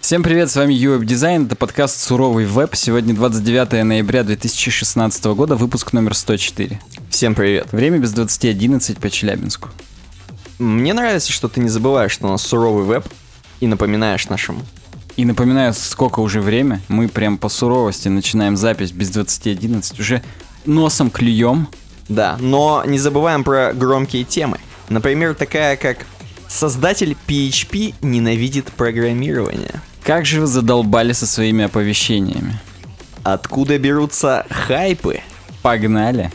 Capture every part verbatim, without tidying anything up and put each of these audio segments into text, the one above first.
Всем привет, с вами ю веб Design, это подкаст «Суровый веб». Сегодня двадцать девятое ноября две тысячи шестнадцатого года, выпуск номер сто четыре. Всем привет. Время без двадцати одиннадцать по Челябинску. Мне нравится, что ты не забываешь, что у нас суровый веб, и напоминаешь нашему. И напоминаю, сколько уже время, мы прям по суровости начинаем запись без двадцати одиннадцать, уже носом клюем. Да, но не забываем про громкие темы. Например, такая как «Создатель пи эйч пи ненавидит программирование». Как же вы задолбали со своими оповещениями? Откуда берутся хайпы? Погнали.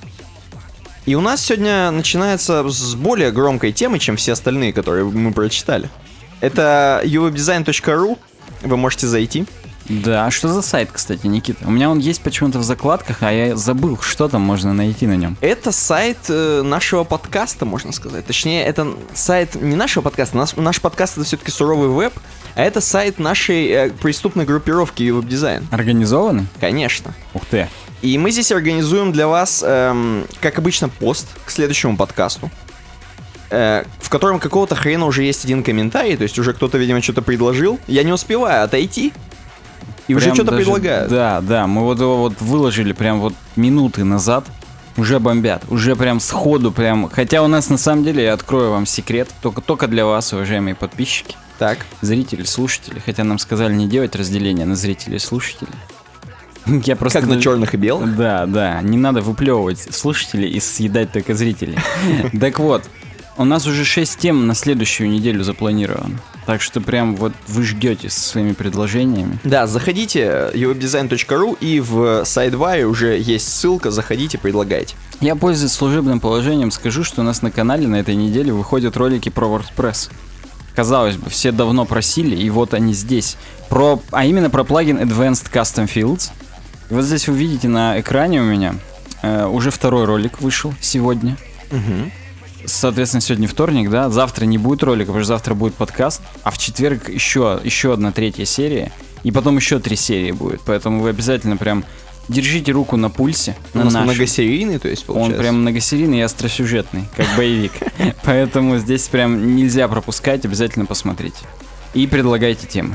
И у нас сегодня начинается с более громкой темы, чем все остальные, которые мы прочитали. Это ю веб дизайн точка ру, вы можете зайти. Да, что за сайт, кстати, Никита? У меня он есть почему-то в закладках, а я забыл, что там можно найти на нем. Это сайт э, нашего подкаста, можно сказать. Точнее, это сайт не нашего подкаста. Наш, наш подкаст — это все-таки суровый веб, а это сайт нашей э, преступной группировки ю веб Design. Организованный? Конечно. Ух ты. И мы здесь организуем для вас, эм, как обычно, пост к следующему подкасту, э, в котором какого-то хрена уже есть один комментарий, то есть уже кто-то, видимо, что-то предложил. Я не успеваю отойти. И Прям уже что-то даже, предлагают. Да, да, мы вот его вот выложили прям вот минуты назад, уже бомбят, уже прям сходу прям, хотя у нас на самом деле, я открою вам секрет, только, только для вас, уважаемые подписчики, Так. зрители, слушатели, хотя нам сказали не делать разделение на зрителей и слушателей. Я просто Как на черных и белых? Да, да, не надо выплевывать слушателей и съедать только зрителей. Так вот, у нас уже шесть тем на следующую неделю запланировано. Так что прям вот вы ждете со своими предложениями. Да, заходите ю веб дизайн точка ру, и в сайдбаре уже есть ссылка, заходите, предлагайте. Я, пользуясь служебным положением, скажу, что у нас на канале на этой неделе выходят ролики про WordPress. Казалось бы, все давно просили, и вот они здесь. Про, а именно про плагин Advanced Custom Fields. И вот здесь вы видите на экране у меня э, уже второй ролик вышел сегодня. Угу. Соответственно, сегодня вторник, да, завтра не будет ролика, потому что завтра будет подкаст, а в четверг еще, еще одна третья серия, и потом еще три серии будет, поэтому вы обязательно прям держите руку на пульсе. У на нас нашем. многосерийный, то есть, получается? Он прям многосерийный и остросюжетный, как боевик, поэтому здесь прям нельзя пропускать, обязательно посмотрите. И предлагайте темы.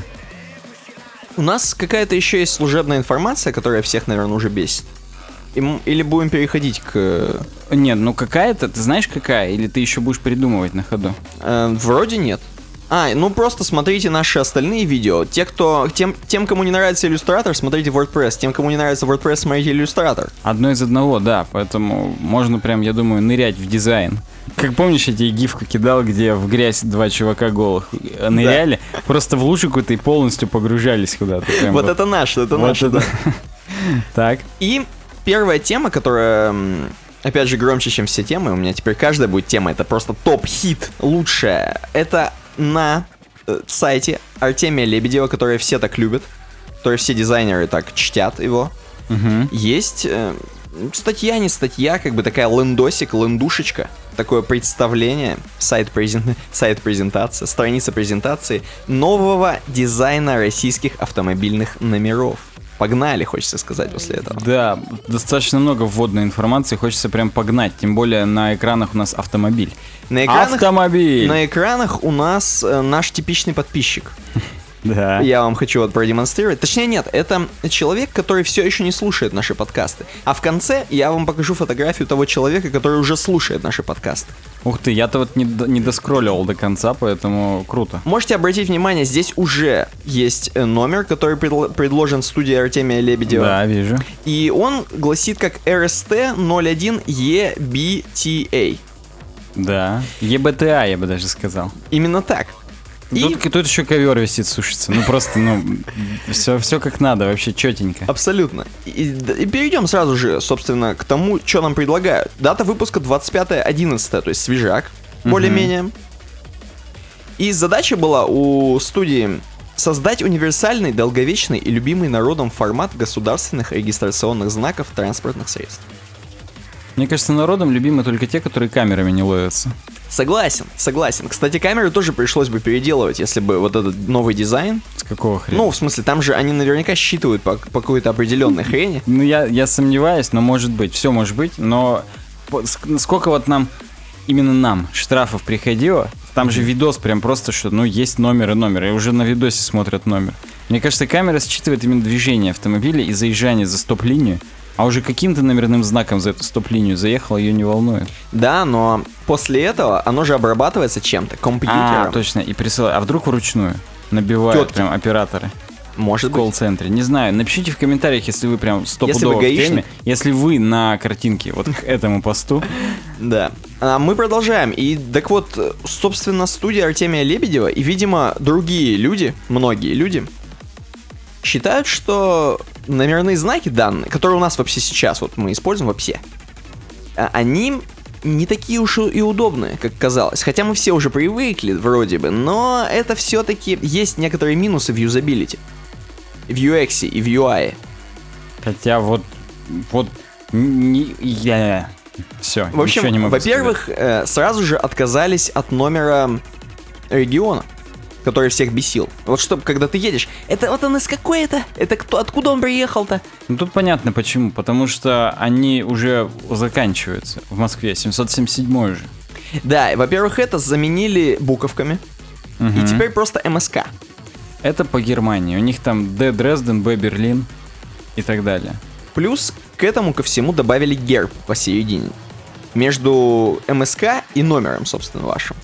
У нас какая-то еще есть служебная информация, которая всех, наверное, уже бесит. Или будем переходить к... Нет, ну какая-то, ты знаешь какая? Или ты еще будешь придумывать на ходу? Э, вроде нет. А, ну просто смотрите наши остальные видео. Те, кто, тем, тем, кому не нравится иллюстратор, смотрите WordPress. Тем, кому не нравится WordPress, смотрите иллюстратор. Одно из одного, да, поэтому можно прям, я думаю, нырять в дизайн. Как помнишь, я тебе гифку кидал, где в грязь два чувака голых ныряли, да. Просто в лужу какую-то и полностью погружались куда-то. Вот, вот это наше, это вот наше, это... да. Так. И первая тема, которая, опять же, громче, чем все темы, у меня теперь каждая будет тема, это просто топ-хит, лучшая. Это на э, сайте Артемия Лебедева, который все так любят, который все дизайнеры так чтят его. Угу. Есть э, статья, не статья, как бы такая лендосик, лендушечка, такое представление, сайт-презент... сайт-презентация, страница презентации нового дизайна российских автомобильных номеров. Погнали, хочется сказать после этого. Да, достаточно много вводной информации, хочется прям погнать, тем более на экранах у нас автомобиль. На экранах, автомобиль! На экранах у нас э, наш типичный подписчик. Да. Я вам хочу вот продемонстрировать. Точнее, нет, это человек, который все еще не слушает наши подкасты. А в конце я вам покажу фотографию того человека, который уже слушает наши подкасты. Ух ты, я-то вот не, не доскроллил до конца, поэтому круто. Можете обратить внимание, здесь уже есть номер, который предло- предложен студией Артемия Лебедева. Да, вижу. И он гласит как эр эс тэ ноль один и би ти эй. Да, и бэ тэ а я бы даже сказал. Именно так. Тут, И... тут еще ковер висит, сушится. Ну просто, ну, все, все как надо, вообще четенько. Абсолютно. И, и перейдем сразу же, собственно, к тому, что нам предлагают. Дата выпуска двадцать пятое одиннадцатое, то есть свежак, uh-huh. более-менее. И задача была у студии создать универсальный, долговечный и любимый народом формат государственных регистрационных знаков транспортных средств. Мне кажется, народом любимы только те, которые камерами не ловятся. Согласен, согласен. Кстати, камеры тоже пришлось бы переделывать, если бы вот этот новый дизайн... С какого хрена? Ну, в смысле, там же они наверняка считывают по, по какой-то определенной хрени. Ну, я, я сомневаюсь, но может быть. Все может быть, но сколько вот нам, именно нам, штрафов приходило Там же видос прям просто, что, ну, есть номер и номер, и уже на видосе смотрят номер. Мне кажется, камера считывает именно движение автомобиля и заезжание за стоп-линию, а уже каким-то номерным знаком за эту стоп-линию заехал, ее не волнует. Да, но после этого оно же обрабатывается чем-то, компьютером. А, точно, и присылают. А вдруг вручную набивают Тетки. прям операторы Может в быть. колл-центре? Не знаю, напишите в комментариях, если вы прям стопудово в гаишник. теме, если вы на картинке вот к этому посту. Да. А мы продолжаем. И так вот, собственно, студия Артемия Лебедева и, видимо, другие люди, многие люди, считают, что номерные знаки данные, которые у нас вообще сейчас, вот мы используем вообще, а, они не такие уж и удобные, как казалось. Хотя мы все уже привыкли, вроде бы, но это все-таки есть некоторые минусы в юзабилити. В ю экс и в ю ай. Хотя вот, вот, не, я... Все, В общем, ничего не могу во-первых, э, сразу же отказались от номера региона, который всех бесил. Вот чтобы, когда ты едешь, это вот он из какой это? Это кто, откуда он приехал-то? Ну тут понятно почему, потому что они уже заканчиваются в Москве, семьсот семьдесят седьмой уже. Да, во-первых, это заменили буковками, Мгм. и теперь просто эм эс ка. Это по Германии, у них там Д Дрезден, Б Берлин и так далее. Плюс к этому ко всему добавили герб посередине. Между эм эс ка и номером, собственно, вашим.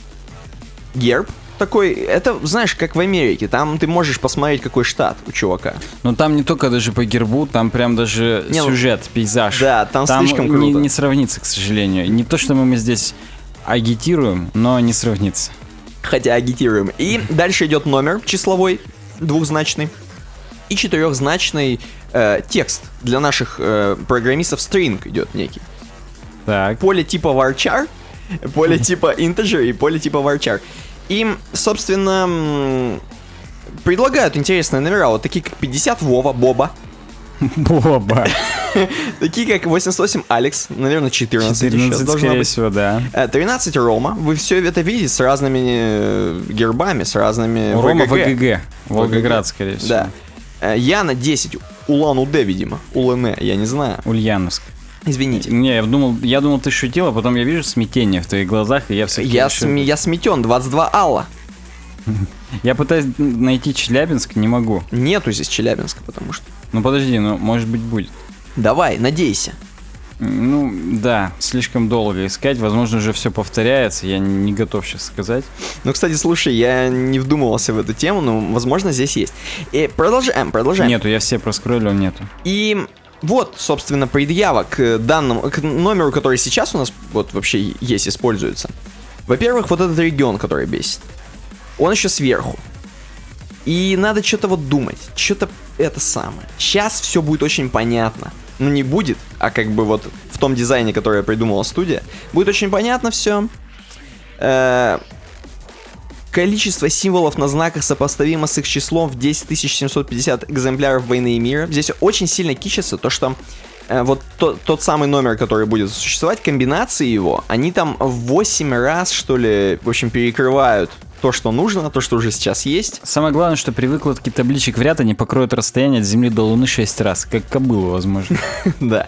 Герб такой, это, знаешь, как в Америке, там ты можешь посмотреть, какой штат у чувака. Но там не только даже по гербу, там прям даже Не, ну, сюжет, пейзаж. да, там слишком не, круто. не сравнится, к сожалению. Не то, что мы здесь агитируем, но не сравнится. Хотя агитируем. И дальше идет номер числовой, двухзначный, и четырехзначный э, текст. Для наших э, программистов string идет некий. Так. Поле типа varchar, поле типа integer и поле типа varchar. Им, собственно, м, предлагают интересные номера, вот такие как пятьдесят Вова, Боба, Боба. такие как восемьдесят восемь Алекс, наверное, четырнадцать, сейчас четырнадцать, должна скорее быть. всего, да. Э, тринадцать Рома, вы все это видите с разными э, гербами, с разными У Рома ВГГ. ВГГ. Волгоград, скорее всего. Да. Э, Яна десять, Улан-Удэ, видимо, УЛН, я не знаю. Ульяновск. Извините. Не, я думал, я думал, ты шутил, а потом я вижу смятение в твоих глазах, и я все Я, сме- я сметен, двадцать два Алла. Я пытаюсь найти Челябинск, не могу. Нету здесь Челябинска, потому что. Ну подожди, ну может быть будет. Давай, надейся. Ну да, слишком долго искать, возможно уже все повторяется, я не готов сейчас сказать. Ну, кстати, слушай, я не вдумывался в эту тему, но, возможно, здесь есть. И продолжаем, продолжаем. Нету, я все проскроллил, нету. И вот, собственно, предъява к данному, к номеру, который сейчас у нас вот вообще есть, используется. Во-первых, вот этот регион, который бесит. Он еще сверху. И надо что-то вот думать, что-то это самое. Сейчас все будет очень понятно. Ну, не будет, а как бы вот в том дизайне, который придумала студия, будет очень понятно все. Количество символов на знаках сопоставимо с их числом в десять тысяч семьсот пятьдесят экземпляров «Войны и мира». Здесь очень сильно кичится то, что э, вот то, тот самый номер, который будет существовать, комбинации его, они там в восемь раз, что ли, в общем, перекрывают то, что нужно, то, что уже сейчас есть. Самое главное, что при выкладке табличек в ряд они покроют расстояние от Земли до Луны шесть раз, как кобыла, возможно. Да.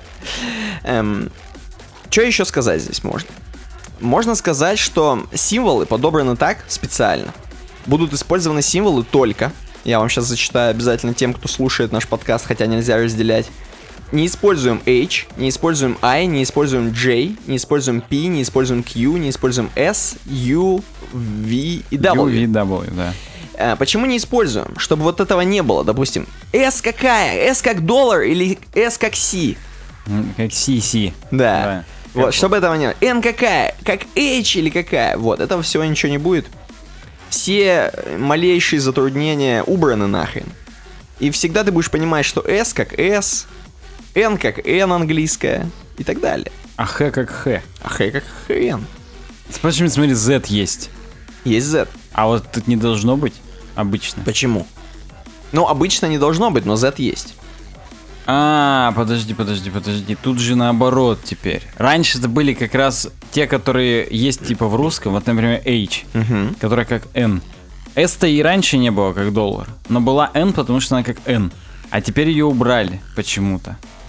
Что еще сказать здесь можно? Можно сказать, что символы подобраны так специально. Будут использованы символы только. Я вам сейчас зачитаю обязательно тем, кто слушает наш подкаст, хотя нельзя разделять. Не используем H, не используем I, не используем J, не используем P, не используем Q, не используем S, U, V и W. U, V, W, да. А, почему не используем? Чтобы вот этого не было. Допустим, S какая? S как доллар или S как C? Как си си. Да. Вот, чтобы этого не было. N какая? Как H или какая? Вот, этого всего ничего не будет. Все малейшие затруднения убраны нахрен. И всегда ты будешь понимать, что S как S, N как N английская и так далее. А Х как Х. А Х как хрен. Почему, смотри, Z есть. Есть Z. А вот тут не должно быть обычно. Почему? Ну, обычно не должно быть, но Z есть. А, подожди, подожди, подожди. Тут же наоборот теперь. Раньше это были как раз те, которые есть типа в русском. Вот, например, H, Угу. которая как N. S-то и раньше не было как доллар. Но была N, потому что она как N. А теперь ее убрали почему-то.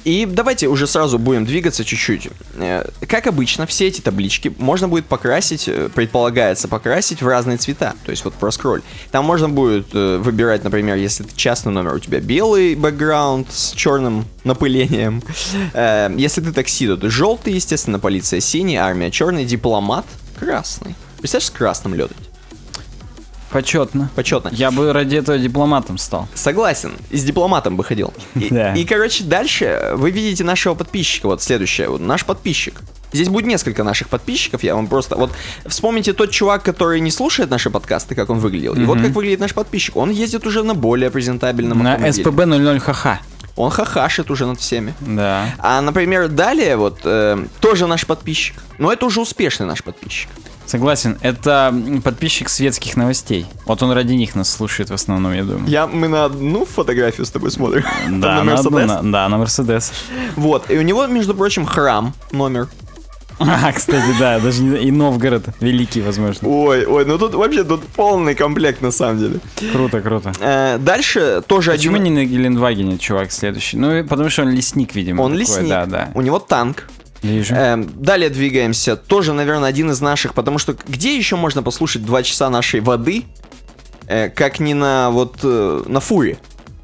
И давайте уже сразу будем двигаться чуть-чуть. Э, Как обычно, все эти таблички можно будет покрасить, э, предполагается покрасить в разные цвета. То есть вот проскроль. Там можно будет э, выбирать, например, если ты частный номер, у тебя белый бэкграунд с черным напылением. Э, Если ты такси, то ты желтый, естественно, полиция синий, армия черный, дипломат красный. Представляешь, с красным летать? Почетно. Почетно. Я бы ради этого дипломатом стал. Согласен, и с дипломатом бы ходил. И, Да. и, короче, дальше вы видите нашего подписчика. Вот следующее, вот наш подписчик. Здесь будет несколько наших подписчиков, я вам просто... Вот вспомните тот чувак, который не слушает наши подкасты, как он выглядел. И вот как выглядит наш подписчик. Он ездит уже на более презентабельном На автомобиле. эс пэ бэ ноль ноль ха-ха. Он хахашит уже над всеми. Да. А, например, далее вот э, тоже наш подписчик. Но это уже успешный наш подписчик. Согласен, это подписчик светских новостей. Вот он ради них нас слушает в основном, я думаю. Я, мы на одну фотографию с тобой смотрим. Да, Там на на одну, Мерседес. на- да, на Мерседес. Вот, и у него, между прочим, храм номер. А, кстати, да, даже не- и Новгород великий, возможно. Ой, ой, ну тут вообще тут полный комплект на самом деле. Круто, круто. Э, дальше тоже Почему один... не на Гелендвагене, чувак, следующий? Ну, и потому что он лесник, видимо. Он такой, лесник, Да, да. у него танк. Вижу. Эм, далее двигаемся. Тоже, наверное, один из наших, потому что где еще можно послушать два часа нашей воды, э, как не на вот э, на фуре?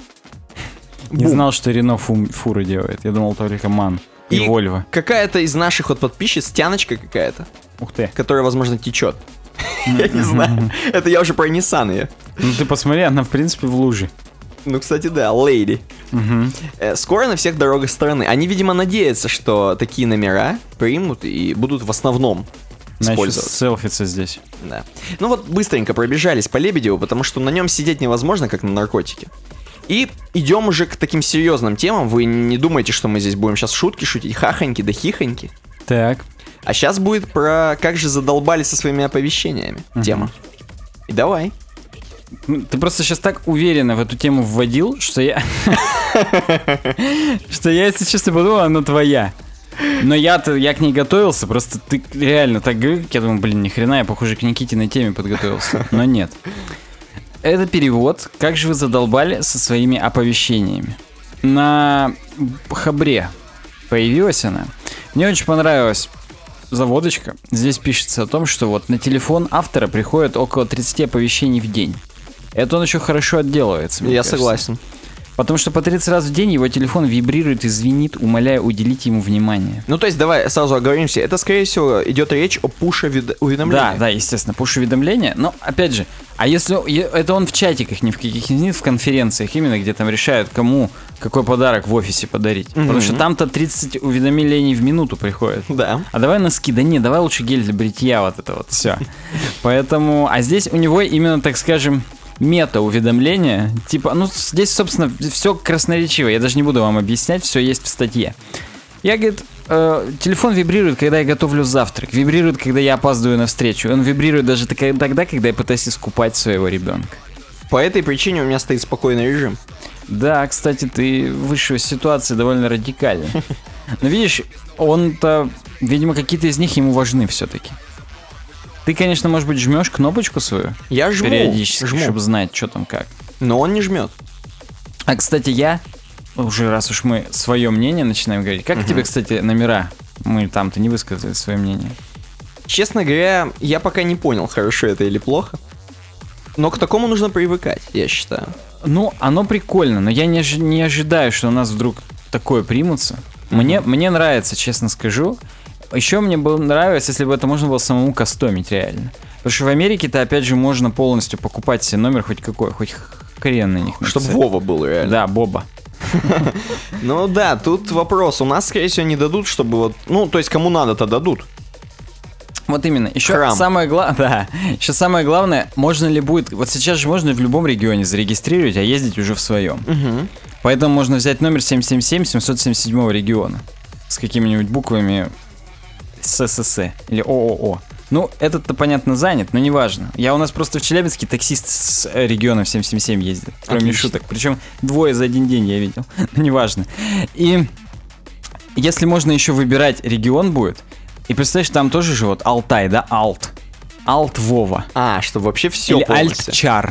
Не Бум. знал, что Рено фу- фуры делает. Я думал только Ман и, И Вольво. Какая-то из наших вот подписчиц, тяночка какая-то, Ух ты. которая, возможно, течет. Я не знаю. Это я уже про Nissan ее. Ну ты посмотри, она в принципе в луже. Ну, кстати, да, лейди. Мгм. Э, Скоро на всех дорогах страны. Они, видимо, надеются, что такие номера примут и будут в основном Значит, использоваться. селфиться здесь. Да. Ну вот быстренько пробежались по Лебедеву, потому что на нем сидеть невозможно, как на наркотике. И идем уже к таким серьезным темам. Вы не думайте, что мы здесь будем сейчас шутки шутить, хахоньки да хихоньки. Так. А сейчас будет про как же задолбали со своими оповещениями тема. И давай. Ну, ты просто сейчас так уверенно в эту тему вводил, что я... Что я, если честно, подумал, она твоя. Но я-то, я к ней готовился, просто ты реально так говоришь, я думаю, блин, ни хрена, я, похоже, к Никитиной теме подготовился. Но нет. Это перевод «Как же вы задолбали со своими оповещениями». На Хабре появилась она. Мне очень понравилась заводочка. Здесь пишется о том, что вот на телефон автора приходит около тридцать оповещений в день. Это он еще хорошо отделывается. мне Я кажется. согласен. Потому что по тридцать раз в день его телефон вибрирует и звенит, умоляя уделить ему внимание. Ну, то есть, давай сразу оговоримся. Это, скорее всего, идет речь о пуш-уведомлениях. Да, да, естественно, пуш-уведомления. Но, опять же, а если е- это он в чатиках, не в каких-нибудь в конференциях, именно где там решают, кому какой подарок в офисе подарить. Потому что там-то тридцать уведомлений в минуту приходит. Да. А давай носки, да не, давай лучше гель для бритья, вот это вот, все. Поэтому, а здесь у него именно, так скажем, мета-уведомления, типа, ну, здесь, собственно, все красноречиво, я даже не буду вам объяснять, все есть в статье. Я, говорит, э, телефон вибрирует, когда я готовлю завтрак, вибрирует, когда я опаздываю на встречу, он вибрирует даже так- тогда, когда я пытаюсь искупать своего ребенка. По этой причине у меня стоит спокойный режим. Да, кстати, ты вышел из ситуации довольно радикально. Но видишь, он-то, видимо, какие-то из них ему важны все-таки. Ты, конечно, может быть, жмешь кнопочку свою Я жму, периодически, жму. чтобы знать, что там как. Но он не жмет. А, кстати, я, уже раз уж мы свое мнение начинаем говорить, как тебе, кстати, номера? Мы там-то не высказали свое мнение. Честно говоря, я пока не понял, хорошо это или плохо. Но к такому нужно привыкать, я считаю. Ну, оно прикольно, но я не, ожи- не ожидаю, что у нас вдруг такое примутся. Мне, мне нравится, честно скажу. Еще мне было нравилось, если бы это можно было самому кастомить реально. Потому что в Америке-то, опять же, можно полностью покупать себе номер хоть какой, хоть хрен на них. Чтобы написать. Вова был реально. Да, Боба. Ну да, тут вопрос. У нас, скорее всего, не дадут, чтобы вот... Ну, то есть, кому надо-то дадут. Вот именно. Еще Храм. самое главное, да. Еще самое главное, можно ли будет. Вот сейчас же можно в любом регионе зарегистрировать, а ездить уже в своем. Поэтому можно взять номер семь семь семь семьсот семьдесят седьмого региона с какими-нибудь буквами ССС или ООО. Ну, этот-то, понятно, занят, но неважно. Я у нас просто в Челябинске таксист с регионом семь семь семь ездит, кроме Отлично. шуток. Причем двое за один день я видел. Но неважно. И если можно еще выбирать регион будет, и представляешь, там тоже же вот Алтай, да, Алт. Алт Вова. А, чтобы вообще все Или полностью. Альтчар.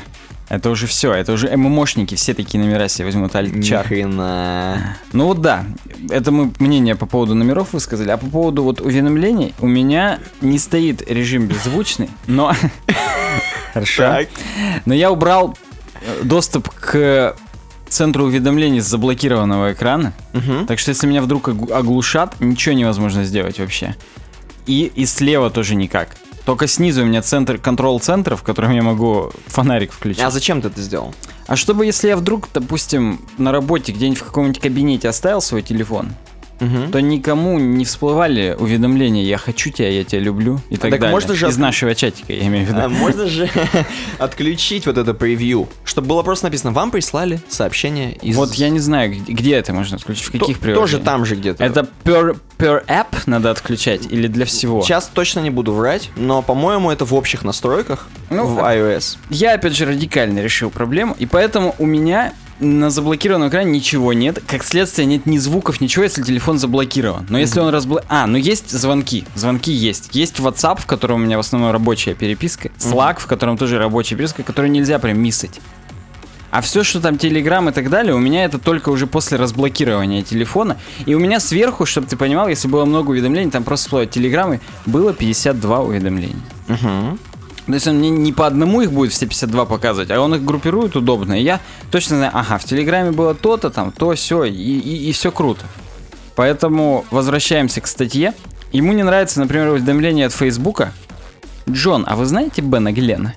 Это уже все, это уже ММОшники, все такие номера себе возьмут, альт-чар. Ни хрена. Ну вот да, это мы мнение по поводу номеров высказали, а по поводу вот уведомлений у меня не стоит режим беззвучный, но... Хорошо. Но я убрал доступ к центру уведомлений с заблокированного экрана, так что если меня вдруг оглушат, ничего невозможно сделать вообще. И, и слева тоже никак. Только снизу у меня центр, контрол-центр, в котором я могу фонарик включить. А зачем ты это сделал? А чтобы, если я вдруг, допустим, на работе где-нибудь в каком-нибудь кабинете оставил свой телефон, угу. то никому не всплывали уведомления «я хочу тебя, я тебя люблю» и так, так далее. Можно же... Из нашего чатика, я имею в виду. А можно же отключить вот это превью, чтобы было просто написано «вам прислали сообщение из...» Вот я не знаю, где это можно отключить, в каких приложениях. Тоже там же где-то. Это per, per app надо отключать или для всего? Сейчас точно не буду врать, но, по-моему, это в общих настройках, ну, в iOS. Я, опять же, радикально решил проблему, и поэтому у меня... на заблокированном экране ничего нет. Как следствие, нет ни звуков, ничего, если телефон заблокирован. Но если он разблокирован... А, ну есть звонки. Звонки есть. Есть WhatsApp, в котором у меня в основном рабочая переписка. Slack, в котором тоже рабочая переписка, которую нельзя прям миссать. А все, что там Telegram и так далее, у меня это только уже после разблокирования телефона. И у меня сверху, чтобы ты понимал, если было много уведомлений, там просто всплывают телеграммы, было пятьдесят два уведомления. Угу. То есть он мне не по одному их будет все пятьдесят два показывать, а он их группирует удобно. И я точно знаю, ага, в Телеграме было то-то, там, то, сё, и, и, и все круто. Поэтому возвращаемся к статье. Ему не нравится, например, уведомление от Фейсбука. Джон, а вы знаете Бена Глена?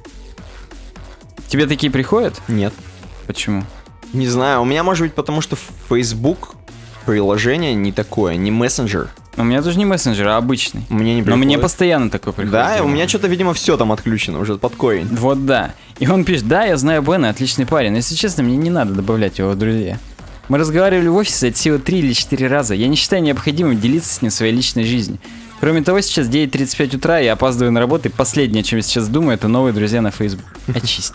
Тебе такие приходят? Нет. Почему? Не знаю, у меня может быть потому, что Facebook приложение не такое, не мессенджер. У меня тоже не мессенджер, а обычный. Мне не приходит. Но мне постоянно такой приходит. Да, у меня что-то, видимо, все там отключено уже под корень. Вот да. И он пишет, да, я знаю Бена, отличный парень. Но если честно, мне не надо добавлять его в друзья. Мы разговаривали в офисе от силы три или четыре раза. Я не считаю необходимым делиться с ним своей личной жизнью. Кроме того, сейчас девять тридцать пять утра, я опаздываю на работу, и последнее, о чем я сейчас думаю, это новые друзья на Facebook. Очистить.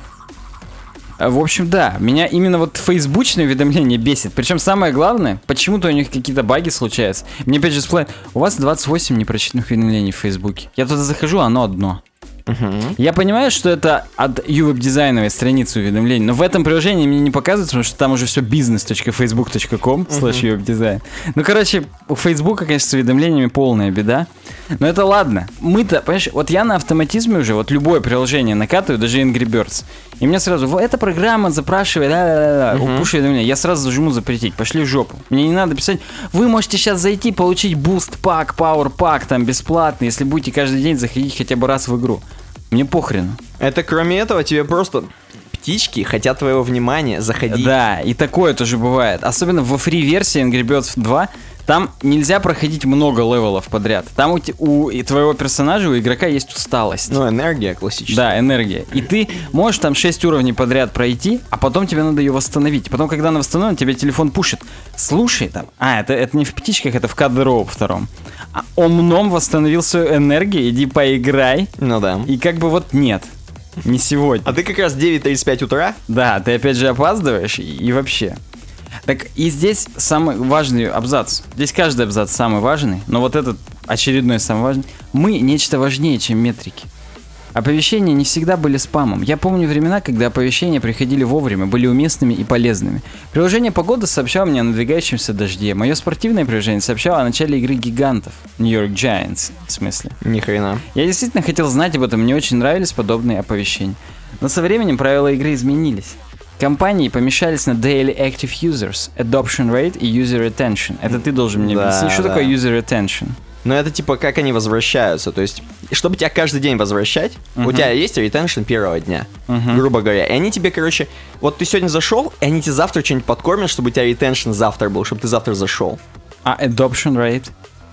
В общем, да, меня именно вот фейсбучное уведомление бесит. Причем самое главное, почему-то у них какие-то баги случаются. Мне опять же всплывает, у вас двадцать восемь непрочитанных уведомлений в Фейсбуке. Я туда захожу, а оно одно. Uh-huh. Я понимаю, что это от ювеб-дизайновой страницы уведомлений, но в этом приложении мне не показывается, потому что там уже все бизнес точка фейсбук точка ком слэш ювеб-дизайн. Ну, короче, у Фейсбука, конечно, с уведомлениями полная беда. Но это ладно. Мы-то, понимаешь, вот я на автоматизме уже, вот любое приложение накатываю, даже Angry Birds. И мне сразу, эта программа запрашивает, uh-huh. пуш-уведомления. Я сразу зажму запретить, пошли в жопу. Мне не надо писать, вы можете сейчас зайти, получить Boost Pack, Power Pack, там, бесплатно, если будете каждый день заходить хотя бы раз в игру. Мне похрен. Это кроме этого тебе просто птички хотят твоего внимания, заходи. Да, и такое тоже бывает. Особенно во фри-версии Angry Birds два, там нельзя проходить много левелов подряд. Там у, у и твоего персонажа, у игрока есть усталость. Ну, энергия классическая. Да, энергия. И ты можешь там шесть уровней подряд пройти, а потом тебе надо ее восстановить. Потом, когда она восстановлена, тебе телефон пушит. Слушай, там, а, это, это не в птичках, это в Cut the Rope втором. А Омном восстановил свою энергию, иди поиграй. Ну да. И как бы вот нет, не сегодня. А ты как раз девять тридцать пять утра? Да, ты опять же опаздываешь и, и вообще. Так и здесь самый важный абзац. Здесь каждый абзац самый важный, но вот этот очередной самый важный. Мы нечто важнее, чем метрики. Оповещения не всегда были спамом. Я помню времена, когда оповещения приходили вовремя, были уместными и полезными. Приложение «Погода» сообщало мне о надвигающемся дожде. Мое спортивное приложение сообщало о начале игры гигантов. New York Giants, в смысле. Ни хрена. Я действительно хотел знать об этом, мне очень нравились подобные оповещения. Но со временем правила игры изменились. Компании помешались на Daily Active Users, Adoption Rate и User Retention. Это ты должен мне объяснить, да, что да. такое User Retention? Ну, это типа как они возвращаются. То есть, чтобы тебя каждый день возвращать, uh-huh. у тебя есть ретеншн первого дня, uh-huh. грубо говоря. И они тебе, короче, вот ты сегодня зашел, и они тебе завтра что-нибудь подкормят, чтобы у тебя ретеншн завтра был, чтобы ты завтра зашел. А adoption rate?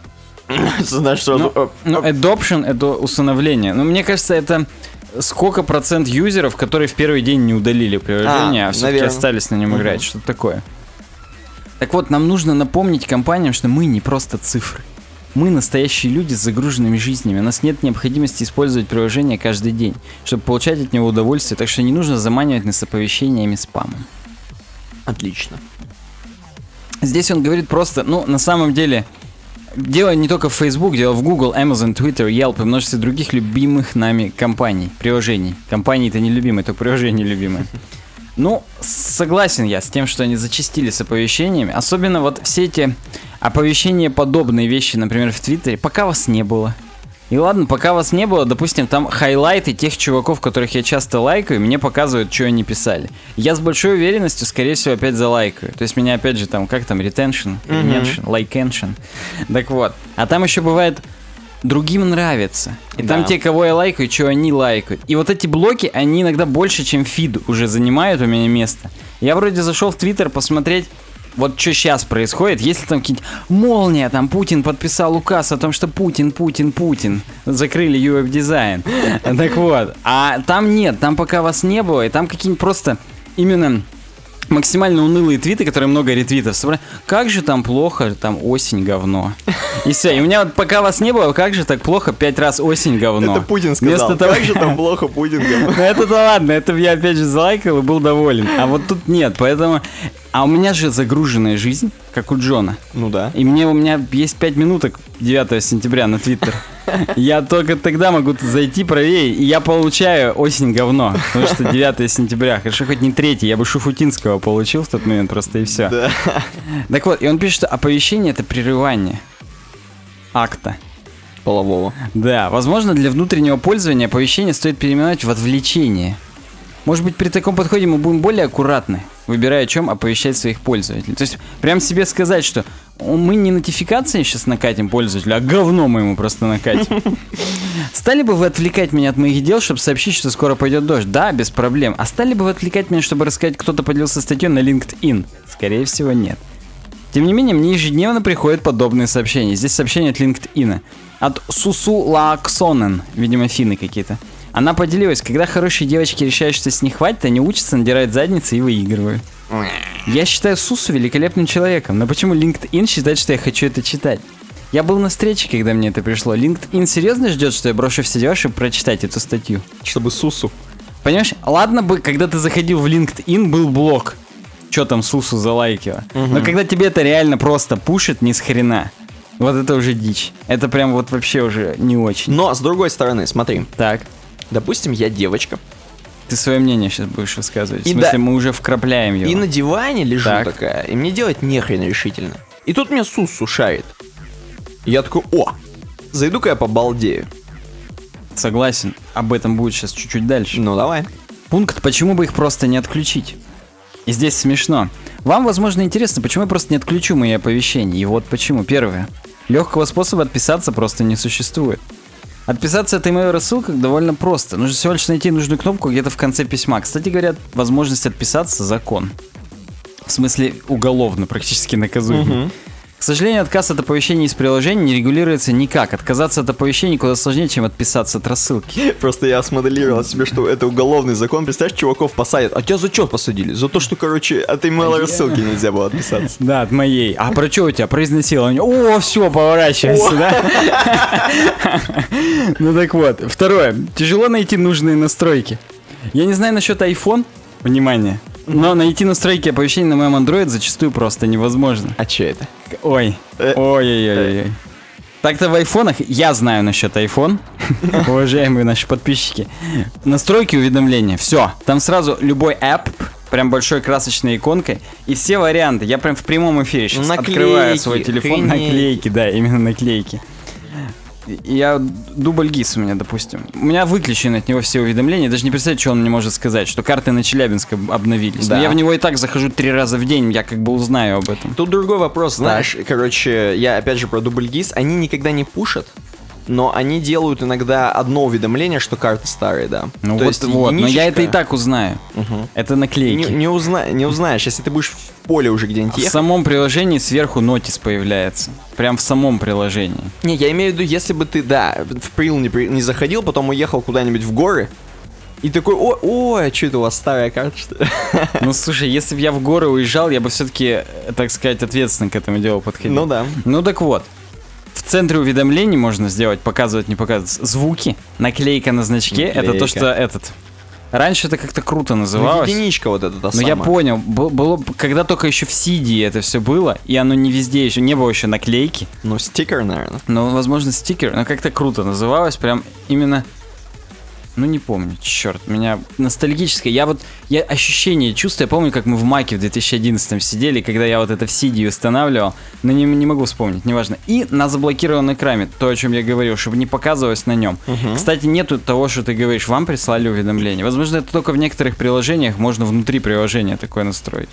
Знаешь, что... Ну, ну, adoption — это усыновление. Но мне кажется, это сколько процент юзеров, которые в первый день не удалили приложение, а, а все-таки остались на нем uh-huh. играть. Что-то такое. Так вот, нам нужно напомнить компаниям, что мы не просто цифры. Мы настоящие люди с загруженными жизнями. У нас нет необходимости использовать приложение каждый день, чтобы получать от него удовольствие, так что не нужно заманивать нас оповещениями спамом. Отлично. Здесь он говорит просто, ну, на самом деле, Дело не только в Facebook, дело в Google, Amazon, Twitter, Yelp и множестве других любимых нами компаний, приложений. Компании-то не любимые, только приложения любимые. Ну, согласен я с тем, что они зачастили с оповещениями. Особенно вот все эти оповещения подобные вещи, например, в Твиттере, пока вас не было. И ладно, пока вас не было, допустим, там хайлайты тех чуваков, которых я часто лайкаю, мне показывают, что они писали. Я с большой уверенностью, скорее всего, опять залайкаю. То есть меня опять же там, как там, retention, retention, лайкеншн. Так вот. А там еще бывает, другим нравится. И да. Там те, кого я лайкаю, что они лайкают. И вот эти блоки, они иногда больше, чем фид уже занимают у меня место. Я вроде зашел в Твиттер посмотреть, вот что сейчас происходит, если там какие-нибудь молния, там Путин подписал указ о том, что Путин, Путин, Путин, закрыли ю эф дизайн. Так вот, а там нет, там пока вас не было, и там какие-нибудь просто именно максимально унылые твиты, которые много ретвитов собрали. Как же там плохо, там осень говно. И все, и у меня вот пока вас не было, как же так плохо, пять раз осень говно. Это Путин сказал, Вместо того... как же там плохо, Путин говно. Ну это-то ладно, это я опять же залайкал и был доволен. А вот тут нет, поэтому... А у меня же загруженная жизнь, как у Джона. Ну да. И мне у меня есть пять минуток девятого сентября на Твиттер. Я только тогда могу зайти правее, и я получаю осень говно. Потому что девятого сентября. Хорошо, хоть не третий, я бы Шуфутинского получил в тот момент просто, и все. Да. Так вот, и он пишет, что оповещение — это прерывание акта полового. Да, возможно, для внутреннего пользования оповещение стоит переименовать в отвлечение. Может быть, при таком подходе мы будем более аккуратны, выбирая, о чем оповещать своих пользователей. То есть, прям себе сказать, что мы не нотификации сейчас накатим пользователю, а говно мы ему просто накатим. Стали бы вы отвлекать меня от моих дел, чтобы сообщить, что скоро пойдет дождь? Да, без проблем. А стали бы вы отвлекать меня, чтобы рассказать, кто-то поделился статьей на LinkedIn? Скорее всего, нет. Тем не менее, мне ежедневно приходят подобные сообщения. Здесь сообщение от LinkedIn. От Сусу Лааксонен, видимо, финны какие-то. Она поделилась, когда хорошие девочки решают, что с них хватит, они учатся надирать задницы и выигрывают. Я считаю Сусу великолепным человеком, но почему LinkedIn считает, что я хочу это читать? Я был на встрече, когда мне это пришло. LinkedIn серьезно ждет, что я брошу все дела, чтобы прочитать эту статью? Чтобы Сусу. Понимаешь, ладно бы, когда ты заходил в LinkedIn, был блог, что там Сусу залайкила. Угу. Но когда тебе это реально просто пушит, ни с хрена. Вот это уже дичь. Это прям вот вообще уже не очень. Но, с другой стороны, смотри. Так. Допустим, я девочка. Ты свое мнение сейчас будешь высказывать. И в смысле, да, мы уже вкрапляем его. И на диване лежу так. такая, и мне делать нехрен решительно. И тут меня Сусу шарит. И я такой, о, зайду-ка я побалдею. Согласен, об этом будет сейчас чуть-чуть дальше. Ну, давай. Пункт, почему бы их просто не отключить. И здесь смешно. Вам, возможно, интересно, почему я просто не отключу мои оповещения. И вот почему. Первое. Легкого способа отписаться просто не существует. Отписаться от имейла рассылка довольно просто. Нужно всего лишь найти нужную кнопку где-то в конце письма. Кстати говоря, возможность отписаться — закон. В смысле, уголовно практически наказуемый. Угу. К сожалению, отказ от оповещений из приложений не регулируется никак. Отказаться от оповещений куда сложнее, чем отписаться от рассылки. Просто я смоделировал себе, что это уголовный закон. Представляешь, чуваков посадят. А тебя за что посадили? За то, что, короче, от имейла рассылки нельзя было отписаться. Да, от моей. А про что у тебя? Про изнасилование. О, все, поворачивайся, да? Ну так вот. Второе. Тяжело найти нужные настройки. Я не знаю насчет iPhone. Внимание. Но найти настройки оповещений на моем Android зачастую просто невозможно. А че это? Ой. Ой-ой-ой. Так-то в айфонах, я знаю насчет iPhone, уважаемые наши подписчики, настройки уведомления, все. Там сразу любой app, прям большой красочной иконкой, и все варианты. Я прям в прямом эфире сейчас наклейки, открываю свой телефон. Хренеть. Наклейки, да, именно наклейки. Я дубль ГИС у меня, допустим. У меня выключены от него все уведомления. Даже не представляю, что он мне может сказать. Что карты на Челябинск обновились. Да. Но я в него и так захожу три раза в день. Я как бы узнаю об этом. Тут другой вопрос, знаешь. Так. Короче, я опять же про дубль ГИС. Они никогда не пушат, но они делают иногда одно уведомление, что карты старые, да. Ну То вот, есть вот. единичка... Но я это и так узнаю. Угу. Это наклейки. Не, не, узна... не узнаешь, если ты будешь в поле уже где-нибудь ехать. В самом приложении сверху нотис появляется. Прям в самом приложении. Не, я имею в виду, если бы ты, да, в прил не, при... не заходил, потом уехал куда-нибудь в горы, и такой, о, о, а что это у вас старая карта, что ли? Ну, слушай, если бы я в горы уезжал, я бы все-таки, так сказать, ответственно к этому делу подходил. Ну да. Ну так вот. В центре уведомлений можно сделать, показывать, не показывать, звуки, наклейка на значке, наклейка. Это то, что этот, Раньше это как-то круто называлось. Ну, единичка вот эта та Но самая. я понял, был- было, когда только еще в си ди это все было, и оно не везде еще, не было еще наклейки, Ну, стикер, наверное. но, возможно, стикер, но как-то круто называлось, прям именно, ну, не помню, черт, меня ностальгическое, я вот, я ощущение чувствую, я помню, как мы в Маке в две тысячи одиннадцатом сидели, когда я вот это в си ди устанавливал, но не, не могу вспомнить, неважно, и на заблокированном экране, то, о чем я говорил, чтобы не показывалось на нем. Мгм. Кстати, нету того, что ты говоришь, вам прислали уведомление, возможно, это только в некоторых приложениях, можно внутри приложения такое настроить.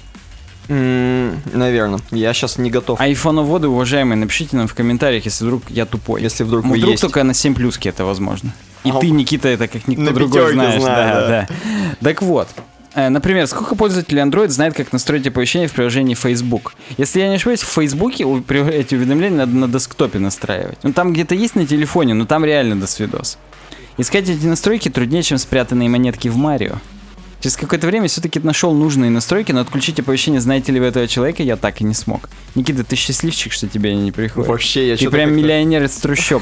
М, наверное. Я сейчас не готов. Айфоноводы, уважаемые, напишите нам в комментариях, если вдруг я тупой. Если вдруг Ну, вы вдруг есть. только на семь плюске это возможно. И А, ты, Никита, это как никто на другой пятерке знаешь. знаю, да, да. да. Так вот. э, Например, сколько пользователей Android знает, как настроить оповещения в приложении Facebook? Если я не ошибаюсь, в Facebook у- при- эти уведомления надо на десктопе настраивать. Ну, там где-то есть на телефоне, но там реально досвидос. Искать эти настройки труднее, чем спрятанные монетки в Марио. Через какое-то время все-таки нашел нужные настройки, но отключить оповещение, знаете ли вы этого человека, я так и не смог. Никита, ты счастливчик, что тебе они не приходят. Вообще, я Ты что-то прям как-то- миллионер из трущоб.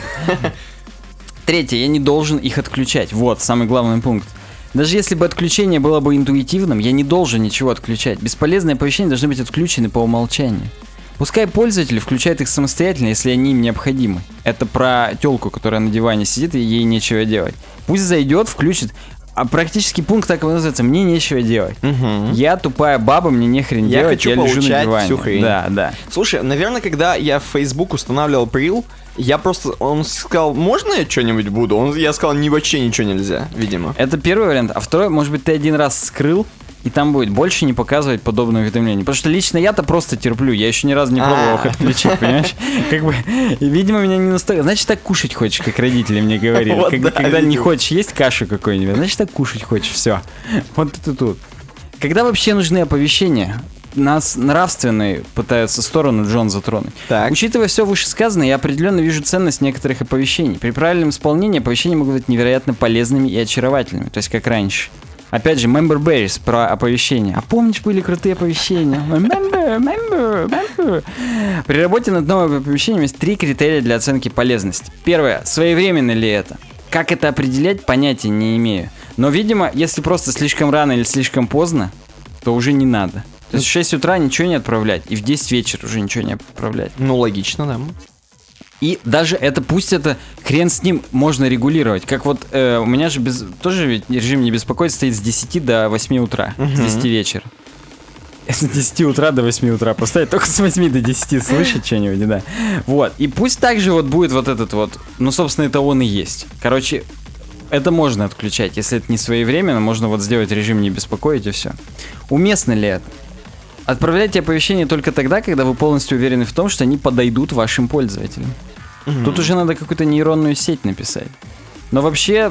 Третье, я не должен их отключать. Вот, самый главный пункт. Даже если бы отключение было бы интуитивным, я не должен ничего отключать. Бесполезные оповещения должны быть отключены по умолчанию. Пускай пользователь включает их самостоятельно, если они им необходимы. Это про телку, которая на диване сидит и ей нечего делать. Пусть зайдет, включит. А практически пункт так и называется: мне нечего делать. Мгм. Я тупая баба, мне не хрен Я делать, хочу я лежу на получать диване. всю хрень. Да, да. Слушай, наверное, когда я в Facebook устанавливал Прил, я просто... Он сказал, можно я что-нибудь буду? Он, я сказал, ни вообще ничего нельзя, видимо. Это первый вариант. А второй, может быть, ты один раз скрыл, и там будет больше не показывать подобные уведомления. Потому что лично я-то просто терплю. Я еще ни разу не пробовал их А. отключить, понимаешь? Как бы, и, видимо, меня не настолько... Значит, так кушать хочешь, как родители мне говорили. Вот Как- да, Когда не видимо. хочешь есть кашу какую-нибудь, значит, так кушать хочешь. Все. Вот это тут. Когда вообще нужны оповещения? Нас нравственные пытаются сторону Джон затронуть. Так. Учитывая все вышесказанное, я определенно вижу ценность некоторых оповещений. При правильном исполнении оповещения могут быть невероятно полезными и очаровательными, то есть как раньше. Опять же, Member Berries про оповещения. А помнишь, были крутые оповещения? Member, member, member. При работе над новым оповещением есть три критерия для оценки полезности. Первое, своевременно ли это? Как это определять, понятия не имею. Но, видимо, если просто слишком рано или слишком поздно, то уже не надо. То есть в шесть утра ничего не отправлять, и в десять вечера уже ничего не отправлять. Ну, логично, да. И даже это, пусть это, хрен с ним, можно регулировать. Как вот э, у меня же без, тоже ведь режим не беспокоить стоит с десяти до восьми утра, с десяти вечера. С десяти утра до восьми утра поставить, только с восьми до десяти слышать что-нибудь, да. Вот, и пусть также вот будет вот этот вот, ну, собственно, это он и есть. Короче, это можно отключать, если это не своевременно, можно вот сделать режим не беспокоить и все. Уместно ли это? Отправляйте оповещения только тогда, когда вы полностью уверены в том, что они подойдут вашим пользователям. Тут уже надо какую-то нейронную сеть написать. Но вообще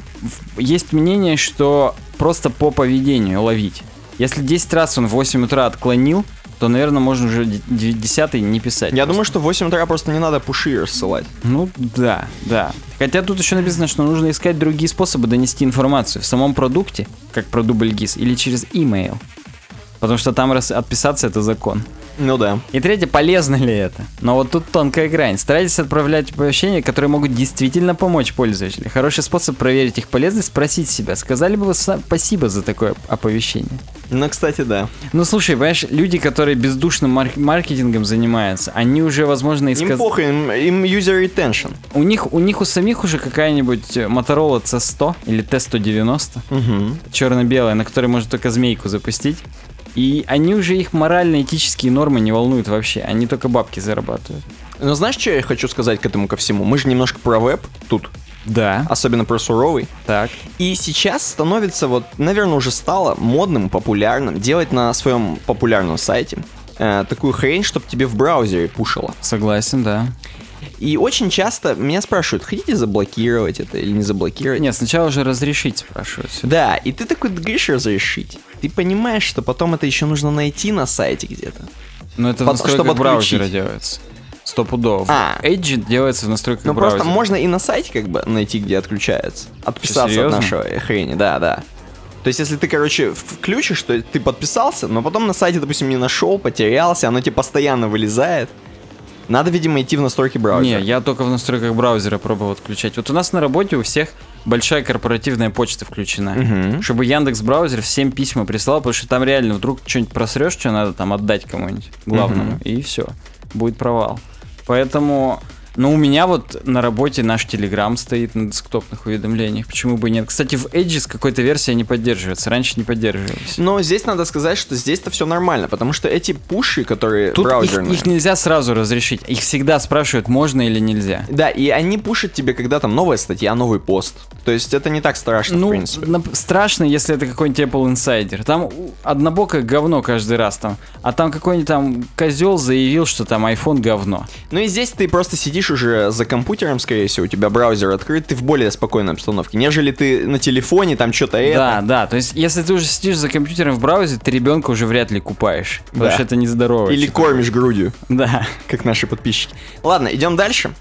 в- есть мнение, что просто по поведению ловить. Если десять раз он в восемь утра отклонил, то, наверное, можно уже д- д- десятый не писать. Я просто. думаю, что в восемь утра просто не надо пуши рассылать. Ну да, да. Хотя тут еще написано, что нужно искать другие способы донести информацию в самом продукте, как про дубль ГИС, или через email. Потому что там раз отписаться это закон. Ну да. И третье, полезно ли это? Но вот тут тонкая грань. Старайтесь отправлять оповещения, которые могут действительно помочь пользователю. Хороший способ проверить их полезность — спросить себя, сказали бы вы са- спасибо за такое оповещение. Ну, кстати, да. Ну слушай, понимаешь, люди, которые бездушным марк- маркетингом занимаются, они уже, возможно, и Им сказ... похуй, им, им user retention. У них, у них у самих уже какая-нибудь Motorola си сто или Т сто девяносто, Угу. черно-белая, на которой можно только змейку запустить. И они уже, их морально-этические нормы не волнуют вообще, они только бабки зарабатывают. Но знаешь, что я хочу сказать к этому ко всему? Мы же немножко про веб тут, Да, особенно про суровый. так. И сейчас становится, вот, наверное, уже стало модным, популярным делать на своем популярном сайте э, такую хрень, чтобы тебе в браузере пушило. Согласен, да. И очень часто меня спрашивают, хотите заблокировать это или не заблокировать? Нет, сначала уже разрешить спрашивают. всё. Да, и ты такой говоришь разрешить. Ты понимаешь, что потом это еще нужно найти на сайте где-то. Но это в Под- настройках чтобы браузера отключить. делается. Стопудово. А. Edge делается в настройках Ну браузера. просто можно и на сайте как бы найти, где отключается. Отписаться от серьезно? нашего хрени, да, да. То есть, если ты, короче, включишь, что ты подписался, но потом на сайте, допустим, не нашел, потерялся, оно тебе постоянно вылезает. Надо, видимо, идти в настройки браузера. Не, я только в настройках браузера пробовал отключать. Вот у нас на работе у всех большая корпоративная почта включена. Мгм. Чтобы Яндекс.Браузер всем письма присылал, потому что там реально вдруг что-нибудь просрешь, что надо там отдать кому-нибудь главному, Мгм. и все, будет провал. Поэтому... Ну, у меня вот на работе наш Telegram стоит на десктопных уведомлениях. Почему бы и нет? Кстати, в Edge с какой-то версией не поддерживается. Раньше не поддерживались. Но здесь надо сказать, что здесь-то все нормально, потому что эти пуши, которые Тут их, браузерные... их нельзя сразу разрешить. Их всегда спрашивают, можно или нельзя. Да, и они пушат тебе, когда там новая статья, новый пост. То есть это не так страшно, в Ну, принципе. на- страшно, если это какой-нибудь Apple Insider. Там у- однобокое говно каждый раз там. А там какой-нибудь там козел заявил, что там iPhone говно. Ну и здесь ты просто сидишь уже за компьютером, скорее всего, у тебя браузер открыт, ты в более спокойной обстановке, нежели ты на телефоне, там что-то это. Да, да. То есть, если ты уже сидишь за компьютером в браузере, ты ребенка уже вряд ли купаешь. Потому Да. что это нездорово. Или типа. кормишь грудью, Да. как наши подписчики. Ладно, идем дальше.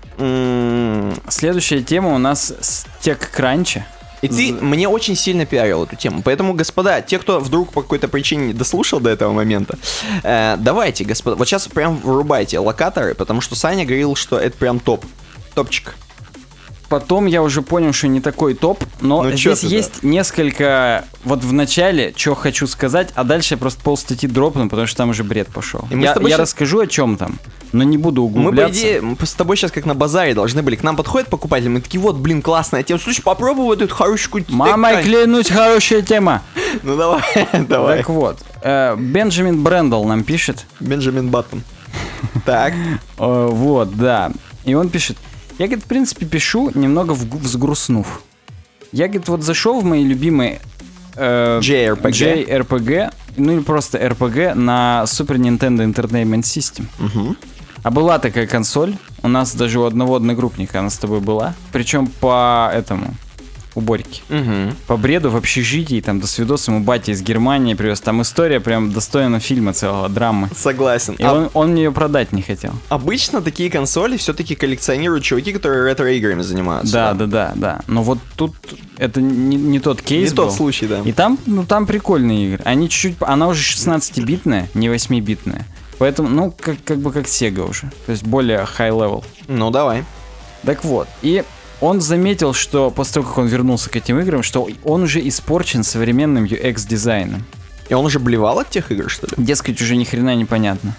М, Следующая тема у нас с TechCrunch. И ты мне очень сильно пиарил эту тему. Поэтому, господа, те, кто вдруг по какой-то причине не дослушал до этого момента, э, давайте, господа, вот сейчас прям вырубайте локаторы, потому что Саня говорил, что это прям топ. Топчик. Потом я уже понял, что не такой топ, но Ну, чё здесь ты, да? есть несколько... Вот в начале, что хочу сказать, а дальше я просто полстатьи дропну, потому что там уже бред пошел. И мы Я, с тобой я щас- расскажу, о чем там, но не буду Мы, по углубляться. идее, мы с тобой сейчас как на базаре должны были. К нам подходит покупатель, мы такие, вот, блин, классная тема. Слушай, попробуй вот эту хорошую... Мамой тек- клянусь, хорошая тема. Ну давай, давай. Так вот, э, Бенджамин Брэндл нам пишет. Бенджамин Баттон. Так. Э, вот, да. И он пишет: я, говорит, в принципе, пишу, немного вг- взгрустнув. Я, говорит, вот зашел в мои любимые э, джей ар пи джи. джей ар пи джи, ну или просто эр пи джи на Super Nintendo Entertainment System. Мгм. А была такая консоль, у нас даже у одного одногруппника она с тобой была, причем по этому, у Борьки. Мгм. По бреду в общежитии, там, до свидоса ему батя из Германии привез. Там история прям достойна фильма целого, драмы. Согласен. И А он, он мне ее продать не хотел. обычно такие консоли все-таки коллекционируют чуваки, которые ретро-играми занимаются. Да, да, да, да. Но вот тут это не, не тот кейс Не был. тот случай, да. И там, ну, там прикольные игры. Они чуть-чуть... Она уже шестнадцатибитная, не восьмибитная. Поэтому, ну, как, как бы как Sega уже. То есть более high-level. Ну, давай. Так вот. И он заметил, что после того, как он вернулся к этим играм, что он уже испорчен современным ю экс-дизайном. И он уже блевал от тех игр, что ли? Дескать, уже ни хрена непонятно.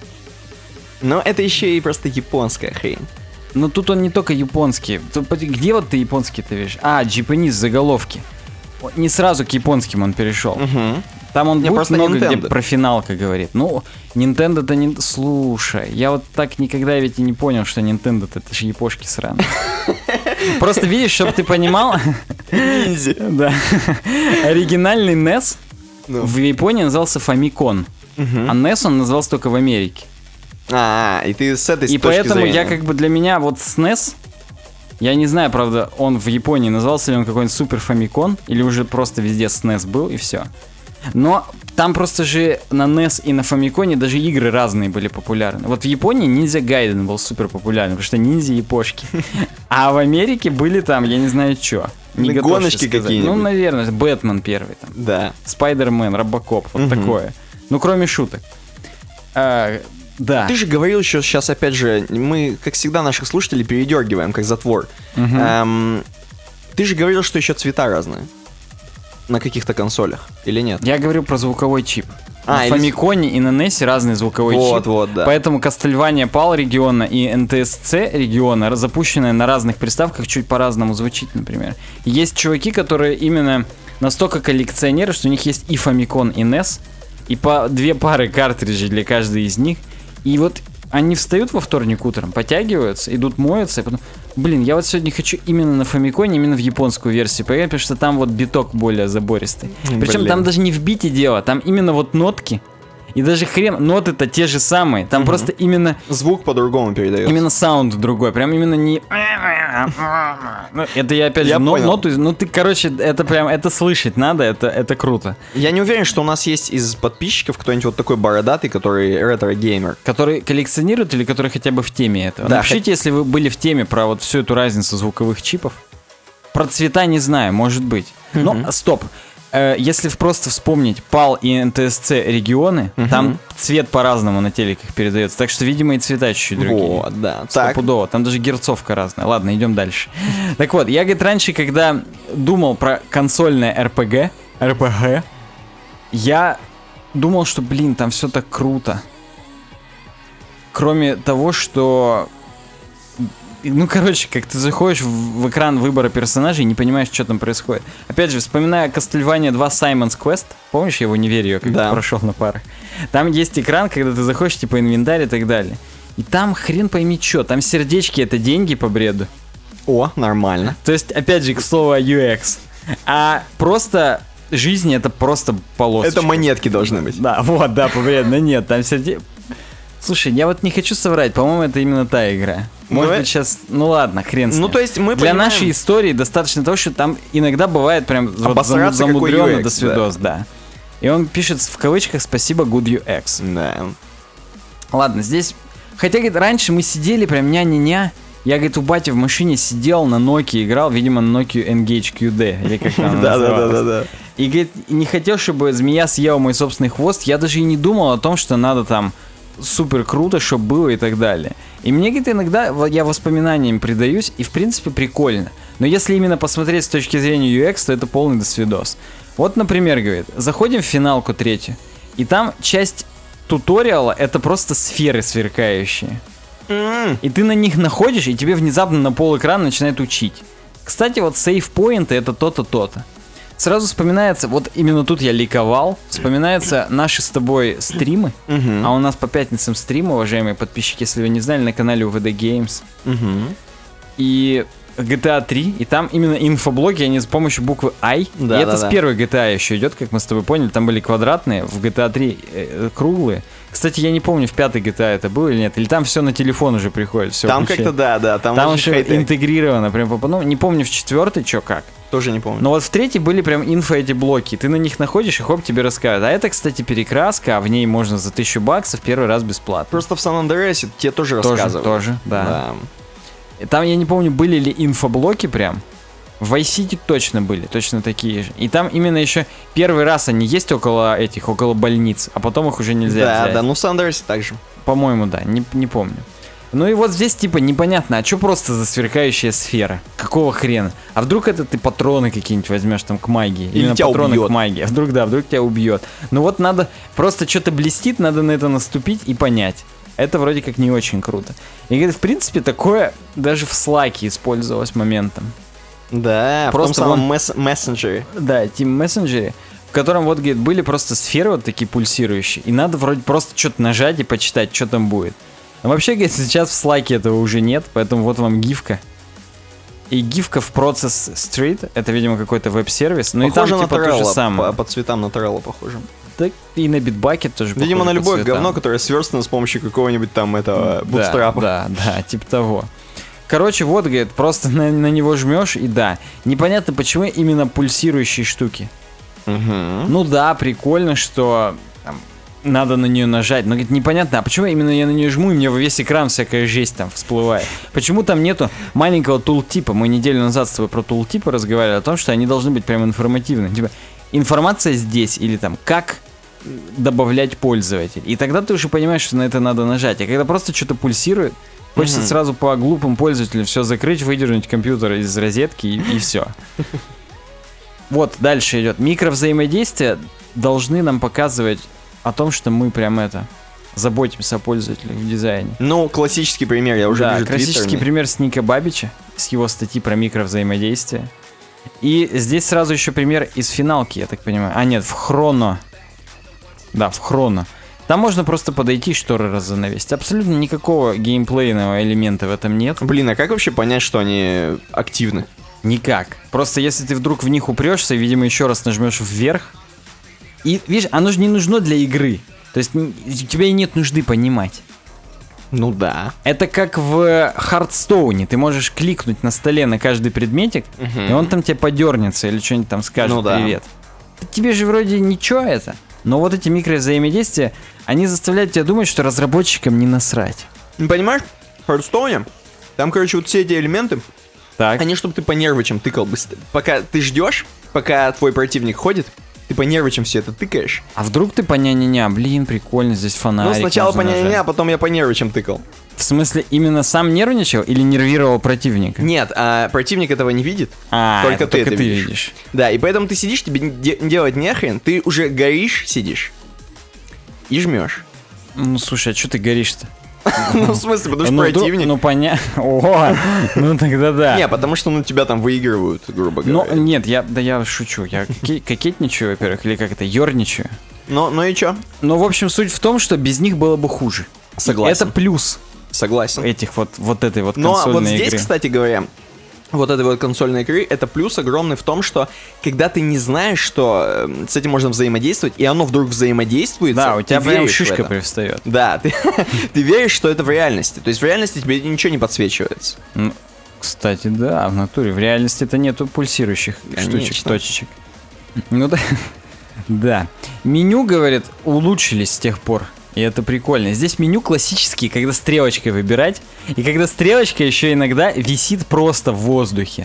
Но это еще и просто японская хрень. Но тут он не только японский. Тут поди- где вот ты японский-то видишь? А, Japanese заголовки. О, Не сразу к японским он перешел. Угу. Там он Не, будет просто много где Nintendo. про финалка говорит. Ну, Nintendo-то не... Слушай, я вот так никогда ведь и не понял, что Nintendo-то это же япошки сраные. Просто видишь, чтобы ты понимал... Ниндзя. Да. Оригинальный нес Ну. в Японии назывался Famicom. А нес он назывался только в Америке. А, и ты с этой И точки поэтому зрения. я как бы для меня вот эс эн и эс, я не знаю, правда, он в Японии назывался ли он какой-нибудь Супер Famicom, или уже просто везде эс эн и эс был и все. Но там просто же на нес и на Famicom даже игры разные были популярны. Вот в Японии Ninja Gaiden был супер популярен, потому что ниндзя япошки. А в Америке были там, я не знаю что. Не Ну, готов гоночки сейчас сказать. какие-нибудь. Ну, наверное, Бэтмен первый там. Да. Спайдермен, Робокоп, вот Мгм. такое. Ну, кроме шуток. А, да. Ты же говорил еще сейчас, опять же, мы, как всегда, наших слушателей передергиваем, как затвор. Мгм. Эм, ты же говорил, что еще цвета разные на каких-то консолях, или нет? Я говорю про звуковой чип. А, на или- Famicom и на нес разный звуковой Вот, чип. вот, да. Поэтому Castlevania пал региона и эн ти эс си региона, раз- запущенные на разных приставках, чуть по-разному звучит, например. Есть чуваки, которые именно настолько коллекционеры, что у них есть и Famicom, и нес, и по две пары картриджей для каждой из них. И вот они встают во вторник утром, потягиваются, идут моются, и потом, блин, я вот сегодня хочу именно на Famicom, именно в японскую версию поиграть, потому что там вот биток более забористый. Причем Блин. там даже не в бите дело, там именно вот нотки, и даже хрен, ноты-то те же самые, там просто именно, Звук по-другому передает. именно саунд другой, прям именно не... Ну, это я опять Я же, но- понял. ноту, ну ты, короче, это прям, это слышать надо, это, это круто. Я не уверен, что у нас есть из подписчиков кто-нибудь вот такой бородатый, который ретро-геймер. Который коллекционирует или который хотя бы в теме этого? Да, Напишите, если вы были в теме про вот всю эту разницу звуковых чипов. Про цвета не знаю, может быть. Но стоп. э, если просто вспомнить пал и эн тэ эс цэ регионы, Мгм. там цвет по-разному на телеках передается. Так что, видимо, и цвета чуть-чуть другие. Вот, да. Так. Стопудово. Там даже герцовка разная. Ладно, идем дальше. Так вот, я, говорит, раньше, когда думал про консольное эр пэ гэ, эр пэ гэ, я думал, что, блин, там все так круто. Кроме того, что... Ну, короче, как ты заходишь в, в экран выбора персонажей и не понимаешь, что там происходит. Опять же, вспоминая Castlevania два Simon's Quest, помнишь, я его не верю, я как Да. прошел на парах. Там есть экран, когда ты заходишь, типа, инвентарь и так далее. И там хрен пойми что, там сердечки — это деньги по бреду. О, нормально. То есть, опять же, к слову о ю экс. А просто жизнь — это просто полосочка. Это монетки должны быть. Да, вот, да, по бреду. Но нет, там сердечки... Слушай, я вот не хочу соврать, по-моему, это именно та игра. Может Ну, быть, сейчас... Ну ладно, хрен с ним. Ну, то есть мы Для понимаем- нашей истории достаточно того, что там иногда бывает прям вот Обосраться, какой замудренно ю экс, до свидос, да. И он пишет в кавычках «Спасибо, good ю экс». Да. Ладно, здесь... Хотя, говорит, раньше мы сидели прям ня-ня-ня. Я, говорит, у бати в машине сидел, на Nokia играл, видимо, на Nokia Engage кью ди, или как там она называлась. Да-да-да-да. И, говорит, не хотел, чтобы змея съела мой собственный хвост. Я даже и не думал о том, что надо там супер круто, чтобы было и так далее. И мне, говорит, иногда во- я воспоминаниям предаюсь, и в принципе прикольно. Но если именно посмотреть с точки зрения ю экс, то это полный досвидос. Вот, например, говорит, заходим в финалку третью, и там часть туториала — это просто сферы сверкающие. М, И ты на них находишь, и тебе внезапно на пол экрана начинает учить. Кстати, вот сейв-поинты — это то-то, то-то. Сразу вспоминается, вот именно тут я ликовал, вспоминаются наши с тобой стримы, мгм, а у нас по пятницам стрим, уважаемые подписчики, если вы не знали, на канале у ви ди Games. мгм. И джи ти эй три, и там именно инфоблоки, они с помощью буквы I. Да, и это да, с да. первой джи ти эй еще идет, как мы с тобой поняли, там были квадратные, в джи ти эй три э, круглые. Кстати, я не помню, в пятой джи ти эй это было или нет, или там все на телефон уже приходит, все. Там как-то да, да, там, Там очень уже хай-тек. интегрировано, прям, по- ну, не помню в четвертой, что как. Тоже не помню. Но вот в третьей были прям инфо эти блоки. Ты на них находишь, и хоп, тебе рассказывают. А это, кстати, перекраска, а в ней можно за тысячу баксов первый раз бесплатно. Просто в Сан-Андреасе тебе тоже Тоже, рассказывали. тоже, да. Да. И там, я не помню, были ли инфоблоки прям. В Vice City точно были, точно такие же. И там именно еще первый раз они есть около этих, около больниц, а потом их уже нельзя Да, взять. да, ну в Сан-Андреасе так же. По-моему, да, не, не помню. Ну и вот здесь типа непонятно, а что просто за сверкающая сфера? Какого хрена? А вдруг это ты патроны какие-нибудь возьмешь там к магии? Или Именно тебя патроны убьет. к магии. А вдруг, да, вдруг тебя убьет. Ну вот надо, просто что-то блестит, надо на это наступить и понять. Это вроде как не очень круто. И говорит, в принципе, такое даже в Slack использовалось моментом. Да, Просто в том самом вон- месс- мессенджере. Да, Team Messenger, в котором вот, говорит, были просто сферы вот такие пульсирующие. И надо вроде просто что-то нажать и почитать, что там будет. Но вообще, говорит, сейчас в Slack этого уже нет, поэтому вот вам гифка. И гифка в Process Street, это, видимо, какой-то веб-сервис. Ну и там Похоже на типа то же Trello, самое. по, по цветам на Trello похоже. Так и на Bitbucket тоже Видимо, похоже на по любое цветам. говно, которое сверстано с помощью какого-нибудь там этого Да, бутстрапа. Да, да, типа того. Короче, вот, говорит, просто на, на него жмешь, и да. Непонятно, почему именно пульсирующие штуки. Мгм. Ну да, прикольно, что там, надо на нее нажать. Но говорит, непонятно, а почему именно я на нее жму, и мне во весь экран всякая жесть там всплывает? Почему там нету маленького тултипа? Мы неделю назад с тобой про тултипы разговаривали, о том, что они должны быть прям информативны. Типа, информация здесь, или там, как добавлять пользователей. И тогда ты уже понимаешь, что на это надо нажать. А когда просто что-то пульсирует, хочется Мгм. сразу по глупым пользователям все закрыть, выдернуть компьютер из розетки и, и все. Вот, дальше идет. Микровзаимодействия должны нам показывать о том, что мы прям это заботимся о пользователях в дизайне. Ну, классический пример, я уже Да, вижу классический твиттерный. пример с Ника Бабича, с его статьи про микровзаимодействие. И здесь сразу еще пример из финалки, я так понимаю. А нет, в Хроно. Да, в Хроно. Там можно просто подойти и шторы раззанавесить. Абсолютно никакого геймплейного элемента в этом нет. Блин, а как вообще понять, что они активны? Никак. Просто если ты вдруг в них упрешься, видимо, еще раз нажмешь вверх. И, видишь, оно же не нужно для игры. То есть н- у тебя и нет нужды понимать. Ну да. Это как в Хардстоуне. Ты можешь кликнуть на столе на каждый предметик, и он там тебе подернется или что-нибудь там скажет Ну да. привет. Тебе же вроде ничего это. Но вот эти микровзаимодействия, они заставляют тебя думать, что разработчикам не насрать. Ну, понимаешь, в Хардстоуне, там, короче, вот все эти элементы, Так. они, чтобы ты по нервычам тыкал быстро. Пока ты ждешь, пока твой противник ходит, ты по нервичам все это тыкаешь. А вдруг ты по ня-ня-ня, блин, прикольно, здесь фонарик. Ну, сначала по можно ня-ня-ня, а нажать. потом я по нервичам тыкал. В смысле, именно сам нервничал или нервировал противника? Нет, а противник этого не видит. А, только это ты только это ты видишь. видишь. Да, и поэтому ты сидишь, тебе де- делать нехрен, ты уже горишь, сидишь и жмешь. Ну, слушай, а что ты горишь-то? Ну, в смысле, потому что Ну, вдруг- противник... Ну, понятно. О, ну тогда да. Не, потому что ну тебя там выигрывают, грубо Ну, говоря. нет, я, да я шучу. Я ке- кокетничаю, во-первых, или как это, ерничаю. Но, ну и чё? Ну, в общем, суть в том, что без них было бы хуже. Согласен. Это плюс Согласен. этих вот, вот этой вот Но консольной вот здесь, игры. кстати говоря, вот этой вот консольной игры, это плюс огромный в том, что когда ты не знаешь, что э, с этим можно взаимодействовать, и оно вдруг взаимодействует, Да, у тебя ты прям веришь в шишка это. привстает. Да, ты, ты веришь, что это в реальности. То есть в реальности тебе ничего не подсвечивается. Ну, кстати, да, в натуре. В реальности-то нету пульсирующих Конечно. штучек, точечек. Ну да. Да. Меню, говорят, улучшились с тех пор. И это прикольно. Здесь меню классические, когда стрелочкой выбирать. И когда стрелочка еще иногда висит просто в воздухе.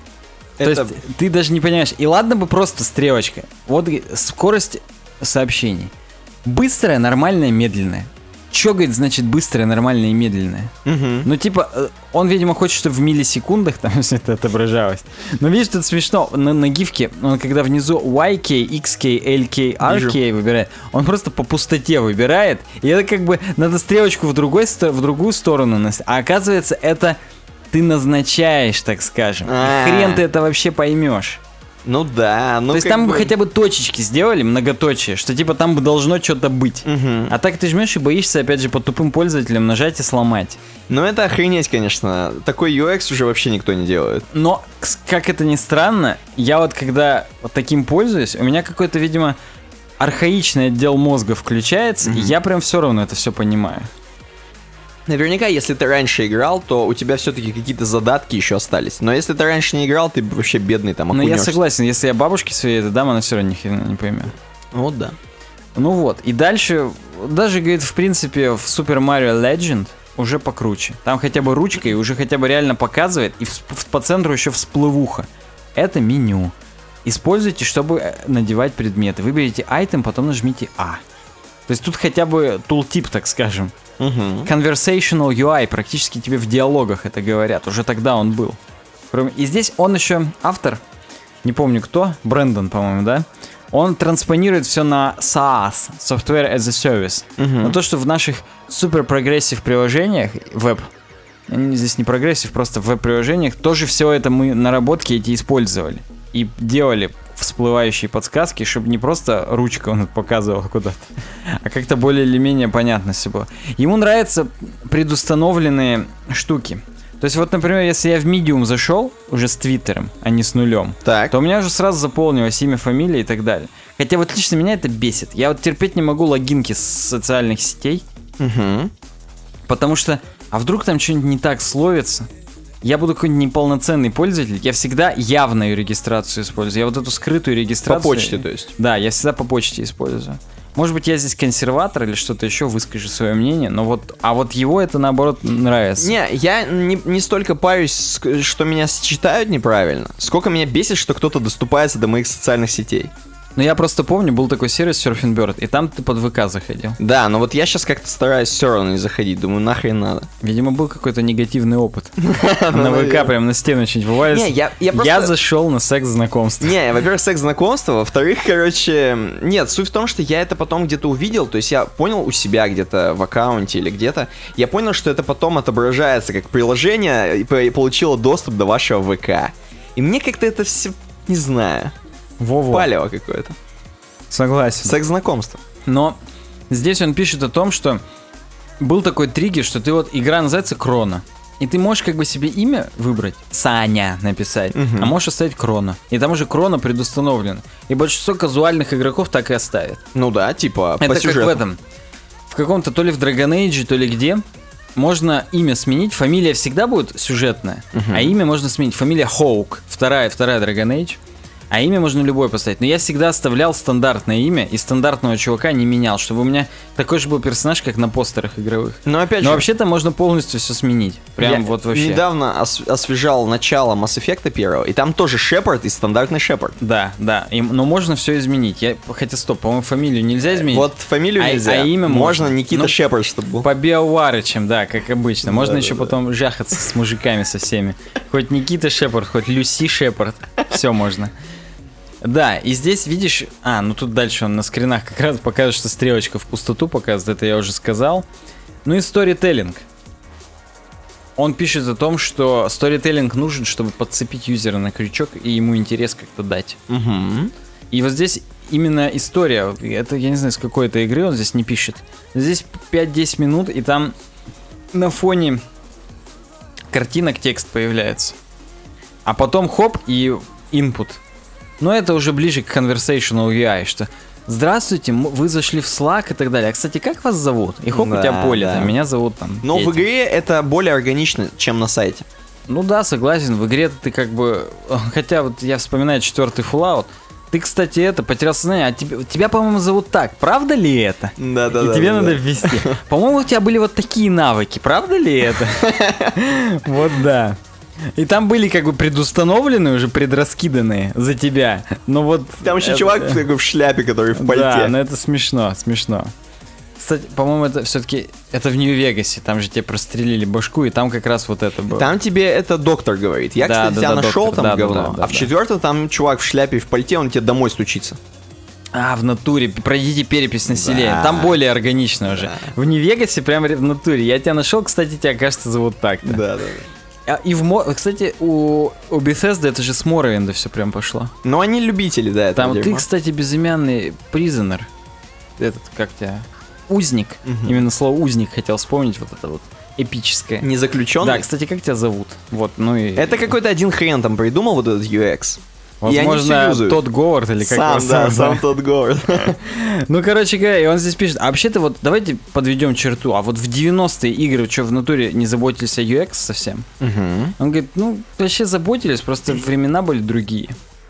То Это- есть ты даже не понимаешь. И ладно бы просто стрелочка. Вот г- скорость сообщений. Быстрая, нормальная, медленная. Че, говорит, значит быстрая, нормальная и медленная? Мгм. Ну, типа, э, он, видимо, хочет, чтобы в миллисекундах там все это отображалось. Но видишь, тут смешно. На, на гифке, он когда внизу уай кей, икс кей, эл кей, ар кей выбирает, он просто по пустоте выбирает. И это как бы надо стрелочку в, другой, сто- в другую сторону. нас- А оказывается, это ты назначаешь, так скажем. И А. хрен ты это вообще поймешь. Ну да, ну То есть как там бы бы- хотя бы точечки сделали, многоточие, что типа там бы должно что-то быть. Мгм. А так ты жмешь и боишься, опять же, по тупым пользователям нажать и сломать. Ну это охренеть, конечно. Такой ю экс уже вообще никто не делает. Но, кс- как это ни странно, я вот когда вот таким пользуюсь, у меня какой-то, видимо, архаичный отдел мозга включается, и я прям все равно это все понимаю. Наверняка, если ты раньше играл, то у тебя все-таки какие-то задатки еще остались. Но если ты раньше не играл, ты вообще бедный там Но Ну, я окунешься. согласен, если я бабушке своей это дам, она все равно ни хрена не поймет. Вот да. Ну вот, и дальше, даже, говорит, в принципе, в Super Mario Legend уже покруче. Там хотя бы ручкой уже хотя бы реально показывает, и в- в- по центру еще всплывуха. Это меню. Используйте, чтобы э, надевать предметы. Выберите айтем, потом нажмите А. То есть тут хотя бы тултип, так скажем. Мгм. Conversational ю ай, практически тебе в диалогах это говорят. Уже тогда он был. Кроме- И здесь он еще автор, не помню кто, Брэндон, по-моему, да? Он транспонирует все на саас, Software as a Service. Мгм. Но то, что в наших супер прогрессив приложениях, веб, они здесь не прогрессив, просто в веб-приложениях, тоже все это мы наработки эти использовали. И делали всплывающие подсказки, чтобы не просто ручка он показывал куда-то, а как-то более или менее понятно все было. Ему нравятся предустановленные штуки. То есть вот, например, если я в Medium зашел уже с твиттером, а не с нулем, Так. то у меня уже сразу заполнилось имя, фамилия и так далее. Хотя вот лично меня это бесит. Я вот терпеть не могу логинки с социальных сетей, Мгм. потому что, а вдруг там что-нибудь не так словится? Я буду какой-нибудь неполноценный пользователь, я всегда явную регистрацию использую. Я вот эту скрытую По регистрацию... почте, то есть. Да, я всегда по почте использую. Может быть, я здесь консерватор или что-то еще, выскажу свое мнение, но вот, а вот его это наоборот нравится. Не, я не, не столько парюсь, ск- что меня считают неправильно, сколько меня бесит, что кто-то доступается до моих социальных сетей. Но я просто помню, был такой сервис Surfing Bird, и там ты под ВК заходил. Да, но вот я сейчас как-то стараюсь все равно не заходить, думаю, нахрен надо. Видимо, был какой-то негативный опыт. На ВК наверное. прям на стену что-нибудь вывалится. Не, я- я просто- Я зашел на секс-знакомство. Не, во-первых, секс-знакомство, во-вторых, короче, нет, суть в том, что я это потом где-то увидел, то есть я понял у себя где-то в аккаунте или где-то, я понял, что это потом отображается как приложение и по- и получило доступ до вашего ВК. И мне как-то это все, не знаю, Во-во. палево какое-то. Согласен. Секс-знакомство. Но здесь он пишет о том, что был такой триггер, что ты вот, игра называется Крона. И ты можешь как бы себе имя выбрать, Саня написать, Мгм. а можешь оставить Крона. И там уже Крона предустановлена. И большинство казуальных игроков так и оставят. Ну да, типа по Это как сюжету. в этом. В каком-то то ли в Dragon Age, то ли где. Можно имя сменить, фамилия всегда будет сюжетная, а имя можно сменить. Фамилия Хоук, вторая, вторая Dragon Age. А имя можно любое поставить. Но я всегда оставлял стандартное имя и стандартного чувака не менял, чтобы у меня такой же был персонаж, как на постерах игровых. Но опять же... Но вообще-то можно полностью все сменить. Прям я вот вообще. недавно ос- освежал начало Mass Effect первого, и там тоже Шепард и стандартный Шепард. Да, да. И, но можно все изменить. Я, хотя, стоп, по-моему, фамилию нельзя изменить. Вот фамилию а, нельзя. А имя можно. Можно Никита ну, Шепард, чтобы был. По биоварычам, да, как обычно. Можно да, еще да, потом жахаться с мужиками со всеми. Хоть Никита Шепард, хоть Люси Шепард. Все можно. Да, и здесь видишь... А, ну тут дальше он на скринах как раз показывает, что стрелочка в пустоту показывает. Это я уже сказал. Ну и сторителлинг. Он пишет о том, что сторителлинг нужен, чтобы подцепить юзера на крючок и ему интерес как-то дать. Угу. И вот здесь именно история. Это я не знаю, с какой это игры он здесь не пишет. Здесь пять-десять минут, и там на фоне картинок текст появляется. А потом хоп и input. Но это уже ближе к conversational ю ай, что здравствуйте, вы зашли в Slack и так далее. А, кстати, как вас зовут? И хоп, да, у тебя поле, да. там, меня зовут там. Но Петя. в игре это более органично, чем на сайте. Ну да, согласен, в игре ты как бы... Хотя вот я вспоминаю четвертый Fallout. Ты, кстати, это, потерял сознание, а тебя, тебя по-моему, зовут так. Правда ли это? Да, да, и да. тебе да, надо да. ввести. По-моему, у тебя были вот такие навыки. Правда ли это? Вот да. И там были как бы предустановленные, уже предраскиданные за тебя. Но вот... Там еще это- чувак такой в шляпе, который в пальте. Да, но это смешно, смешно. Кстати, по-моему, это все-таки... Это в Нью-Вегасе, там же тебе прострелили башку, и там как раз вот это было. Там тебе это доктор говорит. Я, Да, кстати, да, тебя да, нашел доктор, там да, да, говно. да, да, а в да. четвертом там чувак в шляпе и в пальте, он тебе домой стучится. А, в натуре, пройдите перепись населения. Да. Там более органично уже. Да. В Нью-Вегасе прям в натуре. Я тебя нашел, кстати, тебя, кажется, зовут так-то. Да, да. А, и в Мо... Кстати, у, у Bethesda это же с Morrowind все прям пошло. Но они любители, да, этого Там ты, дерьма. кстати, безымянный prisoner. Этот, как тебя... Узник. Мгм. Именно слово узник хотел вспомнить, вот это вот эпическое. Не заключенный? Да, кстати, как тебя зовут? Вот, ну и... Это какой-то один хрен там придумал вот этот ю экс. И они всё Возможно, юзают. тот Говард или как Сам, его да, зовут, сам тот Говард. Ну, короче говоря, и он здесь пишет, а вообще-то вот давайте подведем черту, а вот в девяностые игры что, в натуре не заботились о ю экс совсем? Мгм. Он говорит, ну, вообще заботились, просто времена были другие.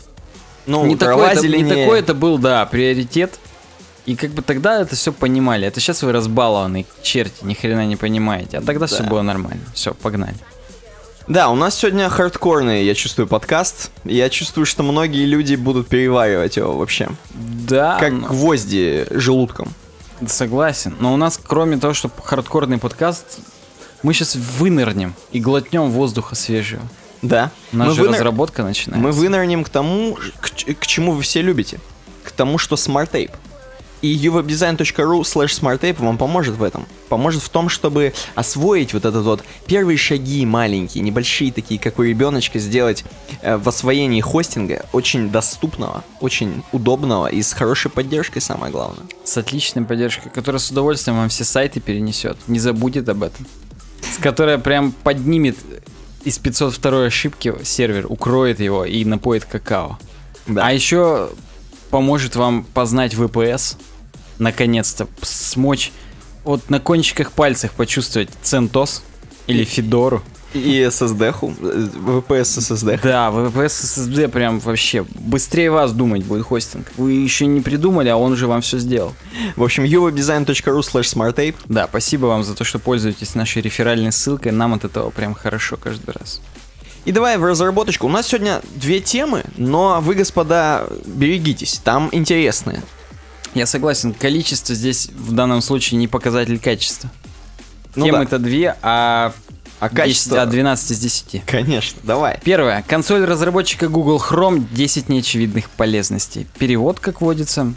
Ну, не трава, такой, это, не зеленее. такой это был, да, приоритет. И как бы тогда это все понимали. Это сейчас вы разбалованные черти, ни хрена не понимаете. А тогда все Да. было нормально. Все, погнали. Да, у нас сегодня хардкорный, я чувствую, подкаст. Я чувствую, что многие люди будут переваривать его вообще. Да, Как ну, гвозди желудком. согласен. Но у нас, кроме того, что хардкорный подкаст, мы сейчас вынырнем и глотнем воздуха свежего. Да. У нас Мы же выныр- разработка начинается. Мы вынырнем к тому, к, ч- к чему вы все любите. К тому, что SmartTape. И uwebdesign.ru slash smarttape вам поможет в этом. Поможет в том, чтобы освоить вот этот вот первые шаги маленькие, небольшие такие, как у ребеночка, сделать э, в освоении хостинга очень доступного, очень удобного и с хорошей поддержкой, самое главное. С отличной поддержкой, которая с удовольствием вам все сайты перенесет. Не забудет об этом. С которой прям поднимет из пятьсот второй ошибки сервер, укроет его и напоит какао. Да. А еще поможет вам познать ви пи эс. Наконец-то смочь вот на кончиках пальцев почувствовать CentOS или Федору. И эс эс ди-ху, ви пи эс эс эс ди. Да, ви пи эс эс эс ди прям вообще быстрее вас думать будет хостинг. Вы еще не придумали, а он уже вам все сделал. В общем, uwebdesign.ru slash smarttape. Да, спасибо вам за то, что пользуетесь нашей реферальной ссылкой. Нам от этого прям хорошо каждый раз. И давай в разработочку. У нас сегодня две темы, но вы, господа, берегитесь, там интересные. Я согласен, количество здесь в данном случае не показатель качества. Ну Темы-то две, а, А десять, качество... а двенадцать из десяти. Конечно, давай. Первое. Консоль разработчика Google Chrome, десять неочевидных полезностей. Перевод, как водится.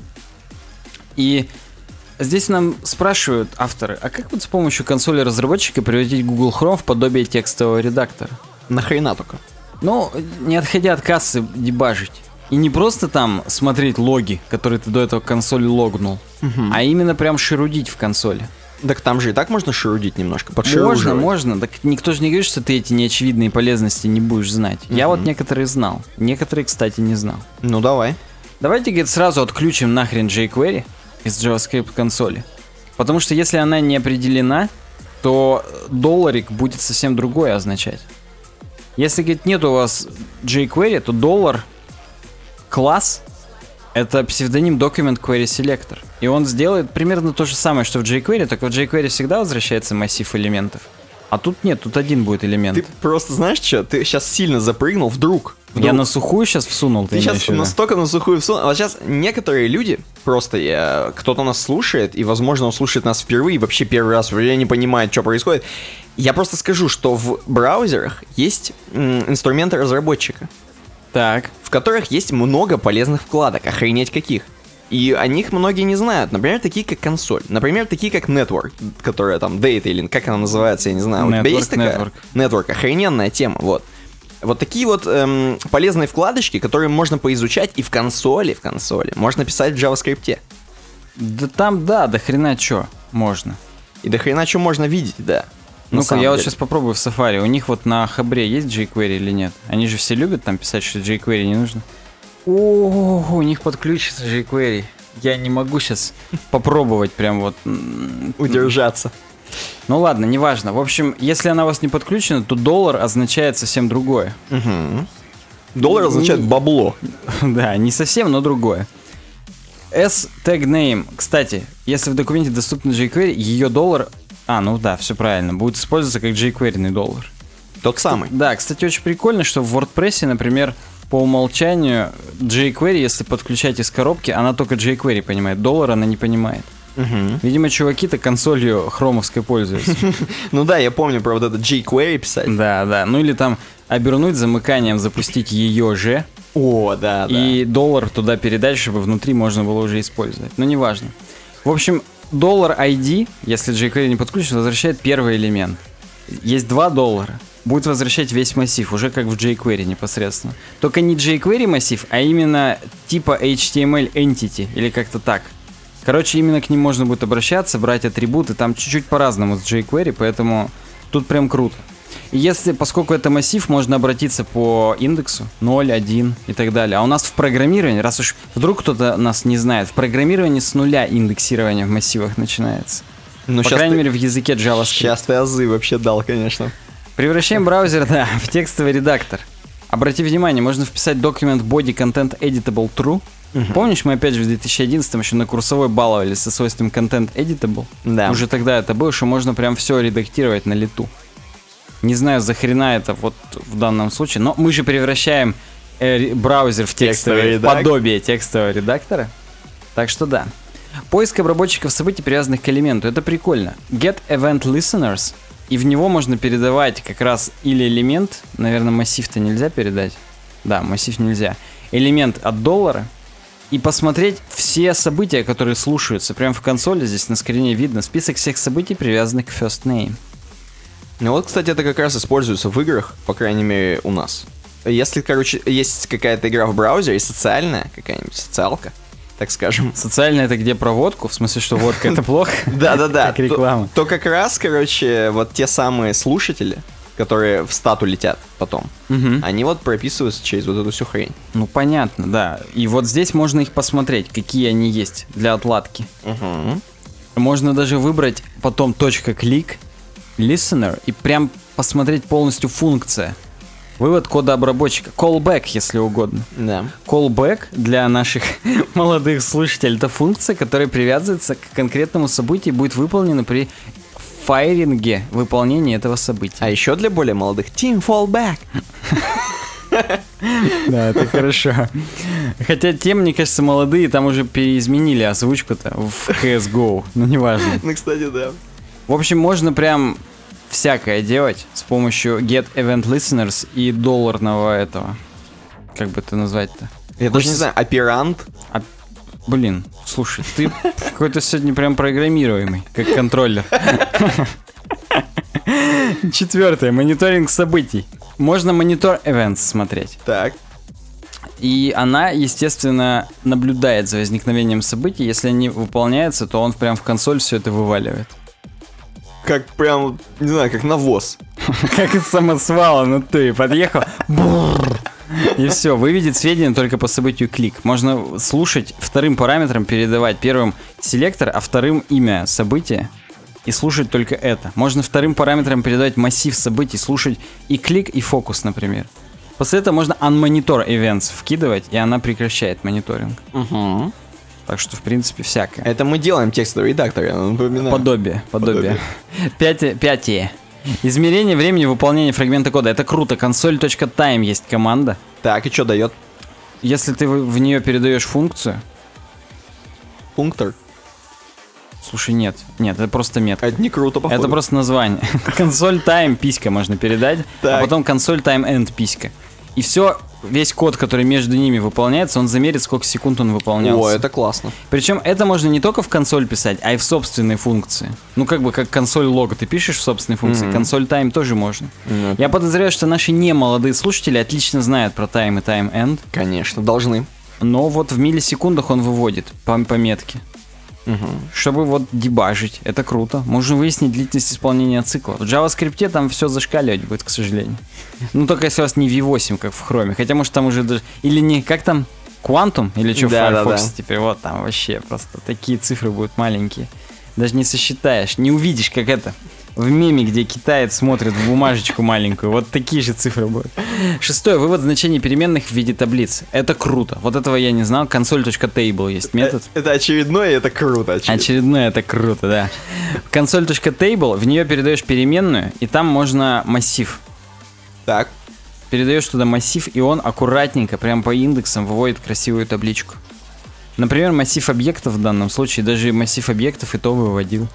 И здесь нам спрашивают авторы, а как вот с помощью консоли разработчика превратить Google Chrome в подобие текстового редактора? Нахрена только? Ну, не отходя от кассы, дебажить. И не просто там смотреть логи, которые ты до этого консоли логнул, Мгм. а именно прям шерудить в консоли. Так там же и так можно шерудить немножко, Можно, подшеруживать. можно. Так никто же не говорит, что ты эти неочевидные полезности не будешь знать. Я вот некоторые знал. Некоторые, кстати, не знал. Ну давай. Давайте, говорит, сразу отключим нахрен jQuery из JavaScript консоли. Потому что если она не определена, то долларик будет совсем другое означать. Если, говорит, нет у вас jQuery, то доллар класс — это псевдоним Document Query Selector. И он сделает примерно то же самое, что в jQuery, только в jQuery всегда возвращается массив элементов. А тут нет, тут один будет элемент. Ты просто знаешь что? Ты сейчас сильно запрыгнул, вдруг. вдруг. Я на сухую сейчас всунул. Ты, ты сейчас настолько на сухую всунул. А вот сейчас некоторые люди, просто я, кто-то нас слушает, и, возможно, он слушает нас впервые, вообще первый раз, я не понимаю, что происходит. Я просто скажу, что в браузерах есть м, инструменты разработчика. Так. В которых есть много полезных вкладок, охренеть каких. И о них многие не знают. Например, такие как консоль. Например, такие как Network, которая там Data или как она называется, я не знаю. Network, У тебя есть такая? Network. Network, охрененная тема, вот. Вот такие вот эм, полезные вкладочки, которые можно поизучать и в консоли, в консоли можно писать в JavaScript. Да там, да, до хрена чё можно. И до хрена чё можно видеть, да. Ну-ка, я деле. вот сейчас попробую в Safari. У них вот на Хабре есть jQuery или нет? Они же все любят там писать, что jQuery не нужно. О, у них подключится jQuery. Я не могу сейчас попробовать прям вот... Удержаться. Ну ладно, неважно. В общем, если она у вас не подключена, то доллар означает совсем другое. Угу. Доллар означает бабло. Да, не совсем, но другое. S-tag-name. Кстати, если в документе доступен jQuery, ее доллар... А, ну да, все правильно. Будет использоваться как jQuery-ный доллар. Тот самый. Да, кстати, очень прикольно, что в WordPress, например, по умолчанию jQuery, если подключать из коробки, она только jQuery понимает. Доллар она не понимает. Угу. Видимо, чуваки-то консолью хромовской пользуются. Ну да, я помню про вот это jQuery писать. Да, да. Ну или там обернуть замыканием, запустить ее же. О, да, да. И доллар туда передать, чтобы внутри можно было уже использовать. Но неважно. В общем, доллар ай ди, если jQuery не подключен, возвращает первый элемент. Есть два доллара. Будет возвращать весь массив, уже как в jQuery непосредственно. Только не jQuery массив, а именно типа эйч ти эм эль entity, или как-то так. Короче, именно к ним можно будет обращаться, брать атрибуты, там чуть-чуть по-разному с jQuery, поэтому тут прям круто. И если, поскольку это массив, можно обратиться по индексу ноль, один и так далее. А у нас в программировании, раз уж вдруг кто-то нас не знает, в программировании с нуля индексирование в массивах начинается. Ну, по крайней ты... мере в языке JavaScript. Сейчас ты азы вообще дал, конечно. Превращаем браузер, да, в текстовый редактор. Обрати внимание, можно вписать document body content editable true. Uh-huh. Помнишь, мы опять же в две тысячи одиннадцатом еще на курсовой баловались со свойством content editable? Да. Уже тогда это было, что можно прям все редактировать на лету. Не знаю, захрена это вот в данном случае, но мы же превращаем э, браузер в текстовый, текстовый подобие текстового редактора. Так что да. Поиск обработчиков событий, привязанных к элементу, это прикольно. Get event listeners. И в него можно передавать как раз или элемент, наверное, массив-то нельзя передать. Да, массив нельзя. Элемент от доллара. И посмотреть все события, которые слушаются. Прямо в консоли здесь на скрине видно список всех событий, привязанных к first name. Ну вот, кстати, это как раз используется в играх, по крайней мере, у нас. Если, короче, есть какая-то игра в браузере, социальная, какая-нибудь социалка, так скажем. Социальная — это где про водку? В смысле, что водка — это плохо? Да-да-да. Как реклама. То как раз, короче, вот те самые слушатели, которые в стату летят потом, они вот прописываются через вот эту всю хрень. Ну, понятно, да. И вот здесь можно их посмотреть, какие они есть для отладки. Можно даже выбрать потом .click, listener, и прям посмотреть полностью функция. Вывод кода обработчика. Callback, если угодно. Да. Callback для наших молодых слушателей — это функция, которая привязывается к конкретному событию и будет выполнена при файринге выполнения этого события. А еще для более молодых — Team Fallback. Да, это хорошо. Хотя тем, мне кажется, молодые там уже переизменили озвучку-то в си эс го. Ну, неважно. Ну, кстати, да. В общем, можно прям всякое делать с помощью get event listeners и долларного этого. Как бы это назвать-то? Я даже не знаю, оперант. А, блин, слушай, ты какой-то сегодня прям программируемый, как контроллер. Четвертое. Мониторинг событий. Можно монитор events смотреть. Так. И она, естественно, наблюдает за возникновением событий. Если они выполняются, то он прям в консоль все это вываливает. Как прям, не знаю, как навоз. Как из самосвала, ну ты подъехал. И все, выведет сведения только по событию клик. Можно слушать вторым параметром, передавать первым селектор, а вторым имя события. И слушать только это. Можно вторым параметром передавать массив событий, слушать и клик, и фокус, например. После этого можно unmonitor events вкидывать, и она прекращает мониторинг. Угу. Так что, в принципе, всякое. Это мы делаем текстовый редактор, я напоминаю. Подобие, подобие. Пятое. Пятое. Измерение времени выполнения фрагмента кода. Это круто. Консоль.time есть команда. Так, и что дает? Если ты в в нее передаешь функцию... Пунктор? Слушай, нет. Нет, это просто метка. Это не круто, походу. Это просто название. Консоль time писька можно передать, Так. а потом консоль time end писька. И все, весь код, который между ними выполняется, он замерит, сколько секунд он выполнялся. О, это классно. Причем это можно не только в консоль писать, а и в собственной функции. Ну, как бы как консоль лога ты пишешь в собственной функции, Мгм. консоль time тоже можно. Ну, Я подозреваю, что наши немолодые слушатели отлично знают про time и time end, Конечно, должны. но вот в миллисекундах он выводит по, по метке. Угу. Чтобы вот дебажить, это круто. Можно выяснить длительность исполнения цикла. В JavaScript там все зашкаливать будет, к сожалению. Ну, только если у вас не ви восемь, как в Chrome. Хотя, может, там уже даже... Или не... Как там? Quantum? Или что в Да, да, Firefox да. теперь? Вот там вообще просто такие цифры будут маленькие. Даже не сосчитаешь, не увидишь, как это... В меме, где китаец смотрит в бумажечку маленькую, вот такие же цифры будут. Шестое. Вывод значений переменных в виде таблиц. Это круто. Вот этого я не знал. Консоль.table есть метод. Это очередное, и это круто. Очевидно. Очередное, это круто, да. Консоль.table, в нее передаешь переменную, и там можно массив. Так. Передаешь туда массив, и он аккуратненько, прям по индексам, выводит красивую табличку. Например, массив объектов в данном случае, даже массив объектов и то выводил.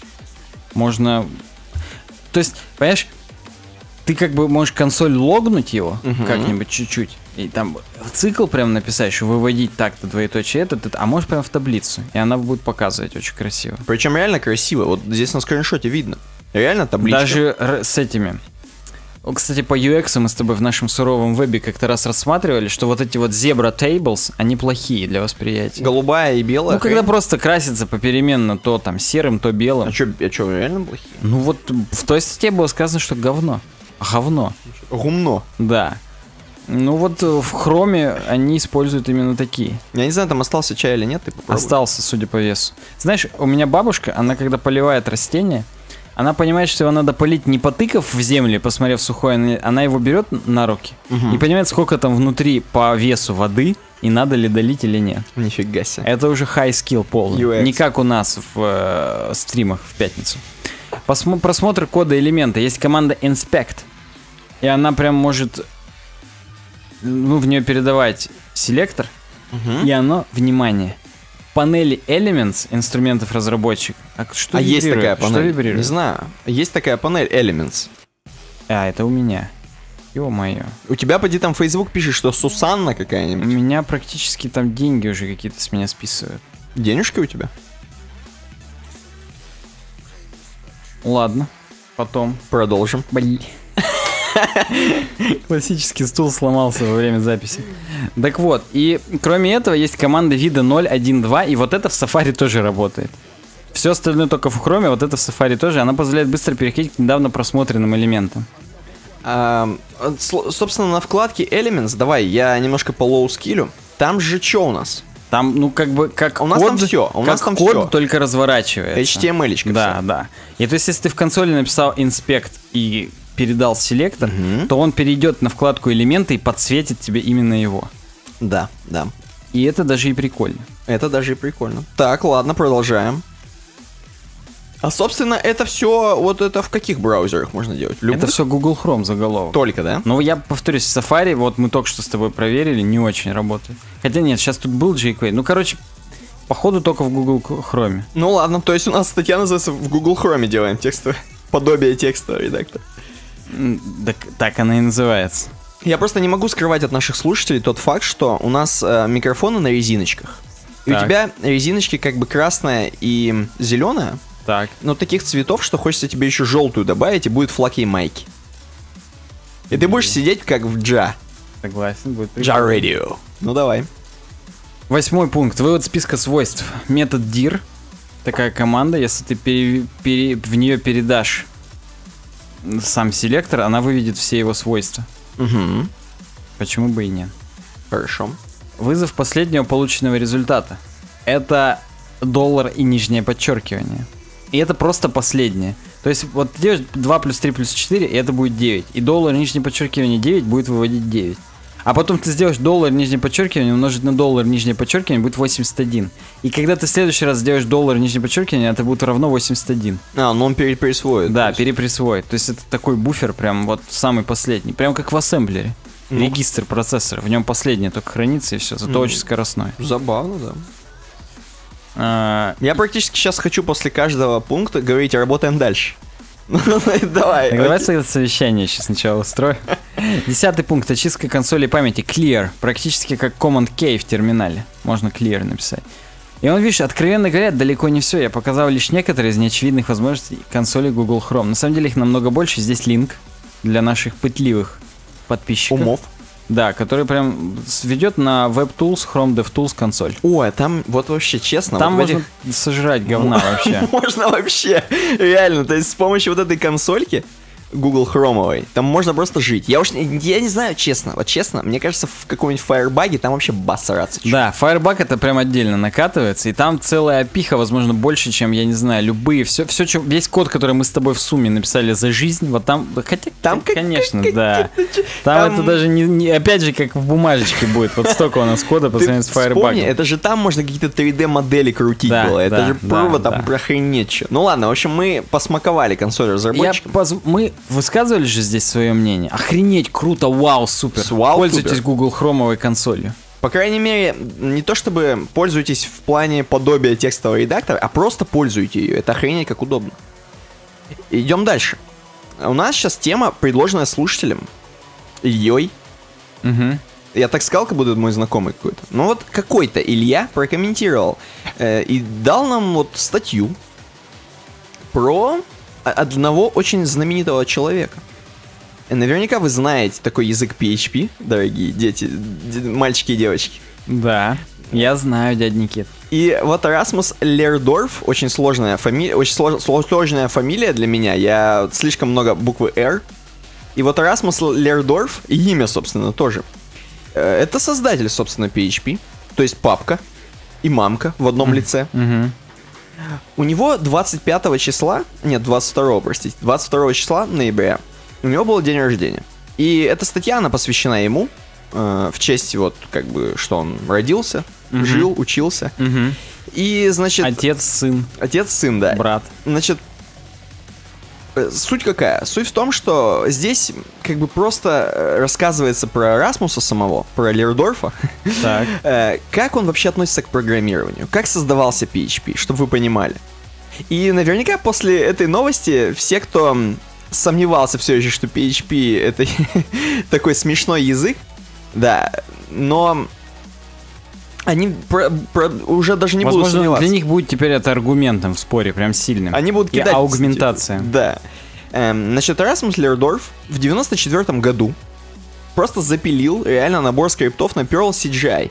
Можно... То есть, понимаешь, ты как бы можешь консоль логнуть его Мгм. как-нибудь чуть-чуть, и там цикл прям написать, что выводить так-то, двоеточие этот, это, а можешь прям в таблицу, и она будет показывать очень красиво. Причем реально красиво. Вот здесь на скриншоте видно. Реально табличка. Даже р- с этими. О, кстати, по ю экс мы с тобой в нашем суровом вебе как-то раз рассматривали, что вот эти вот Zebra Tables, они плохие для восприятия. Голубая и белая. Ну, когда хрень. просто красится попеременно то там серым, то белым. А что, а чё, реально плохие? Ну вот в той статье было сказано, что говно. Говно, Гумно. да. Ну вот э, в хроме они используют именно такие. Я не знаю, там остался чай или нет, ты попробуй. Остался, судя по весу. Знаешь, у меня бабушка, она когда поливает растение, она понимает, что его надо полить не потыкав в землю, посмотрев сухое, она- она его берет на руки Мгм. и понимает, сколько там внутри по весу воды и надо ли долить или нет. Нифига себе. Это уже high skill полный. ю экс. Не как у нас в э, стримах в пятницу. Посмо- просмотр кода элемента. Есть команда inspect. И она прям может, ну, в нее передавать селектор. Мгм. И оно, внимание, панели Elements инструментов разработчика. А что А есть вибрирует? такая Что панель? вибрирует? Не знаю. Есть такая панель Elements. А, это у меня. Ё-моё. У тебя, поди, там Facebook пишет, что Сусанна У какая-нибудь. меня практически там деньги уже какие-то с меня списывают. Денежки у тебя? Ладно, потом. Продолжим. Блин. Классический стул сломался во время записи. Так вот, и кроме этого есть команда вида ноль, один, два, и вот это в Safari тоже работает. Все остальное только в Chrome, вот это в Safari тоже. Она позволяет быстро переходить к недавно просмотренным элементам. А, с- собственно, на вкладке Elements, давай, я немножко по лоу скиллю. Там же что у нас? Там, ну, как бы, как У нас код, там всё, у как нас там код, всё. только разворачивается. эйч ти эм эль-очка Да, всё. да. И то есть, если ты в консоли написал inspect и передал селектор, Мгм. то он перейдет на вкладку элементы и подсветит тебе именно его. Да, да. И это даже и прикольно. Это даже и прикольно. Так, ладно, продолжаем. А, собственно, это все, вот это в каких браузерах можно делать? Любых? Это все Google Chrome заголовок. Только, да? Но я повторюсь, Safari, вот мы только что с тобой проверили, не очень работает. Хотя нет, сейчас тут был jQuery. Ну, короче, походу только в Google Chrome. Ну ладно, то есть у нас статья называется «В Google Chrome делаем текстовое». Подобие текста редактора. М, Так, так она и называется. Я просто не могу скрывать от наших слушателей тот факт, что у нас э, микрофоны на резиночках. И Так. у тебя резиночки как бы красная и зеленая, Так. но таких цветов, что хочется тебе еще желтую добавить, и будет флаг и майки. И ты будешь сидеть как в Джа. Согласен, будет Джа прикольно. Radio. Ну давай. Восьмой пункт. Вывод списка свойств. Метод dir. Такая команда, если ты пере- пере- в нее передашь сам селектор, она выведет все его свойства. Угу. Почему бы и нет? Хорошо. Вызов последнего полученного результата. Это доллар и нижнее подчеркивание. И это просто последнее. То есть вот ты делаешь два плюс три плюс четыре, и это будет девять. И доллар, нижнее подчеркивание девять будет выводить девять. А потом ты сделаешь доллар, нижнее подчеркивание, умножить на доллар, нижнее подчеркивание, будет восемьдесят один. И когда ты в следующий раз сделаешь доллар, нижнее подчеркивание, это будет равно восемьдесят один. А, ну он переприсвоит. Да, переприсвоит. То есть это такой буфер, прям вот самый последний. Прям как в ассемблере. Ну. Регистр процессора. В нем последнее только хранится, и все. Зато ну, очень скоростной. Забавно, да. А... Я практически сейчас хочу после каждого пункта говорить, работаем дальше. Давай. Так давай это совещание сейчас сначала устрою. Десятый пункт. Очистка консоли памяти. Clear. Практически как Command-K в терминале. Можно Clear написать. И он, видишь, откровенно говоря, далеко не все. Я показал лишь некоторые из неочевидных возможностей консоли Google Chrome. На самом деле их намного больше. Здесь линк для наших пытливых подписчиков. Умов. Да, который прям ведет на WebTools, Chrome DevTools консоль. Ой, там вот вообще честно. Там вот можно этих... сожрать говна вообще. Можно вообще, реально. То есть с помощью вот этой консольки Google Chrome'овой, там можно просто жить. Я уж я не знаю, честно, вот честно, мне кажется, в каком-нибудь Firebug'е там вообще басараться. Да, Firebug это прям отдельно накатывается, и там целая опиха, возможно, больше, чем, я не знаю, любые, все, все, что, весь код, который мы с тобой в сумме написали за жизнь, вот там, хотя, там, конечно, как, да, как, там, там это даже не, не, опять же, как в бумажечке будет, вот столько у нас кода по сравнению с Firebug. Вспомни, это же там можно какие-то три дэ-модели крутить да, было, это да, же да, прово да, там да. прохренеть что. Ну ладно, в общем, мы посмаковали консоль разработчикам. Я поз... Мы высказывали же здесь свое мнение. Охренеть, круто, вау, супер. Вау, Пользуйтесь супер. Google Chrome'овой консолью. По крайней мере, не то чтобы пользуйтесь в плане подобия текстового редактора, а просто пользуйте ее. Это охренеть как удобно. Идем дальше. У нас сейчас тема, предложенная слушателем Ильей. Угу. Я так сказал, как будто это мой знакомый какой-то. Ну вот какой-то Илья прокомментировал э, и дал нам вот статью про одного очень знаменитого человека. Наверняка вы знаете такой язык пи эйч пи, дорогие дети, мальчики и девочки. Да, я знаю, дядь Никит. И вот Расмус Лердорф, очень сложная фамилия, очень слож, сложная фамилия для меня, я слишком много буквы R. И вот Расмус Лердорф, и имя, собственно, тоже. Это создатель, собственно, пи эйч пи, то есть папка и мамка в одном mm-hmm. лице. Mm-hmm. У него двадцать пятого числа, нет, двадцать второго, простите, двадцать второго числа ноября у него был день рождения. И эта статья, она посвящена ему, э, в честь вот, как бы, что он родился, mm-hmm. жил, учился. Mm-hmm. И, значит... Отец, сын. Отец, сын, да. Брат. Значит, суть какая? Суть в том, что здесь как бы просто рассказывается про Расмуса самого, про Лердорфа. Так. Как он вообще относится к программированию, как создавался пи эйч пи, чтобы вы понимали. И наверняка после этой новости все, кто сомневался все еще, что пи эйч пи это такой смешной язык, да, но они про, про, уже даже не Возможно, будут сомневаться. Для них будет теперь это аргументом в споре, прям сильным. Они будут кидать... И аугментация. Да. Эм, значит, Расмус Лердорф в девяносто четвёртом году просто запилил реально набор скриптов на Perl си джи ай,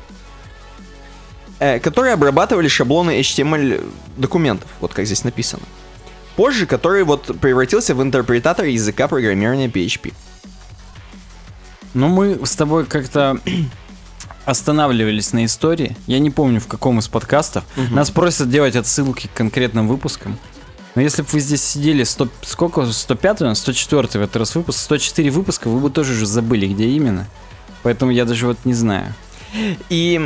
э, которые обрабатывали шаблоны эйч ти эм эль документов, вот как здесь написано. Позже, который вот превратился в интерпретатор языка программирования пи эйч пи. Ну, мы с тобой как-то... останавливались на истории. Я не помню, в каком из подкастов. Угу. Нас просят делать отсылки к конкретным выпускам. Но если бы вы здесь сидели сто, сколько? сто пятый, сто четвёртый в этот раз выпуск, сто четыре выпуска, вы бы тоже уже забыли, где именно. Поэтому я даже вот не знаю. И...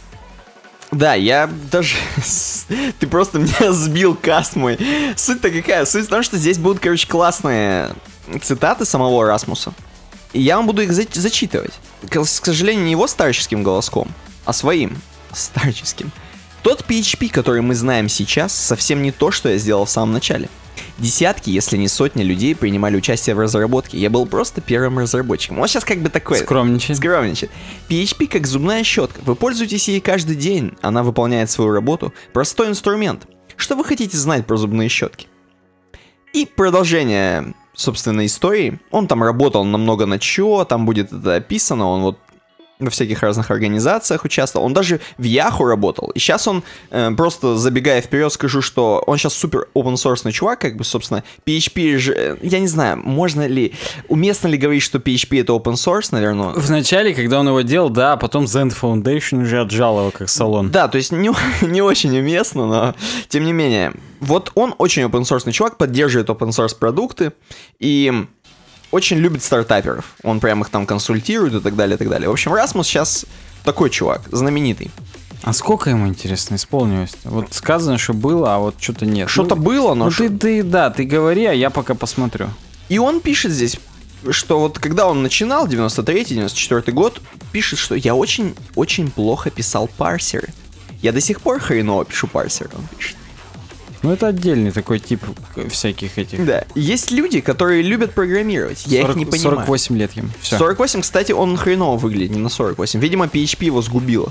Да, я даже... Ты просто меня сбил, каст мой. Суть-то какая? Суть в том, что здесь будут, короче, классные цитаты самого Расмуса. И я вам буду их за- зачитывать. К, к сожалению, не его старческим голоском, а своим старческим. Тот пи эйч пи, который мы знаем сейчас, совсем не то, что я сделал в самом начале. Десятки, если не сотни людей принимали участие в разработке. Я был просто первым разработчиком. Он сейчас как бы такой... Скромничает. Скромничает. пи эйч пи как зубная щетка. Вы пользуетесь ей каждый день. Она выполняет свою работу. Простой инструмент. Что вы хотите знать про зубные щетки? И продолжение... собственно, истории. Он там работал намного над чего, там будет это описано, он вот во всяких разных организациях участвовал. Он даже в Yahoo работал. И сейчас он, э, просто забегая вперед, скажу, что он сейчас супер open-source чувак, как бы, собственно, пи эйч пи же... Я не знаю, можно ли... Уместно ли говорить, что пи эйч пи это open-source, наверное? Вначале, когда он его делал, да, а потом Zend Foundation уже отжал его как салон. Да, то есть не, не очень уместно, но тем не менее. Вот он очень open-source чувак, поддерживает open-source продукты и... очень любит стартаперов. Он прям их там консультирует и так далее, и так далее. В общем, Расмус сейчас такой чувак, знаменитый. А сколько ему, интересно, исполнилось? Вот сказано, что было, а вот что-то нет. Что-то ну, было, но... Ну шо... ты, ты, да, ты говори, а я пока посмотрю. И он пишет здесь, что вот когда он начинал, девяносто третий девяносто четвёртый год, пишет, что я очень-очень плохо писал парсеры. Я до сих пор хреново пишу парсеры, он пишет. Ну, это отдельный такой тип всяких этих. Да. Есть люди, которые любят программировать. Я сорок, их не понимаю. сорок восемь лет ему. Всё. сорок восемь, кстати, он хреново выглядит, не на сорок восемь. Видимо, пи эйч пи его сгубило.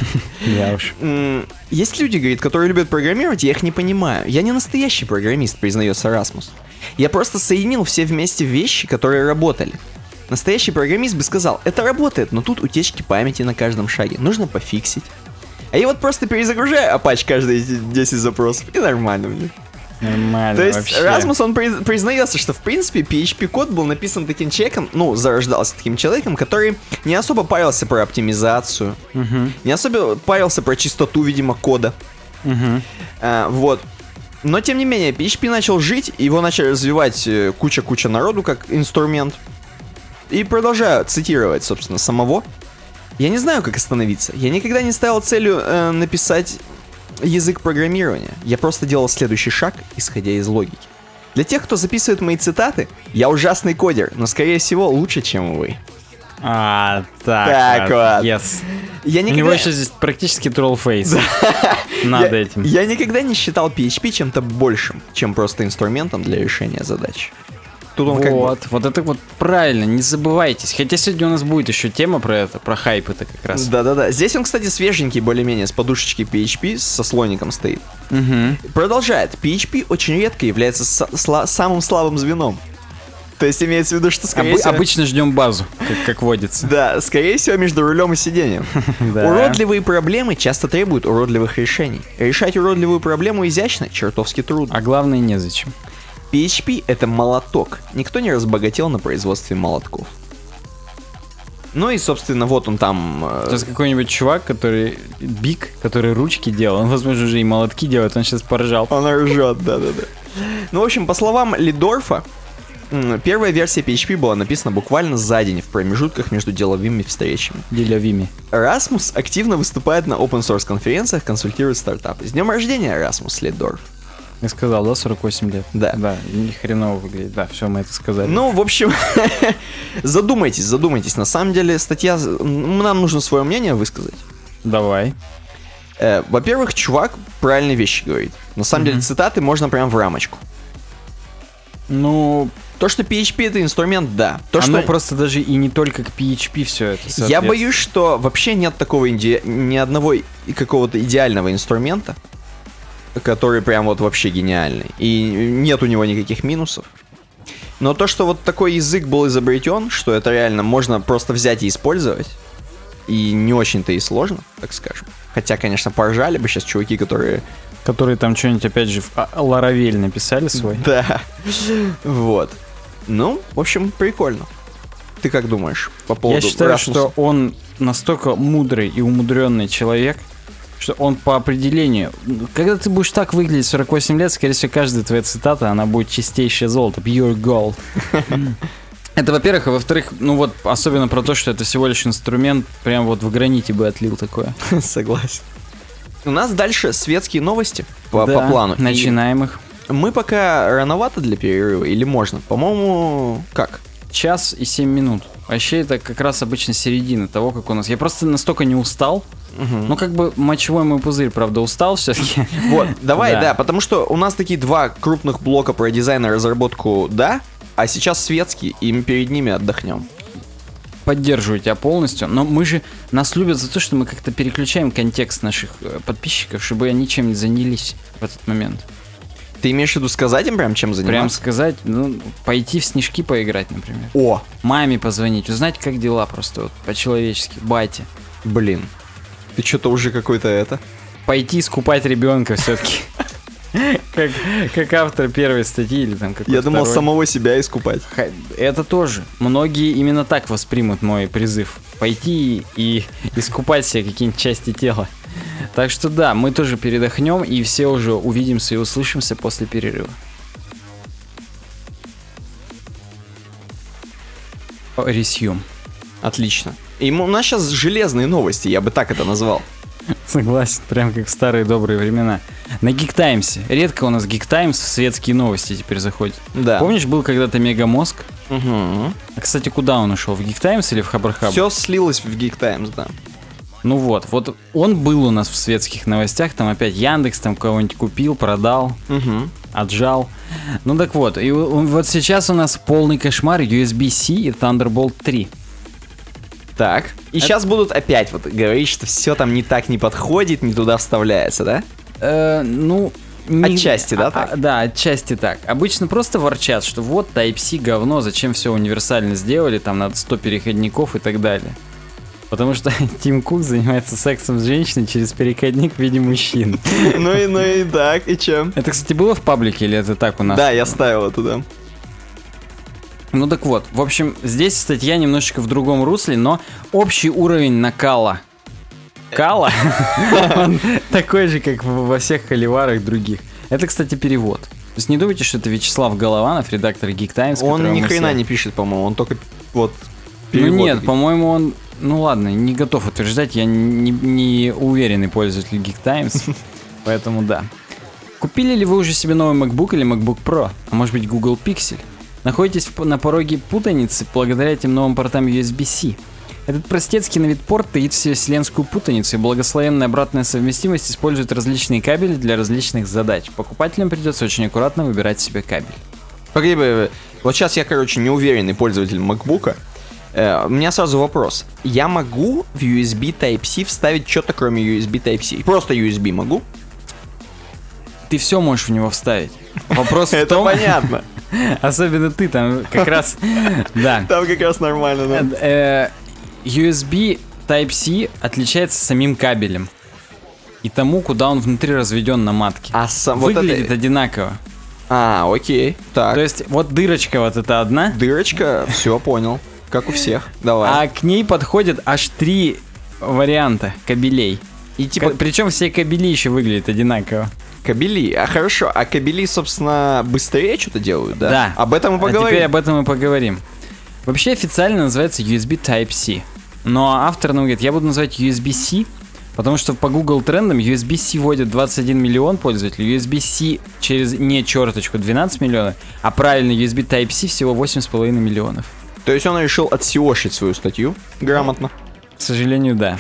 Я уж. Есть люди, говорит, которые любят программировать, я их не понимаю. Я не настоящий программист, признается Расмус. Я просто соединил все вместе вещи, которые работали. Настоящий программист бы сказал, это работает, но тут утечки памяти на каждом шаге. Нужно пофиксить. А я вот просто перезагружаю Apache каждые десять запросов, и нормально мне. Нормально. То есть вообще. Расмус, он приз- признается, что в принципе пи эйч пи-код был написан таким человеком, ну, зарождался таким человеком, который не особо парился про оптимизацию, Угу. не особо парился про чистоту, видимо, кода. Угу. А, вот. Но, тем не менее, пи эйч пи начал жить, его начали развивать э, куча-куча народу как инструмент. И продолжаю цитировать, собственно, самого. Я не знаю, как остановиться. Я никогда не ставил целью э, написать язык программирования. Я просто делал следующий шаг, исходя из логики. Для тех, кто записывает мои цитаты, я ужасный кодер, но, скорее всего, лучше, чем вы. А, так, Так вот. Yes. Я У него никогда... еще здесь практически троллфейс. Над я, этим. я никогда не считал пи эйч пи чем-то большим, чем просто инструментом для решения задач. Тут он как бы... Вот, вот это вот правильно, не забывайтесь. Хотя сегодня у нас будет еще тема про это, про хайп это как раз. Да-да-да. Здесь он, кстати, свеженький более-менее, с подушечки пи эйч пи, со слоником стоит. Угу. Продолжает. пи эйч пи очень редко является с- сла- самым слабым звеном. То есть имеется в виду, что скорее Обы- всего... обычно ждем базу, как, как водится. Да, скорее всего, между рулем и сиденьем. Да. Уродливые проблемы часто требуют уродливых решений. Решать уродливую проблему изящно чертовски трудно. А главное, незачем. пи эйч пи — это молоток. Никто не разбогател на производстве молотков. Ну и, собственно, вот он там... э, Сейчас какой-нибудь чувак, который биг, который ручки делал, он, возможно, уже и молотки делает, он сейчас поржал. Он ржет, да-да-да. Ну, в общем, по словам Лидорфа, м, первая версия пи эйч пи была написана буквально за день в промежутках между деловыми встречами. Делявими. Расмус активно выступает на open-source конференциях, консультирует стартапы. С днем рождения, Расмус Лидорф. Я сказал, да, сорок восемь лет? Да. Да, ни хреново выглядит. Да, все, мы это сказали. Ну, в общем, задумайтесь, задумайтесь. На самом деле, статья... м, Нам нужно свое мнение высказать. Давай. Э, во-первых, чувак правильные вещи говорит. На самом деле, цитаты можно прям в рамочку. Ну, То, что пи эйч пи это инструмент, да. То, оно что... просто даже и не только к пи эйч пи все это. Я соответствует. боюсь, что вообще нет такого иде... ни одного и- какого-то идеального инструмента, который прям вот вообще гениальный. И нет у него никаких минусов. Но то, что вот такой язык был изобретен, что это реально можно просто взять и использовать, и не очень-то и сложно, так скажем. Хотя, конечно, поржали бы сейчас чуваки, которые... Которые там что-нибудь опять же в а, Laravel написали свой. Да. Вот. Ну, в общем, прикольно. Ты как думаешь по поводу Я считаю, Расмуса? что он настолько мудрый и умудренный человек, что он по определению... Когда ты будешь так выглядеть в сорок восемь лет, скорее всего, каждая твоя цитата, она будет чистейшее золото. Pure gold. Это, во-первых, а во-вторых, ну вот, особенно про то, что это всего лишь инструмент, прям вот в граните бы отлил такое. Согласен. У нас дальше светские новости по, Да, по плану. И начинаем их. мы пока рановато для перерыва или можно? По-моему, как? Час и семь минут. Вообще это как раз обычно середина того, как у нас. Я просто настолько не устал. Ну, как бы мочевой мой пузырь, правда, устал все-таки. Вот, давай, Да. да, потому что у нас такие два крупных блока про дизайн и разработку, да, а сейчас светские, и мы перед ними отдохнем. Поддерживаю тебя полностью, но мы же, нас любят за то, что мы как-то переключаем контекст наших э, подписчиков, чтобы они чем не занялись в этот момент. Ты имеешь в виду сказать им прям, чем заниматься? Прям сказать, ну, пойти в снежки поиграть, например. О, Маме позвонить, узнать, как дела просто вот по-человечески, бате. блин. Ты что-то уже какой-то это... Пойти искупать ребенка все-таки. Как, как автор первой статьи или там какой-то Я думал, второй. самого себя искупать. Ха- Это тоже. Многие именно так воспримут мой призыв. Пойти и искупать себе какие-нибудь части тела. Так что да, мы тоже передохнем и все уже увидимся и услышимся после перерыва. Resume. Отлично. И у нас сейчас железные новости, я бы так это назвал. Согласен, прям как в старые добрые времена. На Geek Times. Редко у нас Geek Times в светские новости теперь заходит. Да. Помнишь, был когда-то Мегамозг? Угу. А, кстати, куда он ушел? В Geek Times или в Хабр-Хабр? Все слилось в Geek Times, да. Ну вот, вот он был у нас в светских новостях, там опять Яндекс там кого-нибудь купил, продал, Угу. отжал. Ну так вот, и у- вот сейчас у нас полный кошмар ю эс би-C и Thunderbolt три. Так. И сейчас будут опять вот говорить, что все там не так не подходит, не туда вставляется, да? Э, ну... не- Отчасти, да, а- так? а, да, отчасти так. Обычно просто ворчат, что вот Type-C говно, зачем все универсально сделали, там надо сто переходников и так далее. Потому что Тим Кук занимается сексом с женщиной через переходник в виде мужчин. Ну и, ну и так, и чем? Это, кстати, было в паблике или это так у нас? Да, я ставил это, да. Ну так вот, в общем, здесь статья немножечко в другом русле, но общий уровень накала. Кала, он такой же, как в- во всех холиварах других. Это, кстати, перевод. То есть не думайте, что это Вячеслав Голованов, редактор Geek Times. Он которого ни мы хрена все- не пишет, по-моему, он только вот... Ну переводы. нет, по-моему, он... Ну ладно, не готов утверждать, я не, не уверенный пользователь Geek Times, поэтому да. Купили ли вы уже себе новый MacBook или MacBook Pro? А может быть Google Pixel? Находитесь в- на пороге путаницы благодаря этим новым портам ю эс би-C. Этот простецкий на вид порт таит в себе вселенскую путаницу, и благословенная обратная совместимость использует различные кабели для различных задач. Покупателям придется очень аккуратно выбирать себе кабель. Погоди, погоди, вот сейчас я, короче, неуверенный пользователь MacBook'а. Э, у меня сразу вопрос. Я могу в ю эс би Type-C вставить что-то, кроме ю эс би Type-C? Просто ю эс би могу? Ты все можешь в него вставить. Вопрос в Это том... понятно. Особенно ты там как раз... Да. Там как раз нормально, да. Э, ю эс би Type-C отличается самим кабелем и тому, куда он внутри разведен на матке. А сам вот Выглядит это... одинаково. А, окей. Так, То есть вот дырочка вот эта одна, дырочка, все, понял. Как у всех. Давай. а к ней подходят аж три варианта кабелей. И типа Причем все кабели еще выглядят одинаково. кабели. А хорошо, а кабели, собственно, быстрее что-то делают, да? Да. Об этом мы А теперь поговорим. об этом мы поговорим. Вообще официально называется ю эс би Type-C. Но автор нам говорит, я буду называть ю эс би-C, потому что по Google трендам ю эс би-C вводит двадцать один миллион пользователей, ю эс би-C через не черточку двенадцать миллионов, а правильно ю эс би Type-C всего восемь с половиной миллионов. То есть он решил отсеошить свою статью грамотно. К сожалению, да.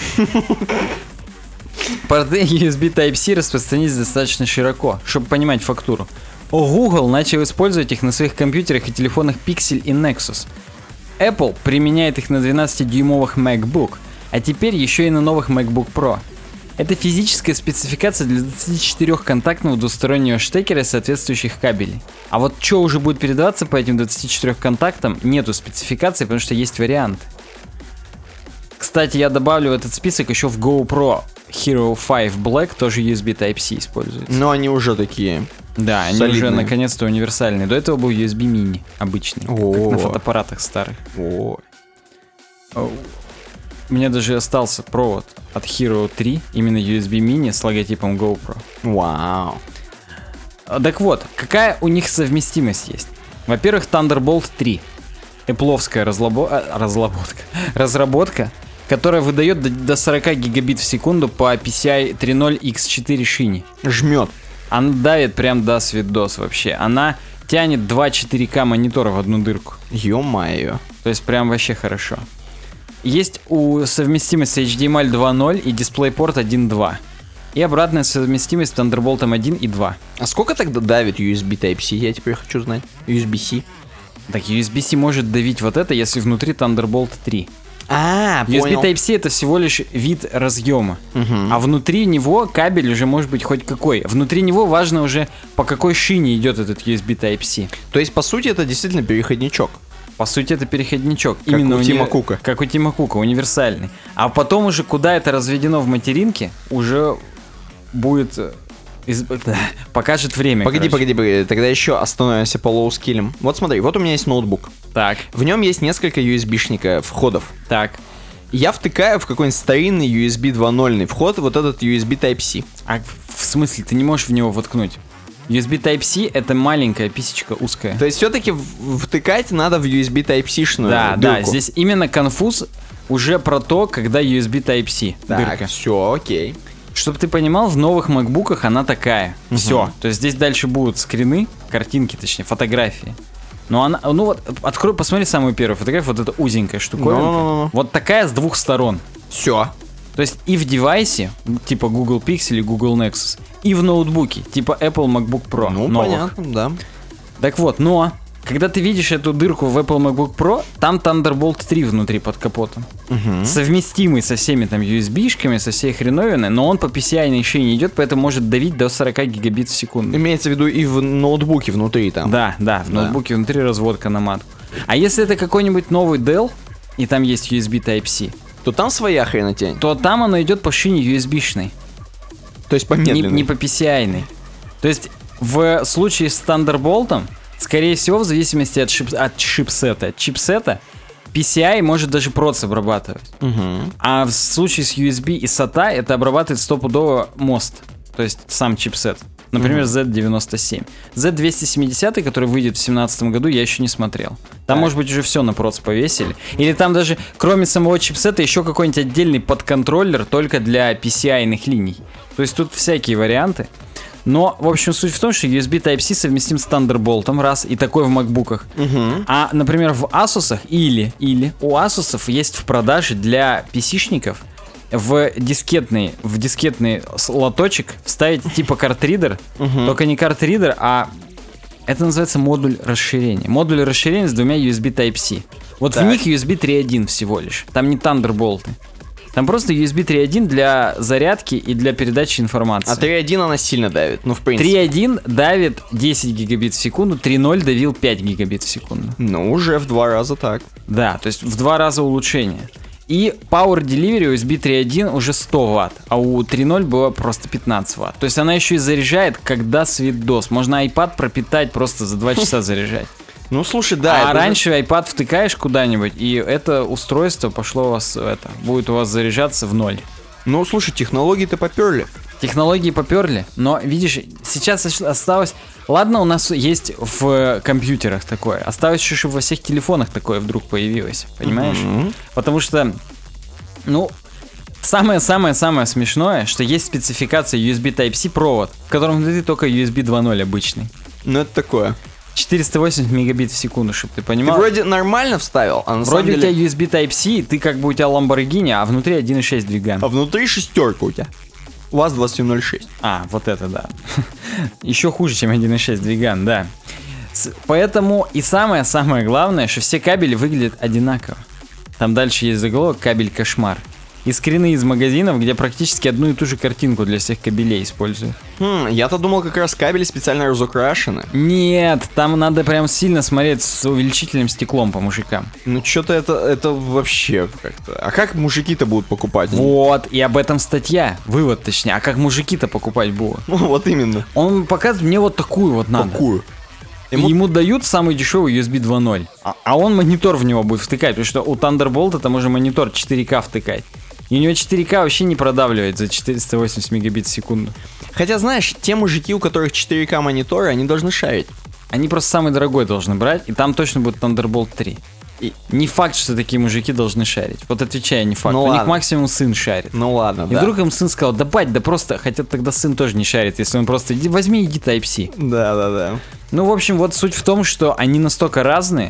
Порты ю эс би Type-C распространились достаточно широко, чтобы понимать фактуру. О, Google начал использовать их на своих компьютерах и телефонах Pixel и Nexus. Apple применяет их на двенадцатидюймовых MacBook, а теперь еще и на новых MacBook Pro. Это физическая спецификация для двадцатичетырёхконтактного двустороннего штекера и соответствующих кабелей. А вот что уже будет передаваться по этим двадцати четырём контактам, нету спецификации, потому что есть варианты. Кстати, я добавлю в этот список еще в GoPro Hero пять Black тоже ю эс би Type-C используется. Но они уже такие. Да, они солидные. уже наконец-то универсальные. До этого был ю эс би Mini обычный, как О. на фотоаппаратах старых. О, У меня даже остался провод от Hero три, именно ю эс би Mini с логотипом GoPro. вау. А, Так вот, какая у них совместимость есть? Во-первых, Thunderbolt три. Эпловская разлабо... а, разработка. разработка, которая выдает до, до сорок гигабит в секунду по пи си ай три ноль икс четыре шине. Жмет. Она давит прям до свидос вообще. Она тянет два четыре ка монитора в одну дырку. Ё-моё. То есть прям вообще хорошо. Есть у совместимость с эйч ди эм ай два ноль и DisplayPort один два. И обратная совместимость с Thunderbolt один и два. А сколько тогда давит ю эс би Type-C? Я теперь хочу знать. ю эс би-C. Так, ю эс би-C может давить вот это, если внутри Thunderbolt три. А, ю эс би понял. Type-C это всего лишь вид разъема. Мгм. А внутри него кабель уже может быть хоть какой. Внутри него важно уже, по какой шине идет этот ю эс би Type-C. То есть, по сути, это действительно переходничок. По сути, это переходничок. Как у уни- Тима Кука. Как у Тима Кука, универсальный. А потом уже, куда это разведено в материнке, уже будет... э, из- покажет время. Погоди, короче. погоди, погоди, тогда еще остановимся по лоу-скиллям. Вот смотри, вот у меня есть ноутбук. Так, В нем есть несколько ю эс би-шника входов. так. Я втыкаю в какой-нибудь старинный ю эс би два ноль вход вот этот ю эс би Type-C. А в смысле, ты не можешь в него воткнуть? ю эс би Type-C это маленькая писечка узкая. То есть все-таки втыкать надо в ю эс би Type-C-шную Да, дырку. да, здесь именно конфуз уже про то, когда ю эс би Type-C Так, дырка. все, окей. Чтобы ты понимал, в новых макбуках она такая. Мгм. Все. То есть здесь дальше будут скрины, картинки, точнее, фотографии. Но она, ну вот, открой, посмотри самую первую фотографию, вот эта узенькая штуковинка. Ну-ну-ну-ну. Вот такая с двух сторон. Все. То есть и в девайсе, типа Google Pixel или Google Nexus, и в ноутбуке, типа Apple MacBook Pro. Ну, новых. понятно, да. Так вот, но когда ты видишь эту дырку в Apple MacBook Pro, там Thunderbolt три внутри под капотом. Мгм. Совместимый со всеми там ю эс би-шками, со всей хреновиной, но он по пи си ай-ной шине идет, поэтому может давить до сорок гигабит в секунду. Имеется в виду и в ноутбуке внутри там. Да, да, в Да. ноутбуке внутри разводка на матку. А если это какой-нибудь новый Dell, и там есть ю эс би Type-C, То там своя хренотень. то там оно идет по шине ю эс би-шной, То есть не, помедленнее. не по пи си ай-ной. То есть в случае с Thunderbolt, скорее всего, в зависимости от, шип- от чипсета, от чипсета, пи си ай может даже проц обрабатывать. Мгм. А в случае с ю эс би и сата это обрабатывает стопудово мост, то есть сам чипсет. Например, зет девяносто семь. зет двести семьдесят, который выйдет в две тысячи семнадцатом году, я еще не смотрел. Там, Так. может быть, уже все на проц повесили. Или там даже, кроме самого чипсета, еще какой-нибудь отдельный подконтроллер только для пи си ай-ных линий. То есть тут всякие варианты. Но, в общем, суть в том, что ю эс би Type-C совместим с Thunderbolt, раз, и такой в макбуках. Мгм. А, например, в Asus'ах или, или у Asus'ов есть в продаже для пи си-шников в дискетный, в дискетный с- лоточек вставить типа картридер, Мгм. только не картридер, а это называется модуль расширения. Модуль расширения с двумя ю эс би Type-C. Вот Так. в них ю эс би три точка один всего лишь. Там не Thunderbolt. Там просто ю эс би три точка один для зарядки и для передачи информации. А три точка один она сильно давит. Ну, в принципе. три точка один давит десять гигабит в секунду, три точка ноль давил пять гигабит в секунду. Ну, уже в два раза так. Да, то есть в два раза улучшение. И Power Delivery ю эс би три точка один уже сто ватт, а у три точка ноль было просто пятнадцать ватт. То есть она еще и заряжает, когда свет-дос. Можно iPad пропитать просто за два часа заряжать. Ну, слушай, да. А это же- раньше iPad втыкаешь куда-нибудь, и это устройство пошло у вас, это, будет у вас заряжаться в ноль. Ну, слушай, технологии-то поперли. Технологии поперли, но видишь, сейчас ош- осталось... Ладно, у нас есть в компьютерах такое, осталось еще, чтобы во всех телефонах такое вдруг появилось, понимаешь? Мгм. Потому что, ну, самое-самое-самое смешное, что есть спецификация ю эс би Type-C провод, в котором внутри только ю эс би два ноль обычный. Ну, это такое. четыреста восемьдесят мегабит в секунду, чтобы ты Ты понимал. вроде нормально вставил, а на Вроде самом у тебя деле... ю эс би Type-C, ты как бы у тебя Lamborghini, а внутри один и шесть двиган. А внутри шестерка у тебя. УАЗ двадцать семь ноль шесть. А, вот это да. Еще хуже, чем один и шесть двиган, да. С- Поэтому и самое-самое главное, что все кабели выглядят одинаково. Там дальше есть заголовок «Кабель кошмар». И скрины из магазинов, где практически одну и ту же картинку для всех кабелей используют. Хм, я-то думал, как раз кабели специально разукрашены. Нет, там надо прям сильно смотреть с увеличительным стеклом по мужикам. Ну, что-то это, это вообще как-то... А как мужики-то будут покупать? Вот, и об этом статья. Вывод, точнее. А как мужики-то покупать будут? Ну, вот именно. Он показывает, мне вот такую вот надо. Какую? И Ему- ему дают самый дешевый ю эс би два ноль. А, а он монитор в него будет втыкать, потому что у Thunderbolt там уже монитор четыре ка втыкать. И у него четыре ка вообще не продавливает за четыреста восемьдесят мегабит в секунду. Хотя, знаешь, те мужики, у которых четыре ка мониторы, они должны шарить. Они просто самый дорогой должны брать, и там точно будет Thunderbolt три. И не факт, что такие мужики должны шарить. Вот отвечаю, не факт. Ну у них ладно. максимум сын шарит. Ну ладно, И да. вдруг им сын сказал, да бать, да просто, хотя тогда сын тоже не шарит, если он просто, иди, возьми, иди Type-C. Да, да, да. Ну, в общем, вот суть в том, что они настолько разные,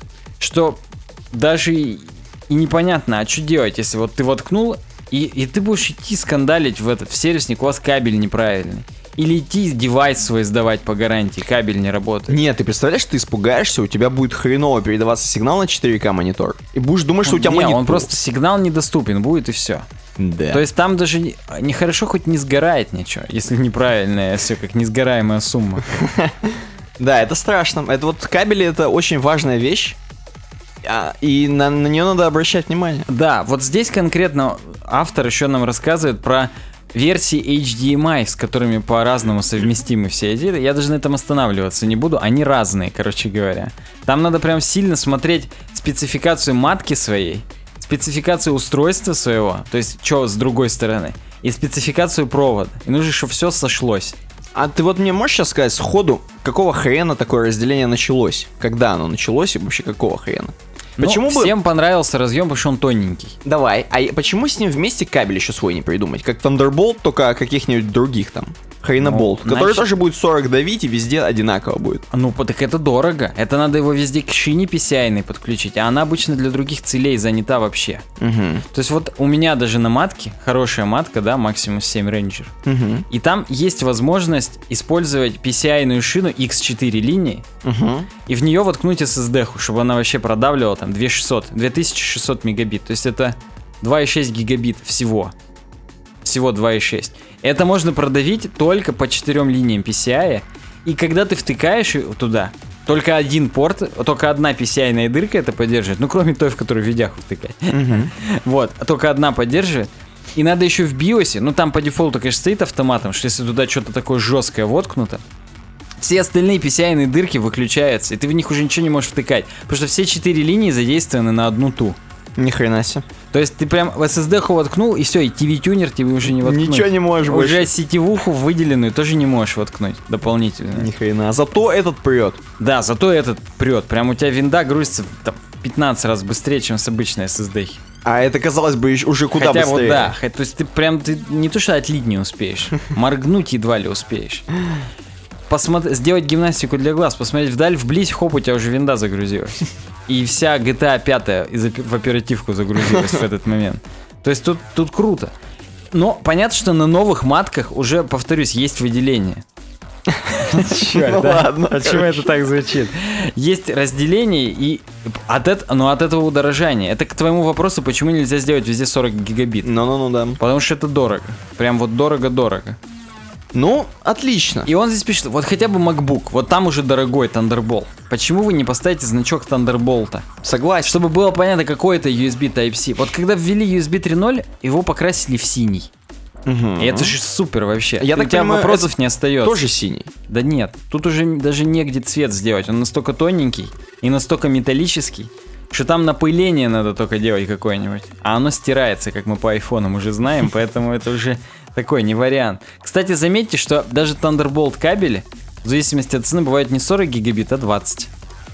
что даже и, и непонятно, а что делать, если вот ты воткнул, и, и ты будешь идти скандалить в этот в сервисник, у вас кабель неправильный. Или идти девайс свой сдавать по гарантии, кабель не работает. Нет, ты представляешь, ты испугаешься, у тебя будет хреново передаваться сигнал на четыре ка монитор. И будешь думать, что у тебя не, монитор. он просто сигнал недоступен будет, и все. Да. То есть там даже не- нехорошо хоть не сгорает ничего, если неправильное все, как несгораемая сумма. Да, это страшно. Это вот кабели, это очень важная вещь. а, И на, на нее надо обращать внимание. Да, вот здесь конкретно автор еще нам рассказывает про версии эйч ди эм ай, с которыми по-разному совместимы все эти. Я даже на этом останавливаться не буду, они разные, короче говоря. Там надо прям сильно смотреть спецификацию матки своей, спецификацию устройства своего, то есть что с другой стороны, и спецификацию провода. И нужно, чтобы все сошлось. А ты вот мне можешь сейчас сказать сходу, какого хрена такое разделение началось? Когда оно началось и вообще какого хрена? Ну, Почему бы... всем понравился разъем, потому что он тоненький. Давай, а почему с ним вместе кабель еще свой не придумать? Как Thunderbolt, только каких-нибудь других там. Хреноболт, Ну, который значит- тоже будет сорок давить и везде одинаково будет. Ну, по- так это дорого. Это надо его везде к шине пи си ай подключить, а она обычно для других целей занята вообще. Угу. То есть вот у меня даже на матке, хорошая матка, да, Maximus семь Ranger, Угу. и там есть возможность использовать пи си ай-ную шину икс четыре линии, Угу. и в нее воткнуть эс эс ди-ху, чтобы она вообще продавливала там две тысячи шестьсот, две тысячи шестьсот мегабит. То есть это два и шесть гигабит всего. Всего два и шесть. Это можно продавить только по четырем линиям пи си ай. И когда ты втыкаешь её туда, только один порт, только одна пи си ай-ная дырка это поддерживает. Ну, кроме той, в которую видяху втыкать. Вот, только одна поддерживает. И надо еще в биосе, ну там по дефолту, конечно, стоит автоматом, что если туда что-то такое жесткое воткнуто, все остальные пи си ай-ные дырки выключаются, и ты в них уже ничего не можешь втыкать. Потому что все четыре линии задействованы на одну ту. Ни хрена себе. То есть ты прям в эс эс ди-ху воткнул, и все, и ти ви-тюнер тебе уже не воткнуть. Ничего не можешь Уже больше. сетевуху выделенную тоже не можешь воткнуть дополнительно. Ни хрена. А зато этот прет. Да, зато этот прет. Прям у тебя винда грузится там, пятнадцать раз быстрее, чем с обычной эс эс ди. А это, казалось бы, ещё уже куда Хотя быстрее. вот да, хо- то есть ты прям ты не то что отлить не успеешь, моргнуть едва ли успеешь. Посмотри, сделать гимнастику для глаз, посмотреть вдаль, вблизь, хоп, у тебя уже винда загрузилась. И вся джи ти эй пять из опи- в оперативку загрузилась в этот момент. То есть тут, тут круто. Но понятно, что на новых матках уже, повторюсь, есть выделение. Чёрт, Ну да? ладно, Почему это так звучит? Есть разделение и от, эт- ну, от этого удорожания. Это к твоему вопросу, почему нельзя сделать везде сорок гигабит. Ну-ну-ну, да. Потому что это дорого. Прям вот дорого-дорого. Ну, отлично. И он здесь пишет, вот хотя бы MacBook, вот там уже дорогой Thunderbolt. Почему вы не поставите значок Thunderbolt? Согласен. Чтобы было понятно, какой это ю эс би Type-C. Вот когда ввели ю эс би три ноль, его покрасили в синий. Мгм. И это же супер вообще. Я У так тебя понимаю, вопросов это не остается. Тоже синий. Да нет, тут уже даже негде цвет сделать. Он настолько тоненький и настолько металлический, что там напыление надо только делать какое-нибудь. А оно стирается, как мы по айфонам уже знаем, поэтому это уже такой не вариант. Кстати, заметьте, что даже Thunderbolt кабели, в зависимости от цены, бывают не сорок гигабит, а двадцать.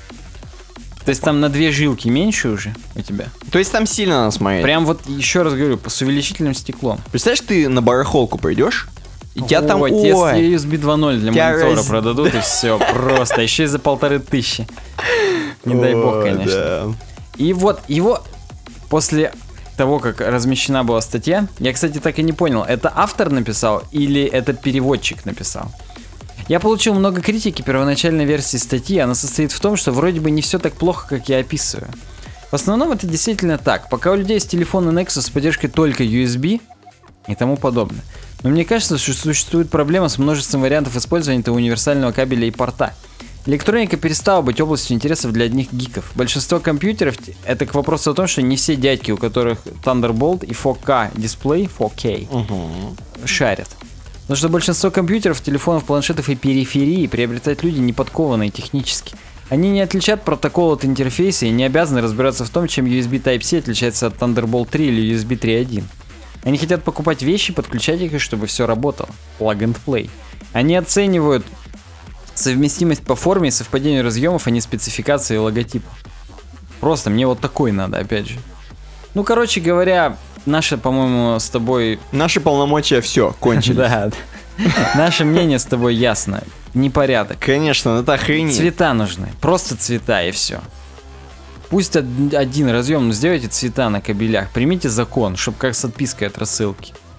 То есть там на две жилки меньше уже у тебя. То есть там сильно надо смотреть. Прям вот, еще раз говорю, с увеличительным стеклом. Представляешь, ты на барахолку придешь, и тебя там... Ой, если Ой, ю эс би два ноль для тебя монитора раз- продадут, и все, просто. Еще и за полторы тысячи. Не дай бог, Ой, конечно. да. И вот его после того, как размещена была статья, я, кстати, так и не понял, это автор написал или это переводчик написал. Я получил много критики первоначальной версии статьи, она состоит в том, что вроде бы не все так плохо, как я описываю. В основном это действительно так, пока у людей есть телефоны Nexus с поддержкой только ю эс би и тому подобное. Но мне кажется, что существует проблема с множеством вариантов использования этого универсального кабеля и порта. Электроника перестала быть областью интересов для одних гиков. Большинство компьютеров — это к вопросу о том, что не все дядьки, у которых Thunderbolt и фор кей дисплей, фор кей, Мгм. шарят. Потому что большинство компьютеров, телефонов, планшетов и периферии приобретают люди, не подкованные технически. Они не отличат протокол от интерфейса и не обязаны разбираться в том, чем ю эс би Type-C отличается от Thunderbolt три или ю эс би три точка один. Они хотят покупать вещи, подключать их, и чтобы все работало. Plug and play. Они оценивают совместимость по форме и совпадению разъемов, а не спецификации и логотипа. Просто мне вот такой надо, опять же. Ну, короче говоря, наше, по-моему, с тобой... Наши полномочия все, кончились. Да, наше мнение с тобой ясно. Непорядок. Конечно, это охренеть. Цвета нужны. Просто цвета и все. Пусть од- один разъем, но сделайте цвета на кабелях. Примите закон, чтобы как с отпиской от рассылки.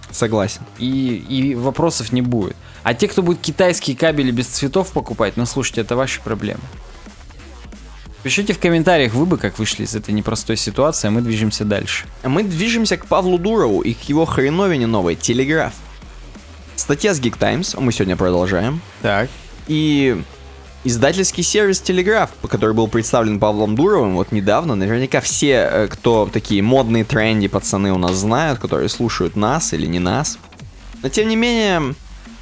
Согласен. И, и вопросов не будет. А те, кто будет китайские кабели без цветов покупать, ну слушайте, это ваши проблемы. Пишите в комментариях, вы бы как вышли из этой непростой ситуации, а мы движемся дальше. Мы движемся к Павлу Дурову и к его хреновине новой «Телеграф». Статья с Geek Times, мы сегодня продолжаем. Так. И издательский сервис «Телеграф», который был представлен Павлом Дуровым вот недавно, наверняка все, кто такие модные тренди пацаны у нас знают, которые слушают нас или не нас. Но тем не менее,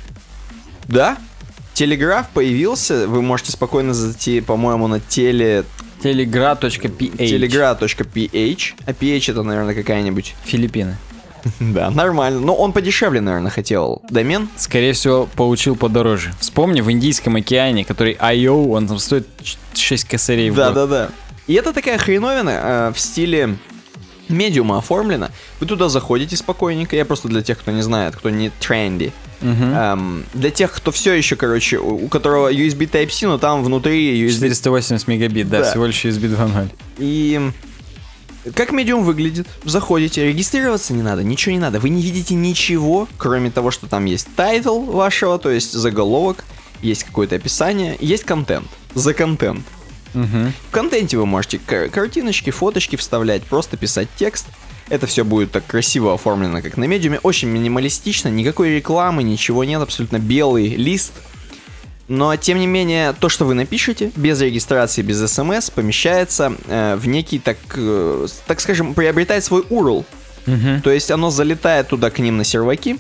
да, «Телеграф» появился, вы можете спокойно зайти, по-моему, на теле... Telegra.ph. Telegra.ph, а ph это, наверное, какая-нибудь... Филиппины. Да, нормально. Но он подешевле, наверное, хотел домен. Скорее всего, получил подороже. Вспомни, в Индийском океане, который ай о, он там стоит шесть косарей в год. Да-да-да. И это такая хреновина э, в стиле медиума оформлена. Вы туда заходите спокойненько. Я просто для тех, кто не знает, кто не тренди. Угу. Эм, для тех, кто все еще, короче, у, у которого ю эс би Type-C, но там внутри ю эс би... четыреста восемьдесят мегабит, да, да, всего лишь ю эс би два ноль. И... Как медиум выглядит? Заходите, регистрироваться не надо, ничего не надо. Вы не видите ничего, кроме того, что там есть тайтл вашего, то есть заголовок, есть какое-то описание, есть контент. За контент. Угу. В контенте вы можете кар- картиночки, фоточки вставлять, просто писать текст. Это все будет так красиво оформлено, как на медиуме. Очень минималистично, никакой рекламы, ничего нет, абсолютно белый лист. Но, тем не менее, то, что вы напишете, без регистрации, без смс, помещается э, в некий, так, э, так скажем, приобретает свой ю ар эл. Угу. То есть оно залетает туда к ним на серваки.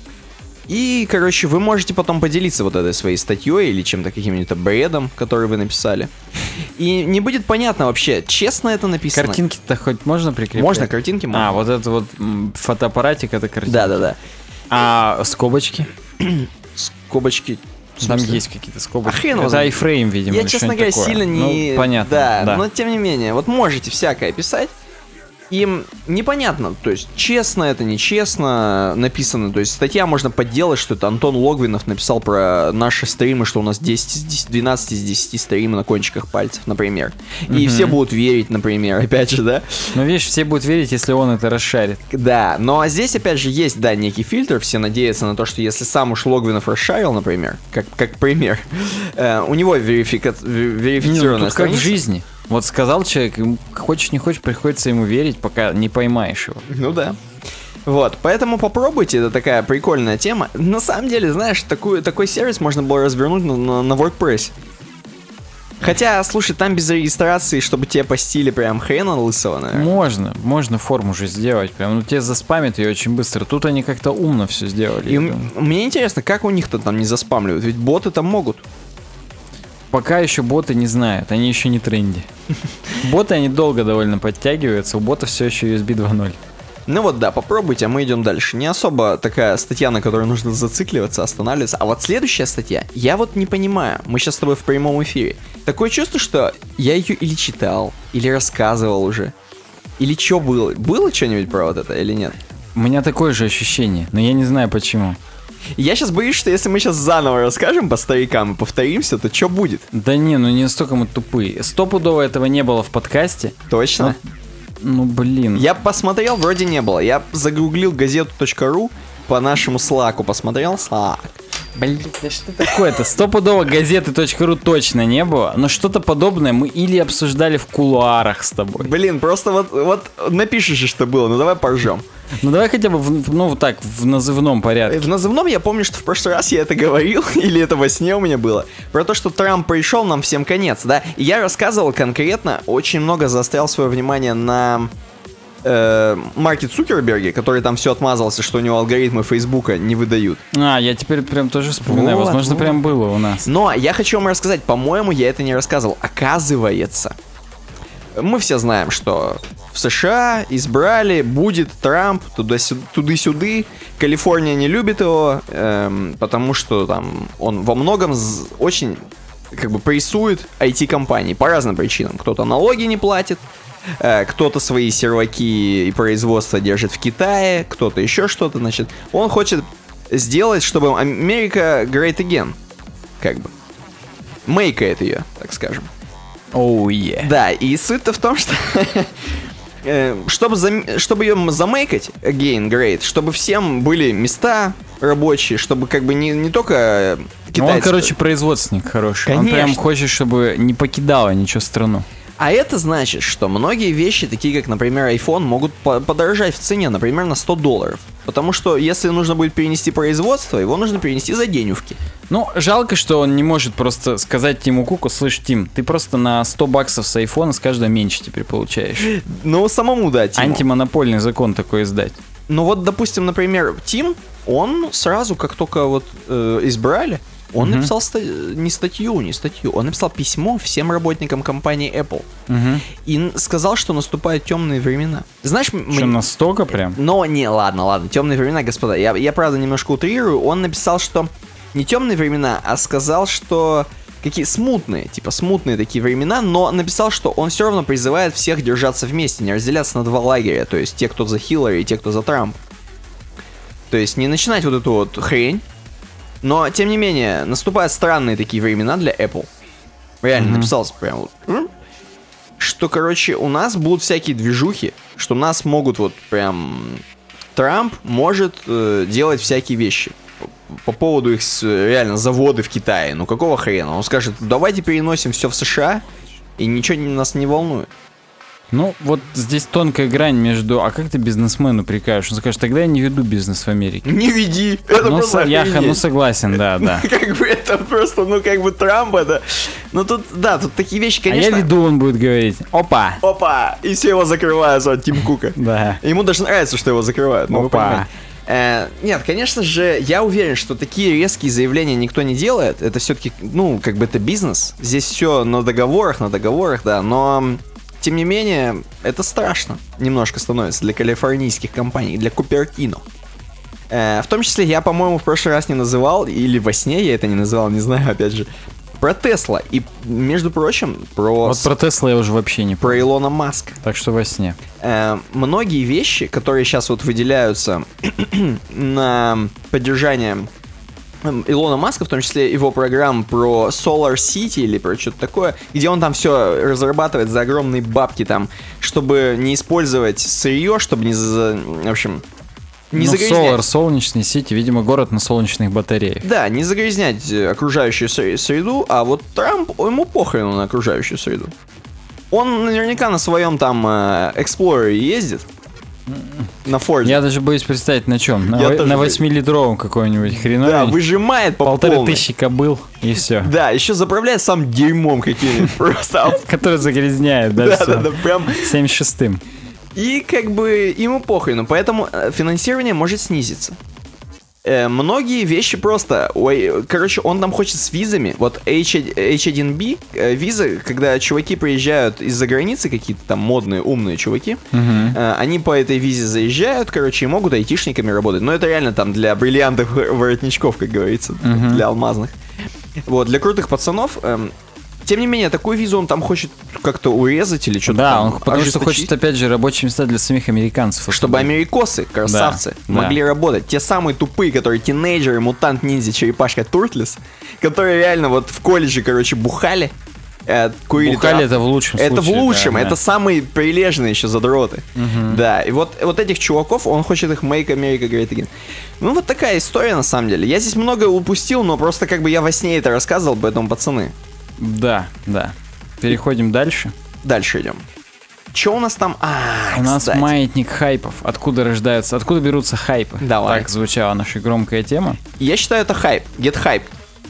И, короче, вы можете потом поделиться вот этой своей статьей или чем-то, каким-нибудь бредом, который вы написали. И не будет понятно вообще, честно это написано. Картинки-то хоть можно прикреплять? Можно, картинки можно. А, вот это вот м, фотоаппаратик, это картинки. Да-да-да. А скобочки? Скобочки... Там есть какие-то скобочки. А хрен его это знает. iFrame, видимо. Я, или честно что-нибудь говоря, такое. сильно не... Ну, понятно, да, да. но тем не менее, вот можете всякое писать. Им непонятно, то есть честно это, нечестно написано. То есть статья можно подделать, что это Антон Логвинов написал про наши стримы, что у нас десять из десяти, двенадцать из десяти стримы на кончиках пальцев, например. И Мгм. все будут верить, например, опять же, да? Но видишь, все будут верить, если он это расшарит. Да, но здесь опять же есть, да, некий фильтр. Все надеются на то, что если сам уж Логвинов расшарил, например, как, как пример, э, у него верифика... ве- Не, верифицированная ну, тут как в страница. жизни. Вот сказал человек, ему, хочешь не хочешь, приходится ему верить, пока не поймаешь его. Ну да. Вот, поэтому попробуйте, это такая прикольная тема. На самом деле, знаешь, такую, такой сервис можно было развернуть на, на, на WordPress. Хотя, слушай, там без регистрации, чтобы тебе постили прям хрена лысого, наверное. Можно, можно форму же сделать. Прям, ну тебе заспамят ее очень быстро. Тут они как-то умно все сделали. И я м- думаю. мне интересно, как у них-то там не заспамливают, ведь боты там могут. Пока еще боты не знают, они еще не тренди. Боты, они долго довольно подтягиваются, у ботов все еще ю эс би два ноль. Ну вот да, попробуйте, а мы идем дальше. Не особо такая статья, на которой нужно зацикливаться, останавливаться. А вот следующая статья, я вот не понимаю. Мы сейчас с тобой в прямом эфире. Такое чувство, что я ее или читал, или рассказывал уже. Или что было? Было что-нибудь про вот это или нет? У меня такое же ощущение, но я не знаю почему. Я сейчас боюсь, что если мы сейчас заново расскажем по старикам и повторимся, то что будет? Да не, ну не настолько мы тупые. Стопудово этого не было в подкасте. Точно? Ну блин. Я посмотрел, вроде не было. Я загуглил газету точка ру по нашему слаку, посмотрел Slack. Блин, да что такое-то? Стопудово газеты точка ру точно не было, но что-то подобное мы или обсуждали в кулуарах с тобой. Блин, просто вот, вот напишешь, что было, ну давай поржем. Ну давай хотя бы, в, ну вот так, в назывном порядке. В назывном я помню, что в прошлый раз я это говорил, или это во сне у меня было, про то, что Трамп пришел, нам всем конец, да? И я рассказывал конкретно, очень много заострял свое внимание на э, Марке Цукерберге, который там все отмазался, что у него алгоритмы Фейсбука не выдают. А, я теперь прям тоже вспоминаю, Вот, возможно, вот. прям было у нас. Но я хочу вам рассказать, по-моему, я это не рассказывал. Оказывается, мы все знаем, что в США избрали, будет Трамп, туда-сюда, туды-сюды. Калифорния не любит его, эм, потому что там он во многом з- очень как бы прессует ай ти-компании по разным причинам. Кто-то налоги не платит, э, кто-то свои серваки и производство держит в Китае, кто-то еще что-то, значит. Он хочет сделать, чтобы Америка great again, как бы. Мейкает ее, так скажем. Оу, oh, yeah. Да, и суть-то в том, что э, чтобы, зам... чтобы ее замейкать, again, great, чтобы всем были места рабочие, чтобы как бы не, не только китайцы... Ну, он, короче, производственник хороший. Конечно. Он прям хочет, чтобы не покидало ничего страну. А это значит, что многие вещи, такие как, например, iPhone, могут по- подорожать в цене, например, на сто долларов. Потому что если нужно будет перенести производство, его нужно перенести за денежки. Ну, жалко, что он не может просто сказать Тиму Куку: слышь, Тим, ты просто на сто баксов с айфона с каждого меньше теперь получаешь. Ну, самому, да, Тиму. Антимонопольный закон такой издать. Ну вот, допустим, например, Тим, он сразу, как только вот э, избрали, он Мгм. написал ста- не статью, не статью, он написал письмо всем работникам компании Apple. Угу. И н- сказал, что наступают темные времена. Знаешь, м- Что, настолько прям? Но не, ладно, ладно, темные времена, господа. Я, я правда немножко утрирую. Он написал, что не темные времена, а сказал, что какие смутные, типа смутные такие времена, но написал, что он все равно призывает всех держаться вместе, не разделяться на два лагеря, то есть те, кто за Хиллари, и те, кто за Трамп. То есть не начинать вот эту вот хрень, но тем не менее наступают странные такие времена для Apple. Реально Мгм. написал прям вот, м? Что, короче, у нас будут всякие движухи, что нас могут вот прям... Трамп может э, делать всякие вещи по, по поводу их с- реально заводы в Китае. Ну какого хрена? Он скажет, давайте переносим все в США, и ничего не- нас не волнует. Ну, вот здесь тонкая грань между... А как ты бизнесмену прикажешь? Он скажет: тогда я не веду бизнес в Америке. Не веди! Это Ну, просто со- я х- ну, охренеть. согласен, да, да. Как бы это просто, ну как бы Трамп это... Ну тут, да, тут такие вещи, А я конечно... веду, он будет говорить: опа! Опа! И все его закрывают от Тим Кука. Да. Ему даже нравится, что его закрывают. Ну, вы Опа. понимаете. Э, нет, конечно же, я уверен, что такие резкие заявления никто не делает. Это все-таки, ну, как бы это бизнес. Здесь все на договорах, на договорах, да. Но, тем не менее, это страшно немножко становится для калифорнийских компаний, для Купертино. Э, в том числе, я, по-моему, в прошлый раз не называл, или во сне я это не называл, не знаю, опять же, про Тесла. И, между прочим, про, Вот про Тесла я уже вообще не про помню. Илона Маска. Так что во сне. Э, многие вещи, которые сейчас вот выделяются на поддержание эм, Илона Маска, в том числе его программ про Solar City или про что-то такое, где он там все разрабатывает за огромные бабки там, чтобы не использовать сырье, чтобы не, за, в общем, не ну, загрязнять. Solar, солнечные сети, видимо, город на солнечных батареях. Да, не загрязнять э, окружающую сре- среду, а вот Трамп, ему похрену на окружающую среду. Он наверняка на своем там э, Explorer ездит. На Форде. Я даже боюсь представить, на чем. На, Я во- тоже на боюсь. восьмилитровом какой-нибудь Да, хреновень. выжимает по Полторы полной. тысячи кобыл, и все. Да, еще заправляет сам дерьмом каким-нибудь. Просто. а, Который загрязняет, да, Да, всё. да, да, прям. семьдесят шестым. И как бы ему похрену, поэтому э, финансирование может снизиться. Э, многие вещи просто, ой, короче, он там хочет с визами, вот эйч один би, э, визы, когда чуваки приезжают из-за границы, какие-то там модные, умные чуваки, Мгм. э, они по этой визе заезжают, короче, и могут айтишниками работать, но это реально там для бриллиантов воротничков, как говорится, Мгм. для алмазных. Вот, для крутых пацанов, эм, тем не менее, такую визу он там хочет как-то урезать или что-то Да, там он потому что ожесточить. хочет, опять же, рабочие места для самих американцев. Чтобы освободить. америкосы, красавцы, Да, могли работать. Те самые тупые, которые тинейджеры, мутант, ниндзя, черепашка, туртлес, которые реально вот в колледже, короче, бухали, э, курили Бухали травку. это в лучшем Это случае. в лучшем, да, это да. самые прилежные еще задроты. Да, и вот, вот этих чуваков, он хочет их make America great again. Ну вот такая история на самом деле. Я здесь многое упустил, но просто как бы я во сне это рассказывал, поэтому пацаны. Да, да. Переходим дальше. Дальше идем. Че у нас там? А, У нас кстати. маятник хайпов. Откуда рождаются, откуда берутся хайпы? Давай. Так звучала наша громкая тема. Я считаю, это хайп. Get hype.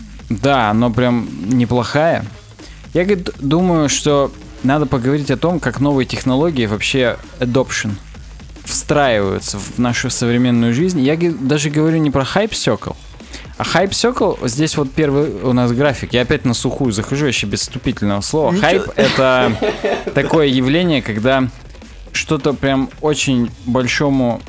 Да, но прям неплохая. Я говорит, думаю, что надо поговорить о том, как новые технологии вообще adoption встраиваются в нашу современную жизнь. Я говорит, даже говорю не про Hype Circle, а Hype Circle, здесь вот первый у нас график. Я опять на сухую захожу, еще без вступительного слова. Ничего. Хайп — это такое явление, когда что-то прям очень большому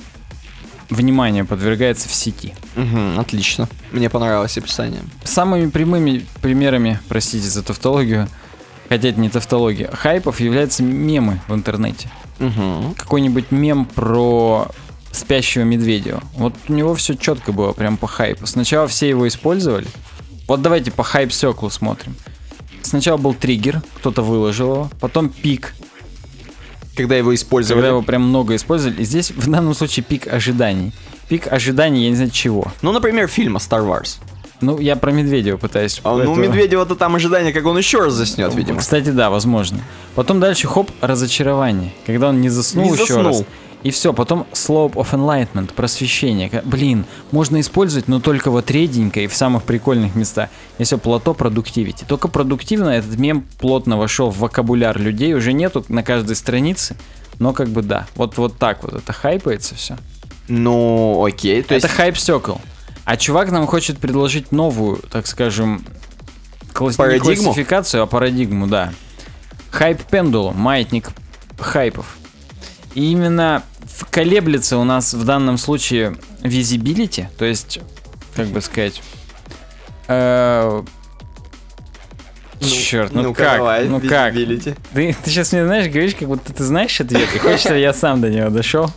вниманию подвергается в сети. Мгм, отлично. Мне понравилось описание. Самыми прямыми примерами, простите за тавтологию, хотя это не тавтология, хайпов являются мемы в интернете. Угу. Какой-нибудь мем про спящего медведя. Вот у него все четко было, прям по хайпу. Сначала все его использовали. Вот давайте по хайп-секлу смотрим. Сначала был триггер, кто-то выложил его, потом пик. Когда его использовали. Когда его прям много использовали. И здесь в данном случае пик ожиданий. Пик ожиданий, я не знаю чего. Ну, например, фильма Star Wars. Ну, я про Медведева пытаюсь. А, ну, у Медведева-то там ожидание, как он еще раз заснет, видимо. Кстати, да, возможно. Потом дальше, хоп, разочарование. Когда он не заснул не еще заснул. раз. И все, потом slope of enlightenment, просвещение. Блин, можно использовать, но только вот реденько и в самых прикольных местах. И все, плато продуктивити. Только продуктивно этот мем плотно вошел в вокабуляр людей. Уже нету на каждой странице, но как бы да. Вот, вот так вот это хайпается все. Ну, окей. То это есть... хайп-сёкл. А чувак нам хочет предложить новую, так скажем, класс... парадигму? классификацию, а парадигму, да. Хайп-пендулум, маятник хайпов. И именно колеблется у нас в данном случае visibility, то есть, как бы сказать... Э... Ну, Черт, ну, ну как? давай, ну как? Ты, ты сейчас мне, знаешь, говоришь, как будто ты знаешь ответ, и хочешь, чтобы я сам до него дошел.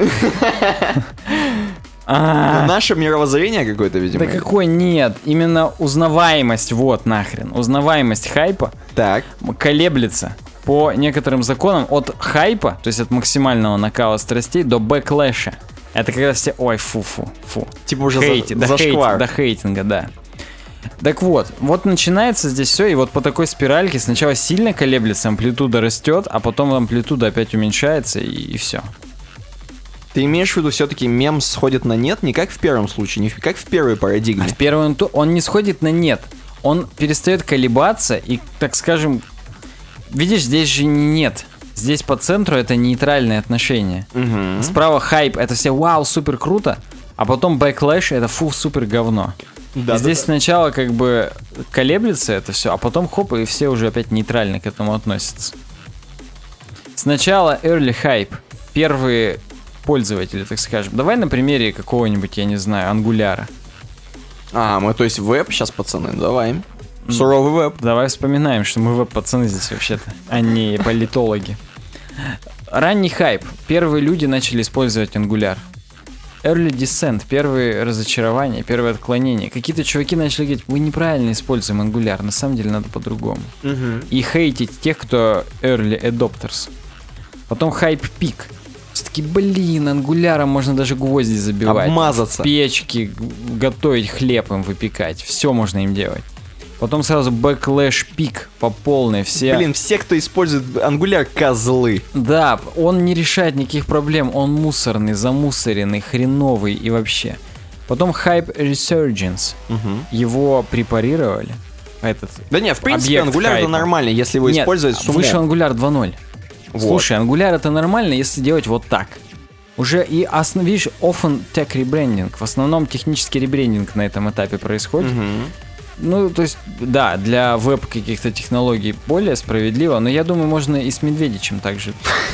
Ну, наше мировоззрение какое-то, видимо. Да какой нет, именно узнаваемость, вот нахрен, узнаваемость хайпа так. колеблется по некоторым законам от хайпа, то есть от максимального накала страстей, до бэклэша. Это когда все, ой, фу-фу, фу. Типа уже Хейти, за, до, зашквар. хейти, до хейтинга, да. Так вот, вот начинается здесь все, и вот по такой спиральке сначала сильно колеблется, амплитуда растет, а потом амплитуда опять уменьшается, и, и все. Ты имеешь в виду, все-таки мем сходит на нет, не как в первом случае, не как в первой парадигме? А в первом он не сходит на нет, он перестает колебаться и, так скажем, видишь, здесь же нет. Здесь по центру это нейтральное отношение. Угу. Справа хайп, это все вау, супер круто, а потом бэклэш, это фу, супер говно. Да, и здесь да, сначала как бы колеблется это все, а потом хоп, и все уже опять нейтрально к этому относятся. Сначала early hype, первые пользователи, так скажем. Давай на примере какого-нибудь, я не знаю, ангуляра. А, мы, то есть веб сейчас, пацаны, давай. Суровый веб. Давай вспоминаем, что мы веб-пацаны здесь вообще-то, а не политологи. Ранний хайп. Первые люди начали использовать ангуляр. Early descent, первые разочарования, первые отклонения. Какие-то чуваки начали говорить, мы неправильно используем ангуляр, на самом деле надо по-другому. Угу. И хейтить тех, кто early adopters. Потом хайп пик. Все-таки, блин, ангуляром можно даже гвозди забивать. Обмазаться. В печке, готовить хлеб им, выпекать. Все можно им делать. Потом сразу бэклэш пик по полной. Все... Блин, все, кто использует ангуляр, козлы. Да, он не решает никаких проблем. Он мусорный, замусоренный, хреновый и вообще. Потом хайп resurgence. Угу. Его препарировали. Этот да не, в принципе, ангуляр это нормально, если его Нет, использовать с умом. Выше ангуляр два ноль. Вот. Слушай, ангуляр это нормально, если делать вот так. Уже и основ... видишь, often tech rebranding. В основном технический ребрендинг на этом этапе происходит. Угу. Ну, то есть, да, для веб каких-то технологий более справедливо, но я думаю, можно и с Медведичем также.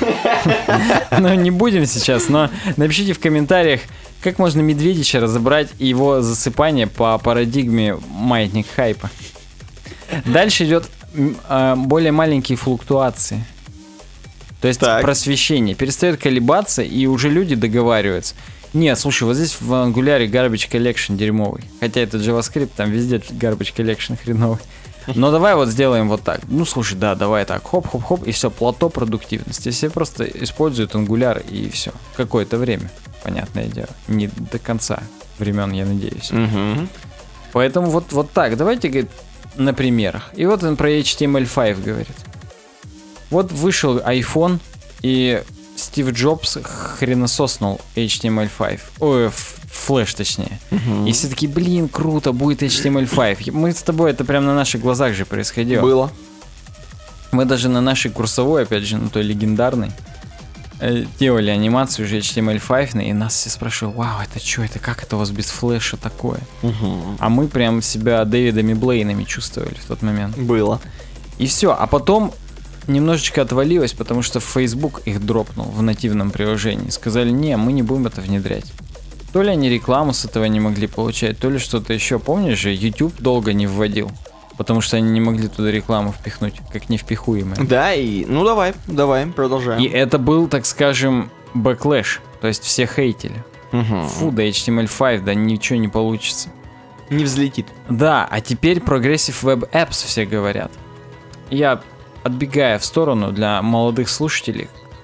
Ну, не будем сейчас, но напишите в комментариях, как можно Медведича разобрать и его засыпание по парадигме маятник хайпа. Дальше идет более маленькие флуктуации. То есть так. Просвещение. Перестает колебаться, и уже люди договариваются. Нет, слушай, вот здесь в ангуляре garbage collection дерьмовый. Хотя это JavaScript, там везде garbage collection хреновый. Но давай вот сделаем вот так. Ну, слушай, да, давай так. Хоп-хоп-хоп, и все, плато продуктивности. Все просто используют ангуляр, и все. Какое-то время, понятное дело. Не до конца времен, я надеюсь. Угу. Поэтому вот, вот так. Давайте, говорит, на примерах. И вот он про эйч ти эм эль пять говорит. Вот вышел iPhone, и Стив Джобс хренососнул эйч ти эм эль пять. Ой, флэш точнее. Uh-huh. И все таки, блин, круто, будет эйч ти эм эль пять. Мы с тобой, это прям на наших глазах же происходило. Было. Мы даже на нашей курсовой, опять же, на той легендарной, делали анимацию уже эйч ти эм эль пять, и нас все спрашивали, вау, это что, это как это у вас без флэша такое? Uh-huh. А мы прям себя Дэвидами Блейнами чувствовали в тот момент. Было. И все, а потом немножечко отвалилось, потому что Facebook их дропнул в нативном приложении. Сказали, не, мы не будем это внедрять. То ли они рекламу с этого не могли получать, то ли что-то еще. Помнишь же, YouTube долго не вводил, потому что они не могли туда рекламу впихнуть, как невпихуемые. Да, и ну давай, давай, продолжаем. И это был, так скажем, бэклэш, то есть все хейтили. Угу. Фу, да эйч ти эм эль пять, да ничего не получится. Не взлетит. Да, а теперь Progressive Web Apps все говорят. Я... Отбегая в сторону для молодых слушателей,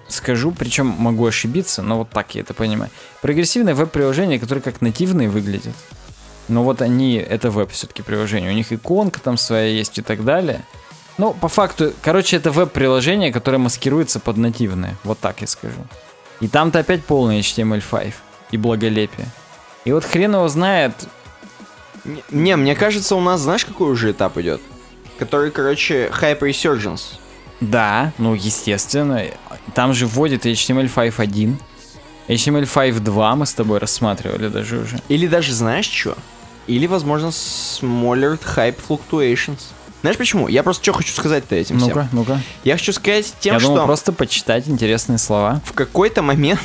скажу, причем могу ошибиться, но вот так я это понимаю. Прогрессивные веб-приложения, которые как нативные выглядят. Но вот они, это веб все-таки приложение. У них иконка там своя есть и так далее. Ну, по факту, короче, это веб-приложение, которое маскируется под нативное. Вот так я скажу. И там-то опять полный эйч ти эм эль пять и благолепие. И вот хрен его знает. Не, не, мне кажется, у нас, знаешь, какой уже этап идет? Который, короче, Hyper Resurgence. Да, ну, естественно. Там же вводит эйч ти эм эль пять один. эйч ти эм эль пять два мы с тобой рассматривали даже уже. Или даже, знаешь, что? Или, возможно, Smaller Hype Fluctuations. Знаешь почему? Я просто что хочу сказать-то этим всем. Ну-ка, ну-ка. Я хочу сказать тем, Я что... думал просто почитать интересные слова. В какой-то момент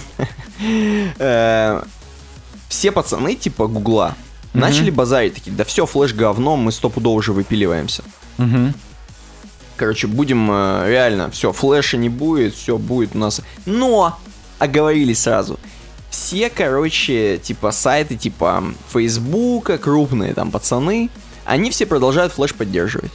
все пацаны типа Гугла начали базарить, такие, да все, флеш говно, мы стопудово уже выпиливаемся. Короче, будем реально, все, флеша не будет, все будет у нас. Но оговорились сразу. Все, короче, типа сайты, типа Фейсбука, крупные там пацаны, они все продолжают флеш поддерживать.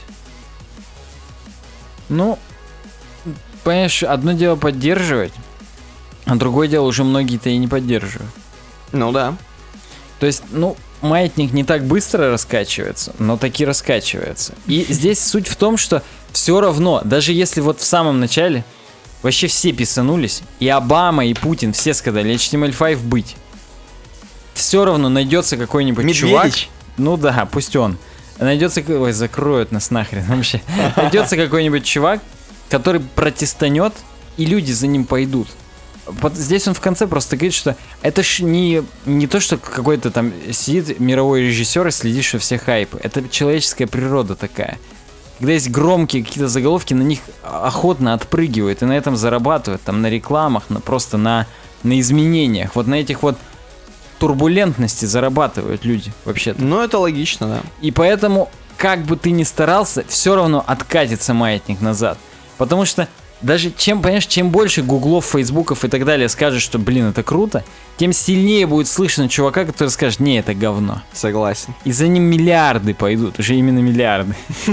Ну, понимаешь, одно дело поддерживать, а другое дело уже многие-то и не поддерживают. Ну да. То есть, ну, маятник не так быстро раскачивается, но таки раскачивается. И здесь суть в том, что все равно, даже если вот в самом начале вообще все писанулись, и Обама, и Путин, все сказали, эйч ти эм эль пять быть, все равно найдется какой-нибудь Медведич. чувак. Ну да, пусть он. Найдется, ой, закроют нас нахрен вообще. Найдется какой-нибудь чувак, который протестанет, и люди за ним пойдут. Здесь он в конце просто говорит, что это ж не, не то, что какой-то там сидит мировой режиссер и следит, что все хайпы. Это человеческая природа такая. Когда есть громкие какие-то заголовки, на них охотно отпрыгивают и на этом зарабатывают, там на рекламах, на, просто на, на изменениях. Вот на этих вот турбулентности зарабатывают люди вообще-то. Ну, это логично, да. И поэтому, как бы ты ни старался, все равно откатится маятник назад. Потому что даже чем, понимаешь, чем больше гуглов, фейсбуков и так далее скажет, что, блин, это круто, тем сильнее будет слышно чувака, который скажет, не, это говно. Согласен. И за ним миллиарды пойдут, уже именно миллиарды.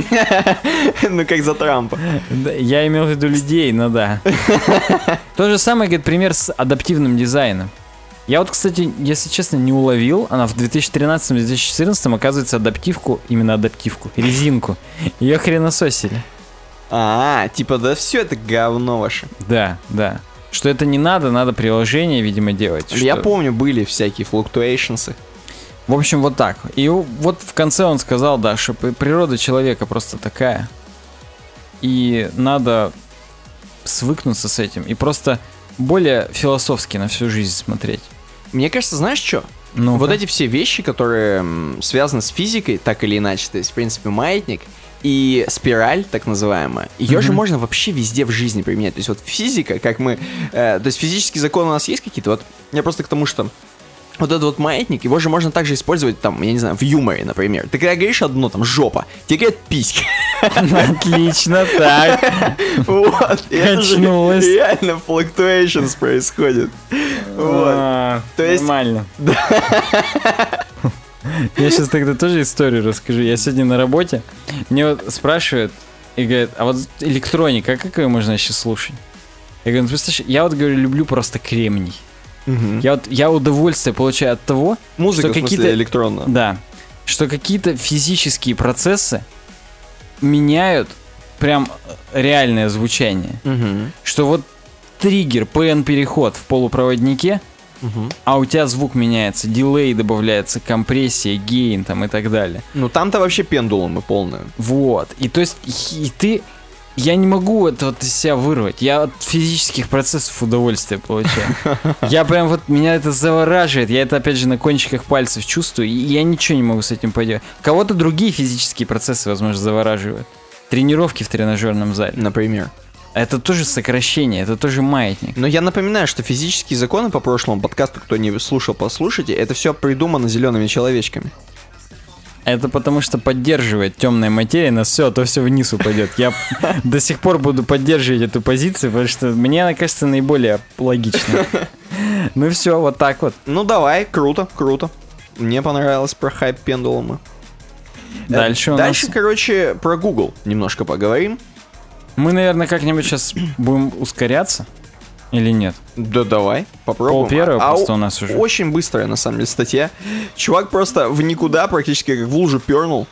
Ну, как за Трампа. Я имел в виду людей, но да. То же самое, говорит, пример с адаптивным дизайном. Я вот, кстати, если честно, не уловил, она в две тысячи тринадцатом - две тысячи четырнадцатом, оказывается, адаптивку, именно адаптивку, резинку, ее хренососили. А, типа, да все это говно ваше. Да, да. Что это не надо, надо приложение, видимо, делать. Я что... помню, были всякие флуктуэйшнсы. В общем, вот так. И вот в конце он сказал, да, что природа человека просто такая. И надо свыкнуться с этим. И просто более философски на всю жизнь смотреть. Мне кажется, знаешь что? Ну, вот эти все вещи, которые м, связаны с физикой, так или иначе, то есть, в принципе, маятник и спираль, так называемая, ее mm-hmm. же можно вообще везде в жизни применять. То есть вот физика, как мы... Э, то есть физические законы у нас есть какие-то? Вот я просто к тому, что вот этот вот маятник, его же можно также использовать, там, я не знаю, в юморе, например. Ты когда говоришь одно, там, жопа, тебе говорят письки. Отлично, так. Вот, это же реально fluctuations происходит. Вот. То есть... Нормально. Я сейчас тогда тоже историю расскажу. Я сегодня на работе, мне вот спрашивают и говорят, а вот электроника, как ее можно сейчас слушать? Я говорю, ну, представляешь, я вот, говорю, люблю просто кремний. Угу. Я вот, я удовольствие получаю от того, музыка, что в смысле, какие-то... электронная. Да, что какие-то физические процессы меняют прям реальное звучание. Угу. Что вот триггер, пи эн-переход в полупроводнике, угу. а у тебя звук меняется, дилей добавляется, компрессия, гейн там и так далее. Ну там-то вообще пендулумы полные. Вот, и то есть, и ты... Я не могу это вот из себя вырвать. Я от физических процессов удовольствие получаю. Я прям вот, меня это завораживает. Я это опять же на кончиках пальцев чувствую. И я ничего не могу с этим поделать. Кого-то другие физические процессы, возможно, завораживают. Тренировки в тренажерном зале. Например. Это тоже сокращение, это тоже маятник. Но я напоминаю, что физические законы по прошлому подкасту, кто не слушал, послушайте, это все придумано зелеными человечками. Это потому что поддерживает темная материя нас все, а то все вниз упадет. Я до сих пор буду поддерживать эту позицию, потому что мне она кажется наиболее логичной. Ну все, вот так вот. Ну давай, круто, круто. Мне понравилось про хайп пендулумы. Дальше у нас... Дальше, короче, про Google немножко поговорим. Мы, наверное, как-нибудь сейчас будем ускоряться. Или нет? Да давай, попробуем. Пол первого а просто у у нас уже. Очень быстрая, на самом деле, статья. Чувак просто в никуда практически как в лужу пернул.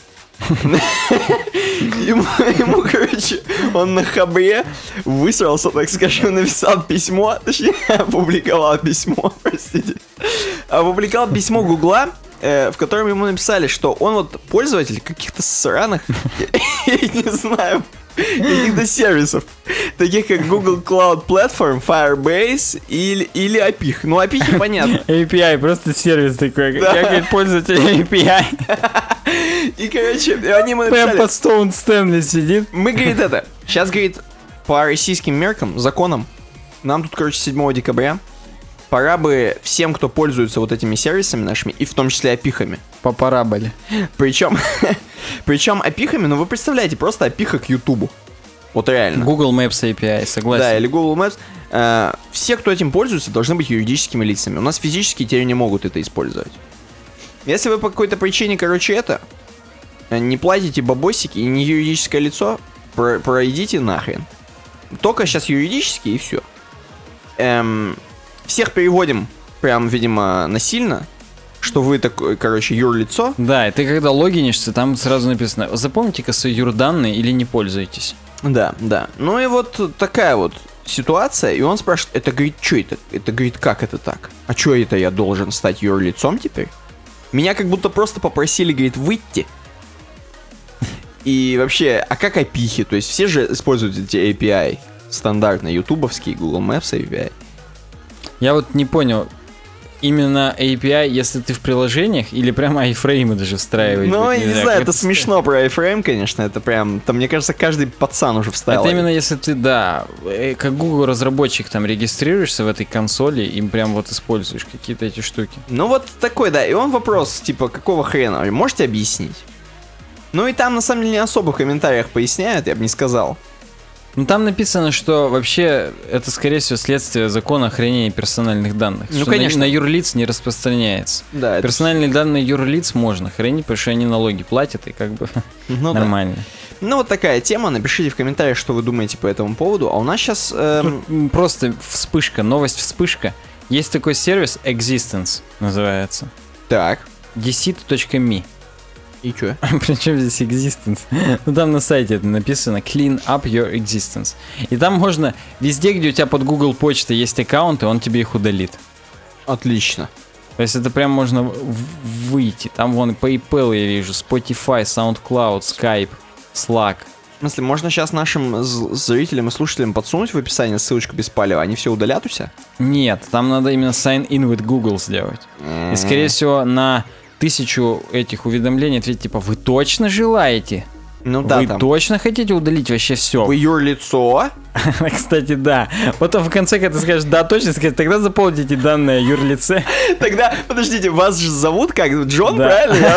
Ему, ему, короче, он на хабре высрался, так скажем, написал письмо, точнее, опубликовал письмо, простите. Опубликовал письмо Гугла, э, в котором ему написали, что он вот пользователь каких-то сраных, я не знаю, каких-то сервисов, таких как Google Cloud Platform, Firebase или, или эй пи ай. Ну, эй пи ай понятно. эй пи ай, просто сервис такой. Да. Я, говорит, пользователь эй пи ай. И, короче, они ему написали... Прям под Стоун Стэнли сидит. Мы, говорит, это... Сейчас, говорит, по российским меркам, законам, нам тут, короче, седьмого декабря, пора бы всем, кто пользуется вот этими сервисами нашими, и в том числе опихами. По параболе. Причем, причем опихами, ну вы представляете, просто опиха к Ютубу. Вот реально. Google Maps эй пи ай, согласен. Да, или Google Maps. Э, все, кто этим пользуется, должны быть юридическими лицами. У нас физические теперь не могут это использовать. Если вы по какой-то причине, короче, это, не платите бабосики и не юридическое лицо, про- пройдите нахрен. Только сейчас юридически и все. Эм, всех переводим прям, видимо, насильно, что вы такой, короче, юрлицо. Да, и ты когда логинишься, там сразу написано: запомните-ка свои юрданные или не пользуйтесь. Да, да. Ну и вот такая вот ситуация, и он спрашивает, это, говорит, что это? Это, говорит, как это так? А что это я должен стать юрлицом теперь? Меня как будто просто попросили, говорит, выйти. И вообще, а как опихи? То есть все же используют эти эй пи ай стандартные, ютубовские, Google Maps эй пи ай. Я вот не понял, именно эй пи ай, если ты в приложениях, или прямо айфреймы даже встраивать? Ну, будет, я не знаю, знаю, это это смешно про iFrame, конечно, это прям, там, мне кажется, каждый пацан уже вставил. Это именно если ты, да, как Google разработчик там регистрируешься в этой консоли, им прям вот используешь какие-то эти штуки. Ну вот такой, да, и он вопрос, типа, какого хрена, можете объяснить? Ну и там, на самом деле, не особо в комментариях поясняют, я бы не сказал. Ну там написано, что вообще это, скорее всего, следствие закона о хранении персональных данных. Ну, что конечно. На, на юрлиц не распространяется. Да, это... Персональные данные юрлиц можно хранить, потому что они налоги платят, и как бы ну, нормально. Да. Ну вот такая тема, напишите в комментариях, что вы думаете по этому поводу. А у нас сейчас... Эм... Тут просто вспышка, новость вспышка. Есть такой сервис Existence, называется. Так. deceit точка me. И чё? Причем здесь existence? Ну там на сайте это написано clean up your existence. И там можно везде, где у тебя под Google почтой есть аккаунты, он тебе их удалит. Отлично. То есть это прям можно в- выйти. Там вон PayPal я вижу, Spotify, SoundCloud, Skype, Slack. В смысле, можно сейчас нашим з- зрителям и слушателям подсунуть в описании ссылочку без палева, они все удалят у себя? Нет, там надо именно sign in with Google сделать. И скорее всего на тысячу этих уведомлений ответить типа: вы точно желаете? Ну да, Вы там. точно хотите удалить вообще все? Вы юрлицо? Кстати, да. Потом в конце, когда ты скажешь да, точно, скажешь, тогда заполните данные о юрлице. Тогда, подождите, вас же зовут как? Джон, Да. правильно?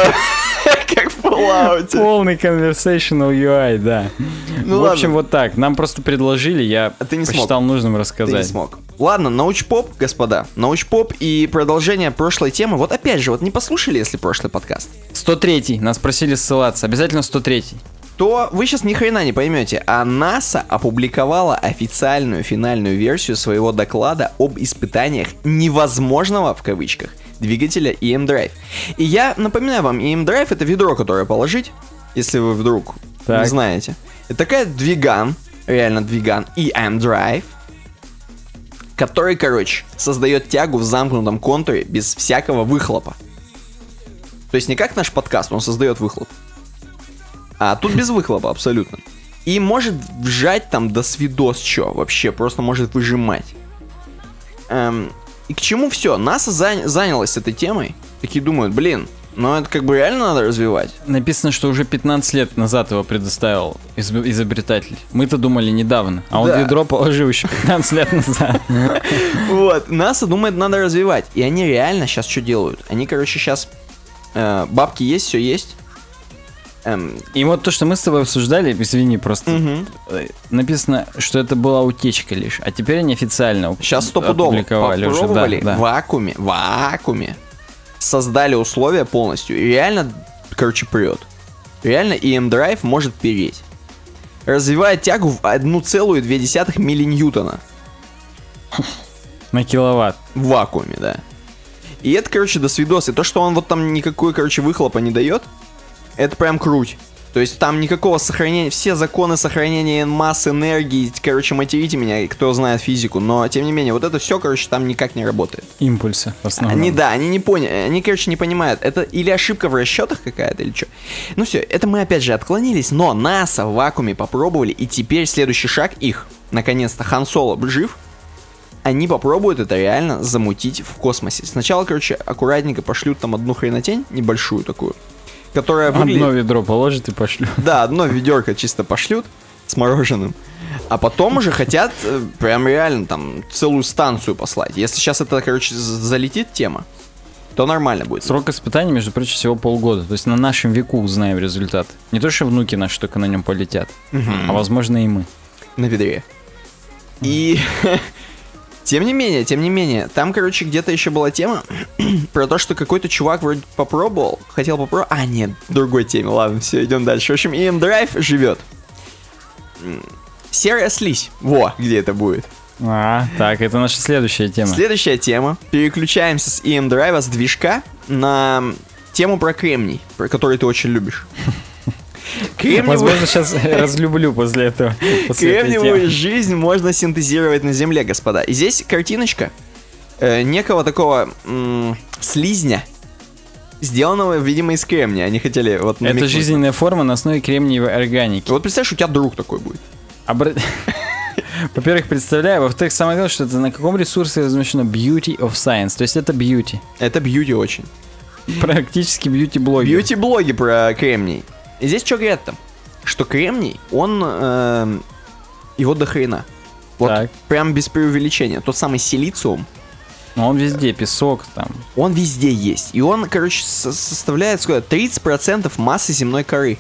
Как в Fallout. Полный conversational ю ай, да. Ну в общем, ладно. вот так. Нам просто предложили, я А ты не посчитал нужным Ты не рассказать. смог. Ладно, научпоп, господа. Научпоп и продолжение прошлой темы. Вот опять же, вот не послушали, если прошлый подкаст, сто третий. Нас просили ссылаться. Обязательно сто третий. то вы сейчас ни хрена не поймете, а НАСА опубликовала официальную финальную версию своего доклада об испытаниях невозможного, в кавычках, двигателя и эм Drive. И я напоминаю вам, и эм Drive — это ведро, которое положить, если вы вдруг Так. не знаете. Это такая двиган, реально двиган, и эм Drive, который, короче, создает тягу в замкнутом контуре без всякого выхлопа. То есть не как наш подкаст, он создает выхлоп. А тут без выхлопа абсолютно. И может вжать там до свидос чё, вообще, просто может выжимать. Эм, и к чему все? НАСА зан- занялась этой темой. Такие думают, блин, ну это как бы реально надо развивать. Написано, что уже пятнадцать лет назад его предоставил изоб- изобретатель. Мы-то думали недавно, а он Да. ведро положил еще пятнадцать лет назад. Вот, НАСА думает, надо развивать. И они реально сейчас что делают? Они, короче, сейчас бабки есть, все есть. Эм, И вот то, что мы с тобой обсуждали, извини, просто мгм. э, написано, что это была утечка лишь, а теперь они официально Сейчас стопудово опубликовали уже, попробовали да, в да. вакууме, в вакууме создали условия полностью. И реально, короче, прет. Реально и эм Drive может переть. Развивает тягу в одна целая две десятых миллиньютона. На киловатт. В вакууме, да. И это, короче, до свидос. И то, что он вот там никакой, короче, выхлопа не дает, это прям круть. То есть там никакого сохранения, все законы сохранения массы, энергии, короче, материте меня, кто знает физику, но, тем не менее, вот это все, короче, там никак не работает. Импульсы, в основном. Они, да, они не поняли, они, короче, не понимают, это или ошибка в расчетах какая-то, или что. Ну все, это мы, опять же, отклонились, но НАСА в вакууме попробовали, и теперь следующий шаг их, наконец-то, Хан Соло жив, они попробуют это реально замутить в космосе. Сначала, короче, аккуратненько пошлют там одну хренотень, небольшую такую, которая выглядит... Одно ведро положит и пошлют. Да, одно ведерко чисто пошлют с мороженым. А потом уже хотят э, прям реально там целую станцию послать. Если сейчас это, короче, залетит тема, то нормально будет. Срок испытаний, между прочим, всего полгода. То есть на нашем веку узнаем результат. Не то, что внуки наши только на нем полетят, а возможно и мы. На ведре. И... Тем не менее, тем не менее, там, короче, где-то еще была тема про то, что какой-то чувак вроде попробовал, хотел попробовать... А, нет, в другой теме, ладно, все, идем дальше. В общем, и эм Drive живет. Серая слизь. Во, где это будет. А, так, это наша следующая тема. Следующая тема. Переключаемся с и эм Drive, с движка, на тему про кремний, про который ты очень любишь. Кремниевую... Возможно, сейчас разлюблю после этого. После Кремниевую жизнь можно синтезировать на Земле, господа. И здесь картиночка э, некого такого м- слизня, сделанного, видимо, из кремния. Они хотели вот намекнуть. Это жизненная форма на основе кремниевой органики. Вот представляешь, у тебя друг такой будет. Обра... Во-первых, представляю. Во-вторых, самое главное, что это на каком ресурсе размещено Beauty of Science. То есть это beauty. Это бьюти очень. Практически бьюти-блоги. Бьюти-блоги про кремний. И здесь что говорят-то? Что кремний, он... Э, его до хрена. Вот так. Прям без преувеличения. Тот самый силициум. Но он везде, песок там. Он везде есть. И он, короче, со- составляет сколько? тридцать процентов массы земной коры.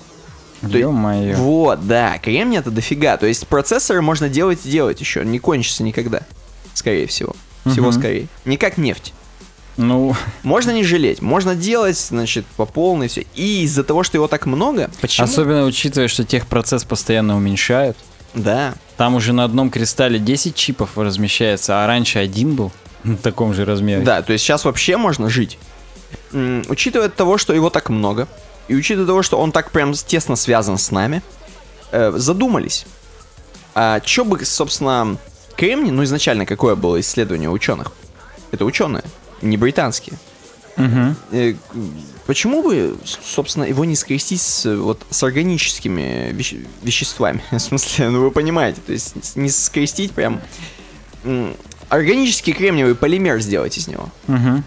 Ё-моё. Вот, да. Кремний это дофига. То есть процессоры можно делать и делать еще. Не кончится никогда. Скорее всего. Всего Мгм. скорее. Не как нефть. Ну, Можно не жалеть, можно делать, значит, по полной все. И из-за того, что его так много, почему? особенно учитывая, что техпроцесс постоянно уменьшают. Да. Там уже на одном кристалле десять чипов размещается, а раньше один был в таком же размере. Да, то есть сейчас вообще можно жить. М, учитывая того, что его так много, и учитывая того, что он так прям тесно связан с нами, э, задумались. А что бы, собственно, кремний, ну изначально какое было исследование ученых? Это ученые, не британские. Мгм. Э, Почему бы, с- собственно, его не скрестить с, вот, с органическими веще- веществами? В смысле, ну вы понимаете, то есть с- не скрестить прям... м, Органический кремниевый полимер сделать из него. Мгм.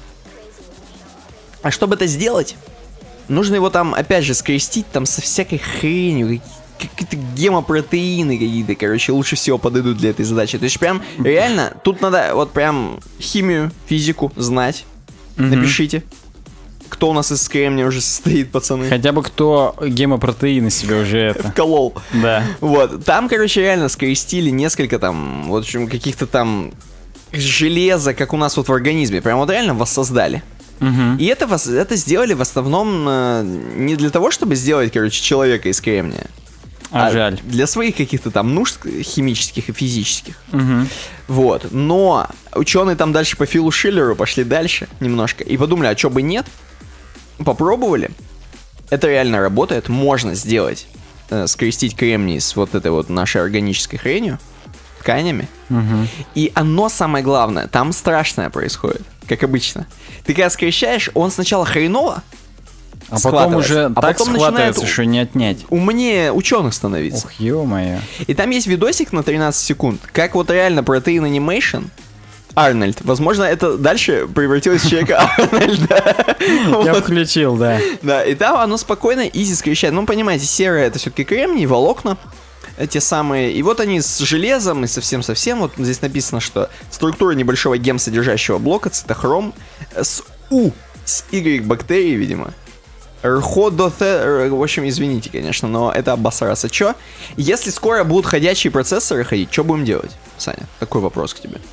А чтобы это сделать, нужно его там, опять же, скрестить там со всякой хренью, как- какие-то гемопротеины какие-то, короче, лучше всего подойдут для этой задачи. То есть прям реально, тут надо вот прям химию, физику знать. Мгм. Напишите, кто у нас из кремния уже состоит, пацаны. Хотя бы кто гемопротеины себе уже это. Вколол. Да. Вот, там, короче, реально скрестили несколько там, вот, в общем, каких-то там железа, как у нас вот в организме. Прям вот реально воссоздали. Мгм. И это, вос- это сделали в основном э, не для того, чтобы сделать, короче, человека из кремния. А жаль. Для своих каких-то там нужд химических и физических. Мгм. Вот. Но ученые там дальше по Филу Шиллеру пошли дальше немножко. И подумали, а что бы нет? Попробовали. Это реально работает. Можно сделать. э, скрестить кремний с вот этой вот нашей органической хренью. Тканями. Мгм. И оно самое главное. Там страшное происходит. Как обычно. Ты когда скрещаешь, он сначала хреново. А потом схватывается, уже а так потом начинает схватывается, что не отнять. умнее ученых становиться. Ох, ё-моё. И там есть видосик на тринадцать секунд, как вот реально Protein Animation Арнольд. Возможно, это дальше превратилось в человека Арнольда. Я Вот. включил, да. Да, и там оно спокойно, изи скрещает. Ну, понимаете, серое это все-таки кремний, волокна. э, Те самые. И вот они с железом и совсем-совсем. Вот здесь написано, что структура небольшого гем-содержащего блока цитохром с У, с Y бактерий, видимо. Рходоте... В общем, извините, конечно, но это обосраться. Чё? Если скоро будут ходячие процессоры ходить, что будем делать? Саня, такой вопрос к тебе.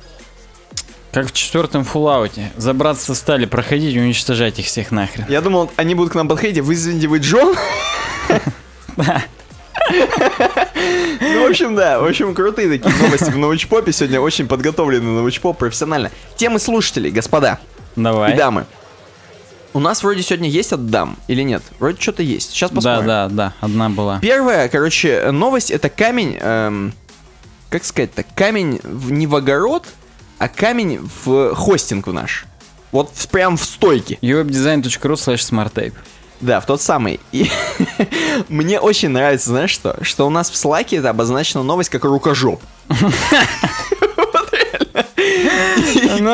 Как в четвертом Fallout'е. Забраться стали, проходить и уничтожать их всех нахрен. Я думал, они будут к нам подходить, а вы извините, вы Джон? Ну, в общем, да. В общем, крутые такие новости в научпопе. Сегодня очень подготовленный научпоп профессионально. Темы слушателей, господа Давай. и дамы. У нас вроде сегодня есть от дам или нет? Вроде что-то есть. Сейчас посмотрим. Да, да, да, одна была. Первая, короче, новость — это камень, эм, как сказать-то, камень в, не в огород, а камень в хостинг в наш. Вот в- прям в стойке. uwebdesign.ru slash smarttape. Да, в тот самый. И мне очень нравится, знаешь что? Что у нас в Slack'е это обозначена новость как рукожоп. Вот реально.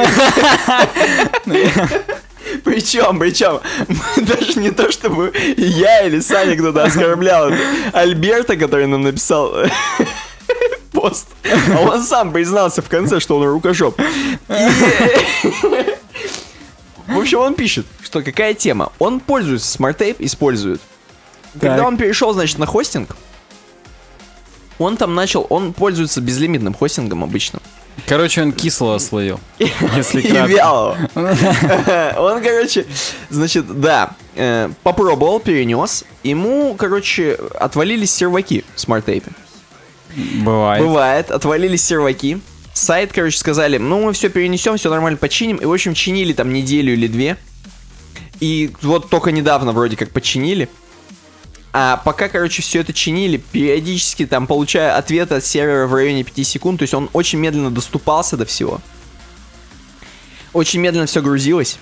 Причем, причем, даже не то, чтобы я или Саня кто-то оскорблял Альберта, который нам написал пост, а он сам признался в конце, что он рукожоп. И... В общем, он пишет, что какая тема. Он пользуется, SmartTape использует. Когда Так. он перешел, значит, на хостинг, он там начал, он пользуется безлимитным хостингом обычным. Короче, он кислого словил. Если И кратко. вялого. Он, короче, значит, да, э, попробовал, перенес. Ему, короче, отвалились серваки в SmartTape. Бывает. Бывает, отвалились серваки. Сайт, короче, сказали, ну, мы все перенесем, все нормально починим. И, в общем, чинили там неделю или две. И вот только недавно вроде как починили. А пока, короче, все это чинили, периодически там получая ответы от сервера в районе пяти секунд, то есть он очень медленно доступался до всего. Очень медленно все грузилось.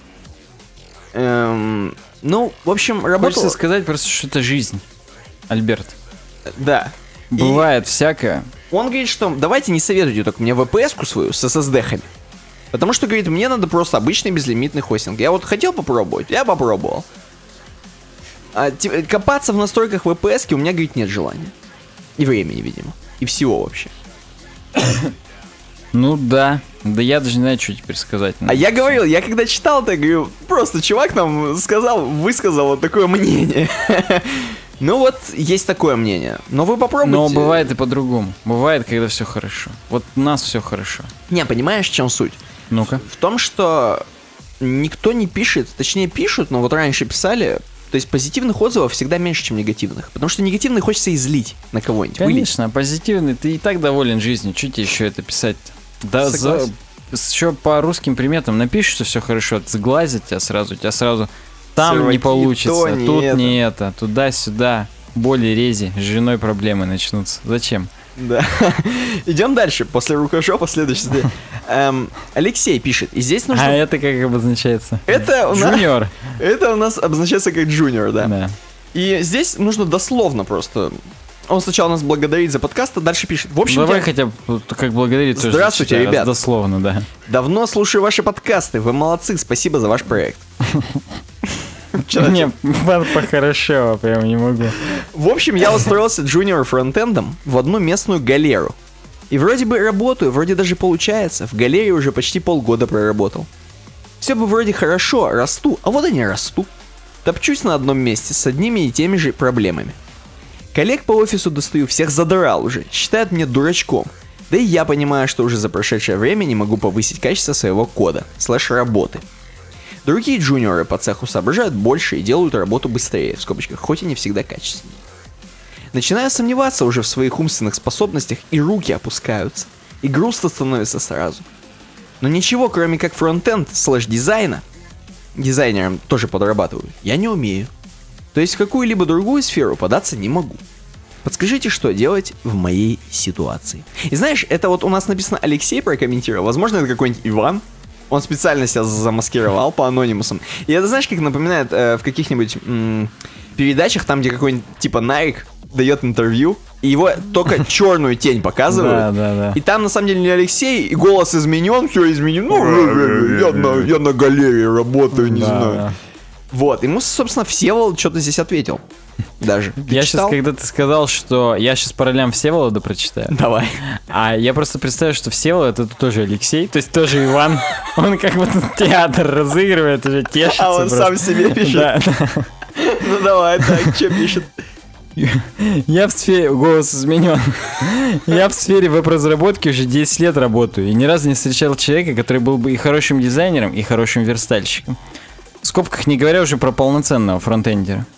Эм, ну, в общем, работало. Хочется сказать просто, что это жизнь, Альберт. Да. И Бывает всякое. он говорит, что давайте не советуйте только мне ви пи эс-ку свою с эс эс ди-хами. Потому что, говорит, мне надо просто обычный безлимитный хостинг. Я вот хотел попробовать, я попробовал. А те- копаться в настройках ви пи эс-ки у меня, говорит, нет желания. И времени, видимо. И всего вообще. Ну да. Да я даже не знаю, что теперь сказать. А я говорил, я когда читал это, говорю, просто чувак нам сказал, высказал вот такое мнение. Ну вот, есть такое мнение. Но вы попробуйте. Но бывает и по-другому. Бывает, когда все хорошо. Вот у нас все хорошо. Не, понимаешь, в чем суть? Ну-ка. В том, что никто не пишет, точнее пишут, но вот раньше писали, то есть позитивных отзывов всегда меньше, чем негативных. Потому что негативные хочется излить на кого-нибудь. вылить. Конечно, а позитивный, ты и так доволен жизнью. Что тебе еще это писать? Да, за... Согласен. еще по русским приметам напишешь, что все хорошо, сглазят тебя сразу, тебя сразу там Серваки, не получится, то, не тут это. не это, туда-сюда, боли, рези, с женой проблемы начнутся. Зачем? Да. Идем дальше. После рукожопа следующий. Эм, Алексей пишет. И здесь нужно... А это как обозначается? Это у нас... Джуниор. Это у нас обозначается как джуниор, да. Да. И здесь нужно дословно просто. Он сначала нас благодарит за подкаст, а дальше пишет. В общем, Давай я хотя бы вот как благодарить тоже Здравствуйте, зачитаю, раз ребят. дословно, да. давно слушаю ваши подкасты. Вы молодцы, спасибо за ваш проект. Не, по-хорошо, прям не могу. В общем, я устроился джуниор фронтендом в одну местную галеру. И вроде бы работаю, вроде даже получается. В галерее уже почти полгода проработал. Все бы вроде хорошо, расту, а вот и не расту. Топчусь на одном месте с одними и теми же проблемами. Коллег по офису достаю, всех задрал уже, считают меня дурачком. Да и я понимаю, что уже за прошедшее время не могу повысить качество своего кода, слэш работы. Другие джуниоры по цеху соображают больше и делают работу быстрее, в скобочках, хоть и не всегда качественнее. Начинаю сомневаться уже в своих умственных способностях, и руки опускаются. И грустно становится сразу. Но ничего, кроме как фронтенд слэш дизайна, дизайнером тоже подрабатываю, я не умею. То есть в какую-либо другую сферу податься не могу. Подскажите, что делать в моей ситуации. И знаешь, это вот у нас написано Алексей прокомментировал, возможно, это какой-нибудь Иван. Он специально себя замаскировал по анонимусам. И это, знаешь, как напоминает э, в каких-нибудь м- передачах, там, где какой-нибудь типа Нарик дает интервью, и его только черную тень показывают. Да, да, да. И там, на самом деле, не Алексей, и голос изменен, все изменено. Ну, я на, я на галерее работаю, не Да, знаю. да. Вот, ему, собственно, Всеволод что-то здесь ответил. Даже. Ты Я читал? сейчас, когда ты сказал, что я сейчас по ролям Всеволода прочитаю, Давай. а я просто представляю, что Всеволод это тоже Алексей, то есть тоже Иван. Он как будто театр разыгрывает, уже тешится. А он просто. сам себе пишет. Да, да. Ну давай, так, что пишет? Я в сфере... Голос изменен. Я в сфере веб-разработки уже десять лет работаю и ни разу не встречал человека, который был бы и хорошим дизайнером, и хорошим верстальщиком. В скобках не говоря уже про полноценного фронтендера.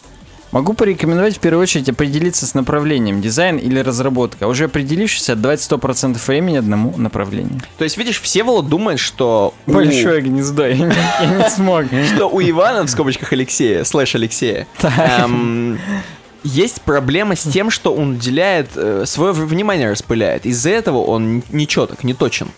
Могу порекомендовать в первую очередь определиться с направлением, дизайн или разработка. Уже определившись, отдавать сто процентов времени одному направлению. То есть, видишь, Всеволод думает, что... у- Большое гнездо, я не, я не смог. Что у Ивана, в скобочках Алексея, слэш Алексея, эм, есть проблема с тем, что он уделяет, э, свое внимание распыляет. Из-за этого он не четок, не точен.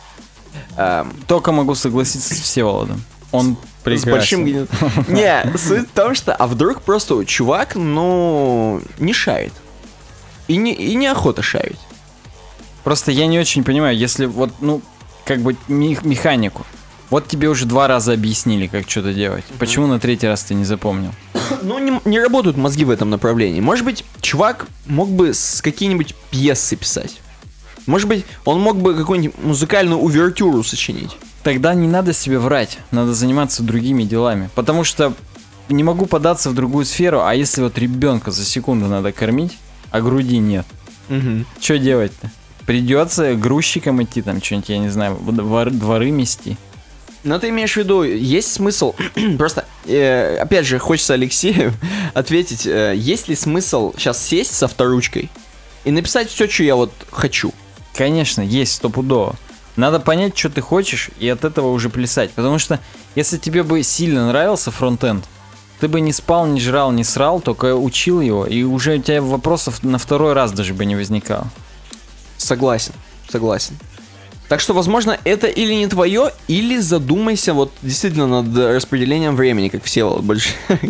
Эм, Только могу согласиться с Всеволодом. Он с прекрасен. большим гнездом. Не, суть в том, что, а вдруг просто чувак, ну, не шарит. И, не, и неохота шарить. Просто я не очень понимаю, если вот, ну, как бы мех- механику. Вот тебе уже два раза объяснили, как что-то делать. Почему на третий раз ты не запомнил? Ну, не, не работают мозги в этом направлении. Может быть, чувак мог бы с какие-нибудь пьесы писать. Может быть, он мог бы какую-нибудь музыкальную увертюру сочинить. Тогда не надо себе врать, надо заниматься другими делами. Потому что не могу податься в другую сферу, а если вот ребенка за секунду надо кормить, а груди нет, Угу. что делать-то? Придется грузчиком идти, там что-нибудь, я не знаю, двор- дворы мести. Но ты имеешь в виду, есть смысл, просто, э, опять же, хочется Алексею ответить, э, есть ли смысл сейчас сесть со авторучкой и написать все, что я вот хочу? Конечно, есть, стопудово. Надо понять, что ты хочешь, и от этого уже плясать. Потому что, если тебе бы сильно нравился фронтенд, ты бы не спал, не жрал, не срал, только учил его, и уже у тебя вопросов на второй раз даже бы не возникало. Согласен, согласен. Так что, возможно, это или не твое, или задумайся вот действительно над распределением времени, как Всеволод больше.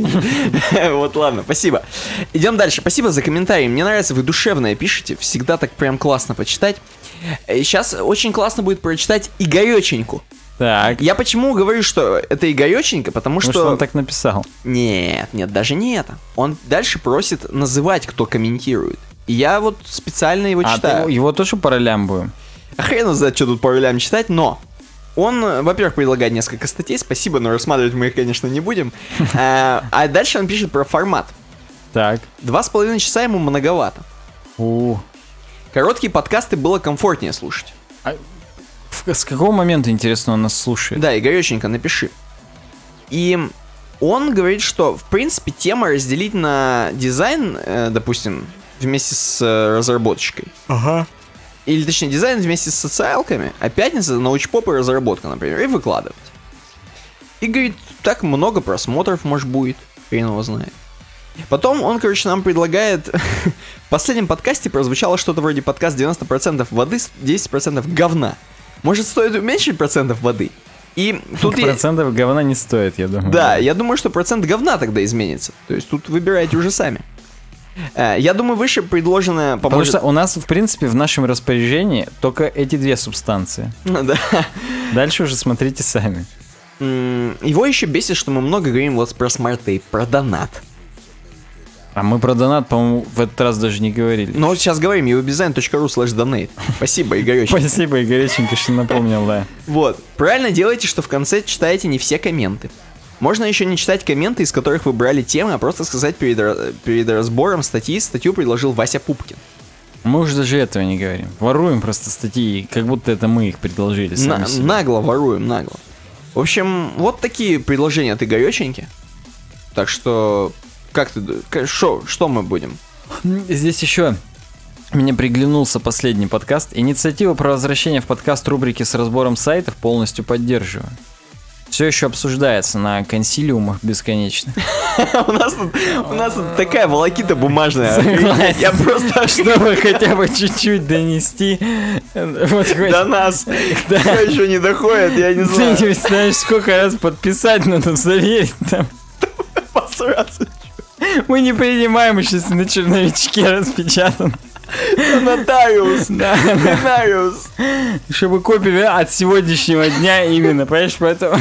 Вот, ладно, спасибо. Идем дальше. Спасибо за комментарии. Мне нравится, вы душевное пишете. Всегда так прям классно почитать. Сейчас очень классно будет прочитать Игореченьку. Так, Я почему говорю, что это Игореченька, потому потому что... что он так написал. Нет, нет, даже не это. Он дальше просит называть, кто комментирует. И я вот специально его А, читаю. ты его тоже по ролям будем? А хрен его знает, что тут по ролям читать, но он, э, во-первых, предлагает несколько статей, спасибо, но рассматривать мы их, конечно, не будем. А а дальше он пишет про формат. Так. Два с половиной часа ему многовато. У. Короткие подкасты было комфортнее слушать. В- С какого момента, интересно, он нас слушает? Да, Игореченька, напиши. И он говорит, что, в принципе, тема разделить на дизайн, э, допустим, вместе с э, разработчикой. Ага. Или, точнее, дизайн вместе с социалками, а пятница — научпоп и разработка, например, и выкладывать. И говорит, так много просмотров, может, будет, хрен его знает. Потом он, короче, нам предлагает... В последнем подкасте прозвучало что-то вроде подкаст девяносто процентов воды, десять процентов говна. Может, стоит уменьшить процентов воды? И тут я... Процентов говна не стоит, я думаю. Да, я думаю, что процент говна тогда изменится. То есть тут выбирайте уже сами. Э, Я думаю, выше предложенное Потому поможет... что у нас, в принципе, в нашем распоряжении только эти две субстанции. Да. Дальше уже смотрите сами. М, Его еще бесит, что мы много говорим вот про смарт-тейп, про донат. А мы про донат, по-моему, в этот раз даже не говорили. Но вот сейчас говорим, eobdesign.ru slash donate. Спасибо, Игоречек. Спасибо, Игореченька, что напомнил, да. Вот. Правильно делаете, что в конце читаете не все комменты. Можно еще не читать комменты, из которых вы брали темы, а просто сказать перед, ра- перед разбором статьи. Статью предложил Вася Пупкин. Мы уже даже этого не говорим. Воруем просто статьи, как будто это мы их предложили сами На- себе. нагло воруем, нагло. В общем, вот такие предложения от Игореченьки. Так что, как ты, д- к- шо, что мы будем? Здесь еще мне приглянулся последний подкаст. Инициатива про возвращение в подкаст рубрики с разбором сайтов полностью поддерживаю. Все еще обсуждается на консилиумах бесконечных. У нас тут, у нас тут такая волокита бумажная. Согласен. Я просто Чтобы хотя бы чуть-чуть донести. Вот хоть- до нас Да. все еще не доходит, я не Ты знаю. не представляешь, сколько раз подписать надо, заверить там. Посраться. Мы не принимаем, если на черновичке распечатан. Нотариус. Да. Нотариус. Чтобы копии от сегодняшнего дня именно, понимаешь, поэтому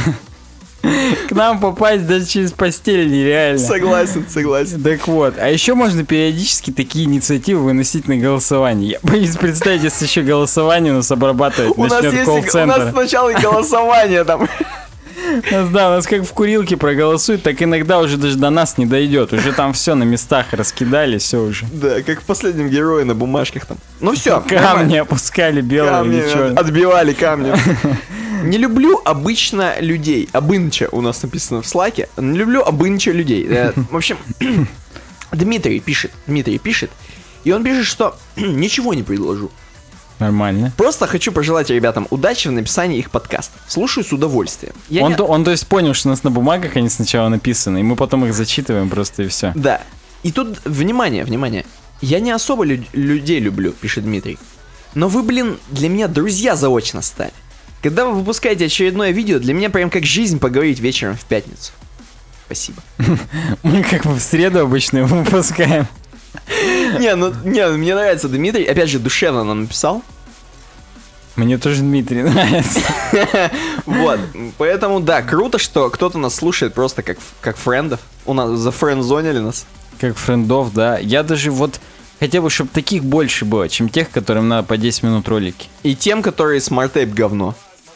к нам попасть даже через постель нереально. Согласен, согласен. Так вот, а еще можно периодически такие инициативы выносить на голосование. Я боюсь представить, если еще голосование у нас обрабатывать У нас начнет есть, и- у нас колл-центр. сначала и голосование там. У нас, да, у нас как в курилке проголосуют, так иногда уже даже до нас не дойдет. Уже там все на местах раскидали, все уже. Да, как в последнем герое на бумажках там. Ну все, Камни опускали белые камни или что. от- отбивали камни. Не люблю обычно людей. Обынча у нас написано в слаке. Не люблю обынча людей. Э, В общем, Дмитрий пишет, Дмитрий пишет, и он пишет, что ничего не предложу. Нормально. Просто хочу пожелать ребятам удачи в написании их подкаста. Слушаю с удовольствием. Я Он, не... то, он, то есть, понял, что у нас на бумагах они сначала написаны, и мы потом их зачитываем просто, и все. Да. И тут, внимание, внимание. Я не особо лю- людей люблю, пишет Дмитрий. Но вы, блин, для меня друзья заочно стали. Когда вы выпускаете очередное видео, для меня прям как жизнь поговорить вечером в пятницу. Спасибо. Мы как бы в среду обычно выпускаем. Не, ну, не, мне нравится Дмитрий. Опять же, душевно нам написал. Мне тоже Дмитрий нравится. Вот, поэтому, да, круто, что кто-то нас слушает просто как, как френдов. У нас зафрендзонили нас. Как френдов, да. Я даже вот хотел бы, чтобы таких больше было, чем тех, которым надо по десять минут ролики. И тем, которые смарт-тейп говно.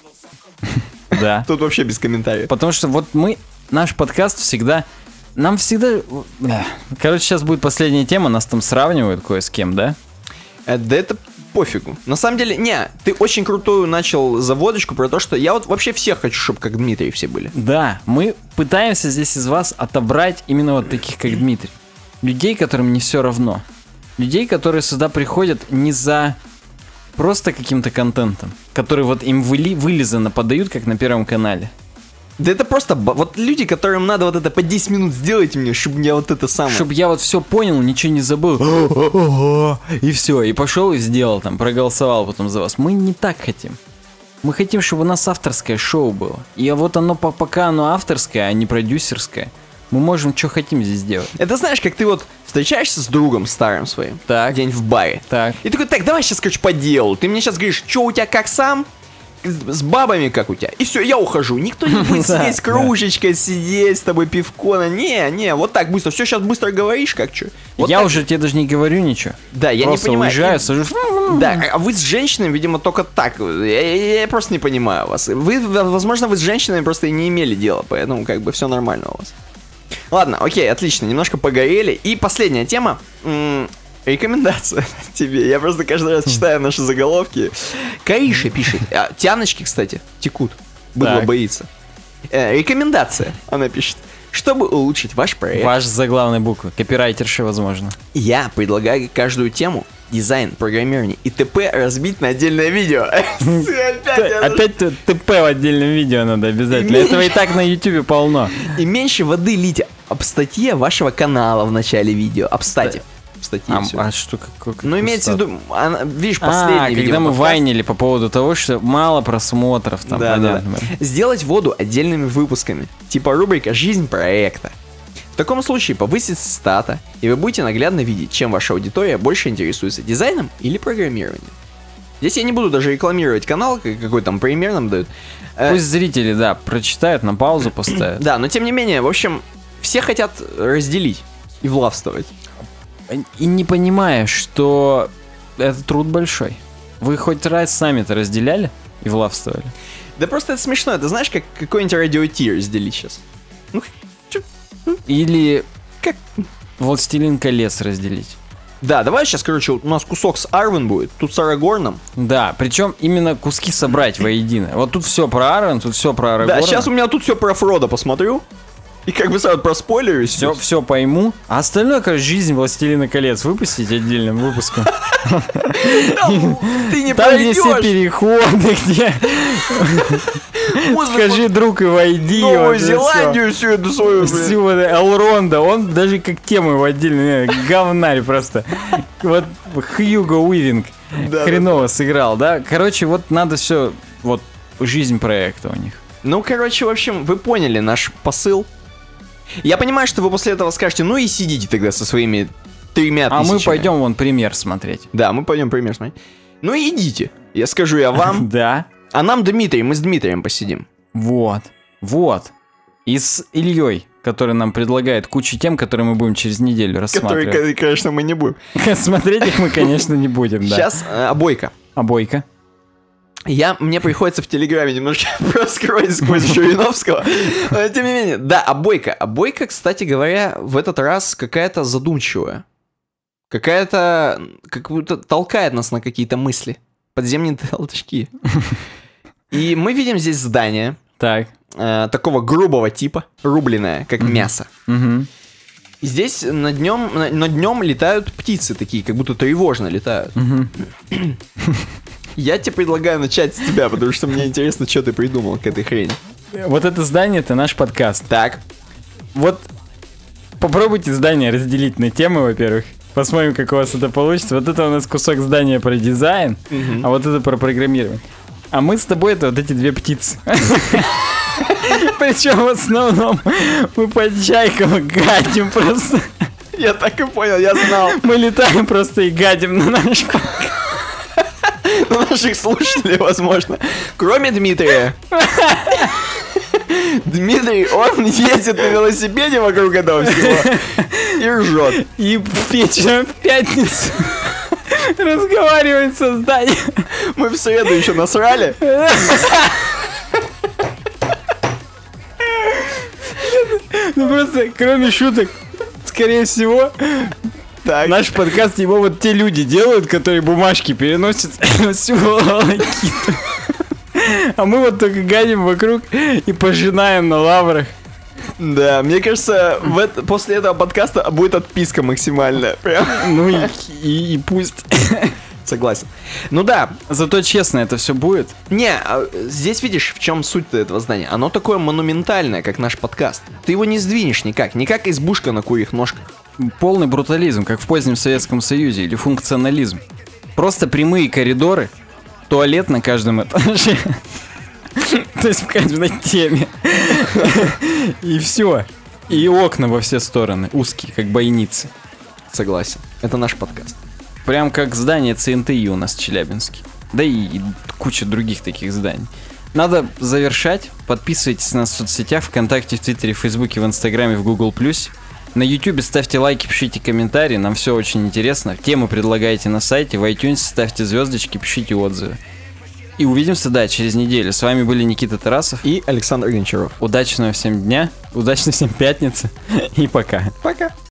Да. Тут вообще без комментариев. Потому что вот мы, наш подкаст всегда... Нам всегда... Бля. Короче, сейчас будет последняя тема, нас там сравнивают кое с кем, да? Э, Да это пофигу. На самом деле, не, ты очень крутую начал заводочку про то, что я вот вообще всех хочу, чтобы как Дмитрий все были. Да, мы пытаемся здесь из вас отобрать именно вот таких, как Дмитрий. Людей, которым не все равно. Людей, которые сюда приходят не за просто каким-то контентом, который вот им выли, вылизанно подают, как на Первом канале. Да это просто, б- вот люди, которым надо вот это по десять минут сделать мне, чтобы я вот это самое... Чтобы я вот все понял, ничего не забыл. И все, и пошел и сделал там, проголосовал потом за вас. Мы не так хотим. Мы хотим, чтобы у нас авторское шоу было. И вот оно, по- пока оно авторское, а не продюсерское, мы можем, что хотим здесь делать. Это знаешь, как ты вот встречаешься с другом старым своим, Так. где-нибудь в баре, Так. и такой, так, давай сейчас, короче, по делу. Ты мне сейчас говоришь, что у тебя как сам, с бабами как у тебя. И все, я ухожу. Никто не будет Да, сидеть с кружечкой, сидеть с тобой пивко. на- Не, не, вот так быстро. Все, сейчас быстро говоришь, как что. Вот Я так. уже тебе даже не говорю ничего. Да, я Просто не понимаю. уезжаю, И- сажусь. Да, а вы с женщинами, видимо, только так. Я, я- я просто не понимаю вас. Вы, возможно, вы с женщинами просто и не имели дела, поэтому как бы все нормально у вас. Ладно, окей, отлично, немножко погорели. И последняя тема. М, Рекомендация тебе. Я просто каждый раз читаю наши заголовки. Кариша пишет. А, тяночки, кстати, текут. Быдло Так. боится. Э, рекомендация, она пишет. Чтобы улучшить ваш проект, Ваш заглавной буквы. Копирайтерши, возможно. я предлагаю каждую тему, дизайн, программирование и т.п. разбить на отдельное видео. Опять я- Опять т- ТП в отдельном видео надо обязательно. Этого и так на ютубе полно. И меньше воды лить об статье вашего канала в начале видео. Об стате. В статье А, всё. а что, какой, какой Ну, имеется в стат? виду, она- видишь, А, последний когда мы видео-подкаст. вайнили по поводу того, что мало просмотров, там, Да, да, понятно. да. Сделать воду отдельными выпусками. Типа рубрика «Жизнь проекта». В таком случае повысит стата, и вы будете наглядно видеть, чем ваша аудитория больше интересуется, дизайном или программированием. Здесь я не буду даже рекламировать канал, как- какой там пример нам дают. Э, Пусть зрители, да, прочитают, на паузу поставят. Да, но тем не менее, в общем, все хотят разделить и властвовать. И не понимая, что это труд большой. Вы хоть раз сами-то разделяли и властвовали? Да просто это смешно, это знаешь, как какой-нибудь радио Ти разделить сейчас. Ну, чё- Или как... «Властелин колец» разделить? Да, давай сейчас, короче, у нас кусок с Арвен будет, тут с Арагорном. Да, причем именно куски собрать воедино. Вот тут все про Арвен, тут все про Арагорна. Да, сейчас у меня тут все про Фрода посмотрю. И как бы сразу проспойлерюсь. Все, все пойму. А остальное, короче, «Жизнь Властелина колец» выпустить отдельным выпуском. Там Ты не Там, где все пройдешь. переходы, где... Скажи, друг, и войди. Новую вот это всё. Зеландию всю эту свою, блин. Всю вот эту Элронда, он даже как тему его отдельно, не, говнарь просто. Вот Хьюго Уивинг Да, хреново сыграл, да? Короче, вот надо все, вот жизнь проекта у них. Ну, короче, в общем, вы поняли наш посыл. Я понимаю, что вы после этого скажете, ну и сидите тогда со своими тремя А мы тысячами. пойдем вон пример смотреть. Да, мы пойдем пример смотреть. Ну и идите. Я скажу я вам. Да, А нам Дмитрий, мы с Дмитрием посидим. вот, вот. И с Ильей, который нам предлагает кучу тем, которые мы будем через неделю рассматривать. Который, конечно, мы не будем. Смотреть их мы, конечно, не будем, да. Сейчас э, обойка. А Бойко? Я, мне приходится в Телеграме немножко проскролить сквозь Жириновского. Но тем не менее. Да, обойка. Обойка, кстати говоря, в этот раз какая-то задумчивая. Какая-то... Как будто толкает нас на какие-то мысли. Подземные толчки. И мы видим здесь здание Так. э, такого грубого типа, рубленное, как мясо. Угу. И здесь на днем, на, на днем летают птицы такие, как будто тревожно летают. Я тебе предлагаю начать с тебя, потому что мне интересно, что ты придумал к этой хрени. Вот это здание — это наш подкаст. Так. Вот попробуйте здание разделить на темы, во-первых. Посмотрим, как у вас это получится. Вот это у нас кусок здания про дизайн, угу. а вот это про программирование. А мы с тобой — это вот эти две птицы. Причем в основном мы по чайкам гадим просто. Я так и понял, я знал. Мы летаем просто и гадим на наш подкаст. На наших слушателей, возможно. Кроме Дмитрия. Дмитрий, он ездит на велосипеде вокруг этого всего и ржет. И вечером в пятницу разговаривает со зданием. Мы в среду еще насрали. Ну просто, кроме шуток, скорее всего, так. Наш подкаст, его вот те люди делают, которые бумажки переносят всю волокиту. А мы вот только гадим вокруг и пожинаем на лаврах. Да, мне кажется, в это, после этого подкаста будет отписка максимальная. Прям. Ну и, и, и пусть. Согласен. Ну да. Зато честно это все будет. Не, здесь видишь, в чем суть-то этого здания. Оно такое монументальное, как наш подкаст. Ты его не сдвинешь никак, не как избушка на курьих ножках. Полный брутализм, как в позднем Советском Союзе, или функционализм. Просто прямые коридоры, туалет на каждом этаже. То есть в каждой теме. И все. И окна во все стороны, узкие, как бойницы. Согласен. Это наш подкаст. Прям как здание ЦНТИ у нас в Челябинске. Да и куча других таких зданий. Надо завершать. Подписывайтесь на нас в соцсетях, ВКонтакте, в Твиттере, в Фейсбуке, в Инстаграме, в Гугл плюс. На Ютубе ставьте лайки, пишите комментарии, нам все очень интересно. Темы предлагайте на сайте, в iTunes ставьте звездочки, пишите отзывы. И увидимся, да, через неделю. С вами были Никита Тарасов и Александр Гончаров. Удачного всем дня, удачной всем пятницы и пока. Пока.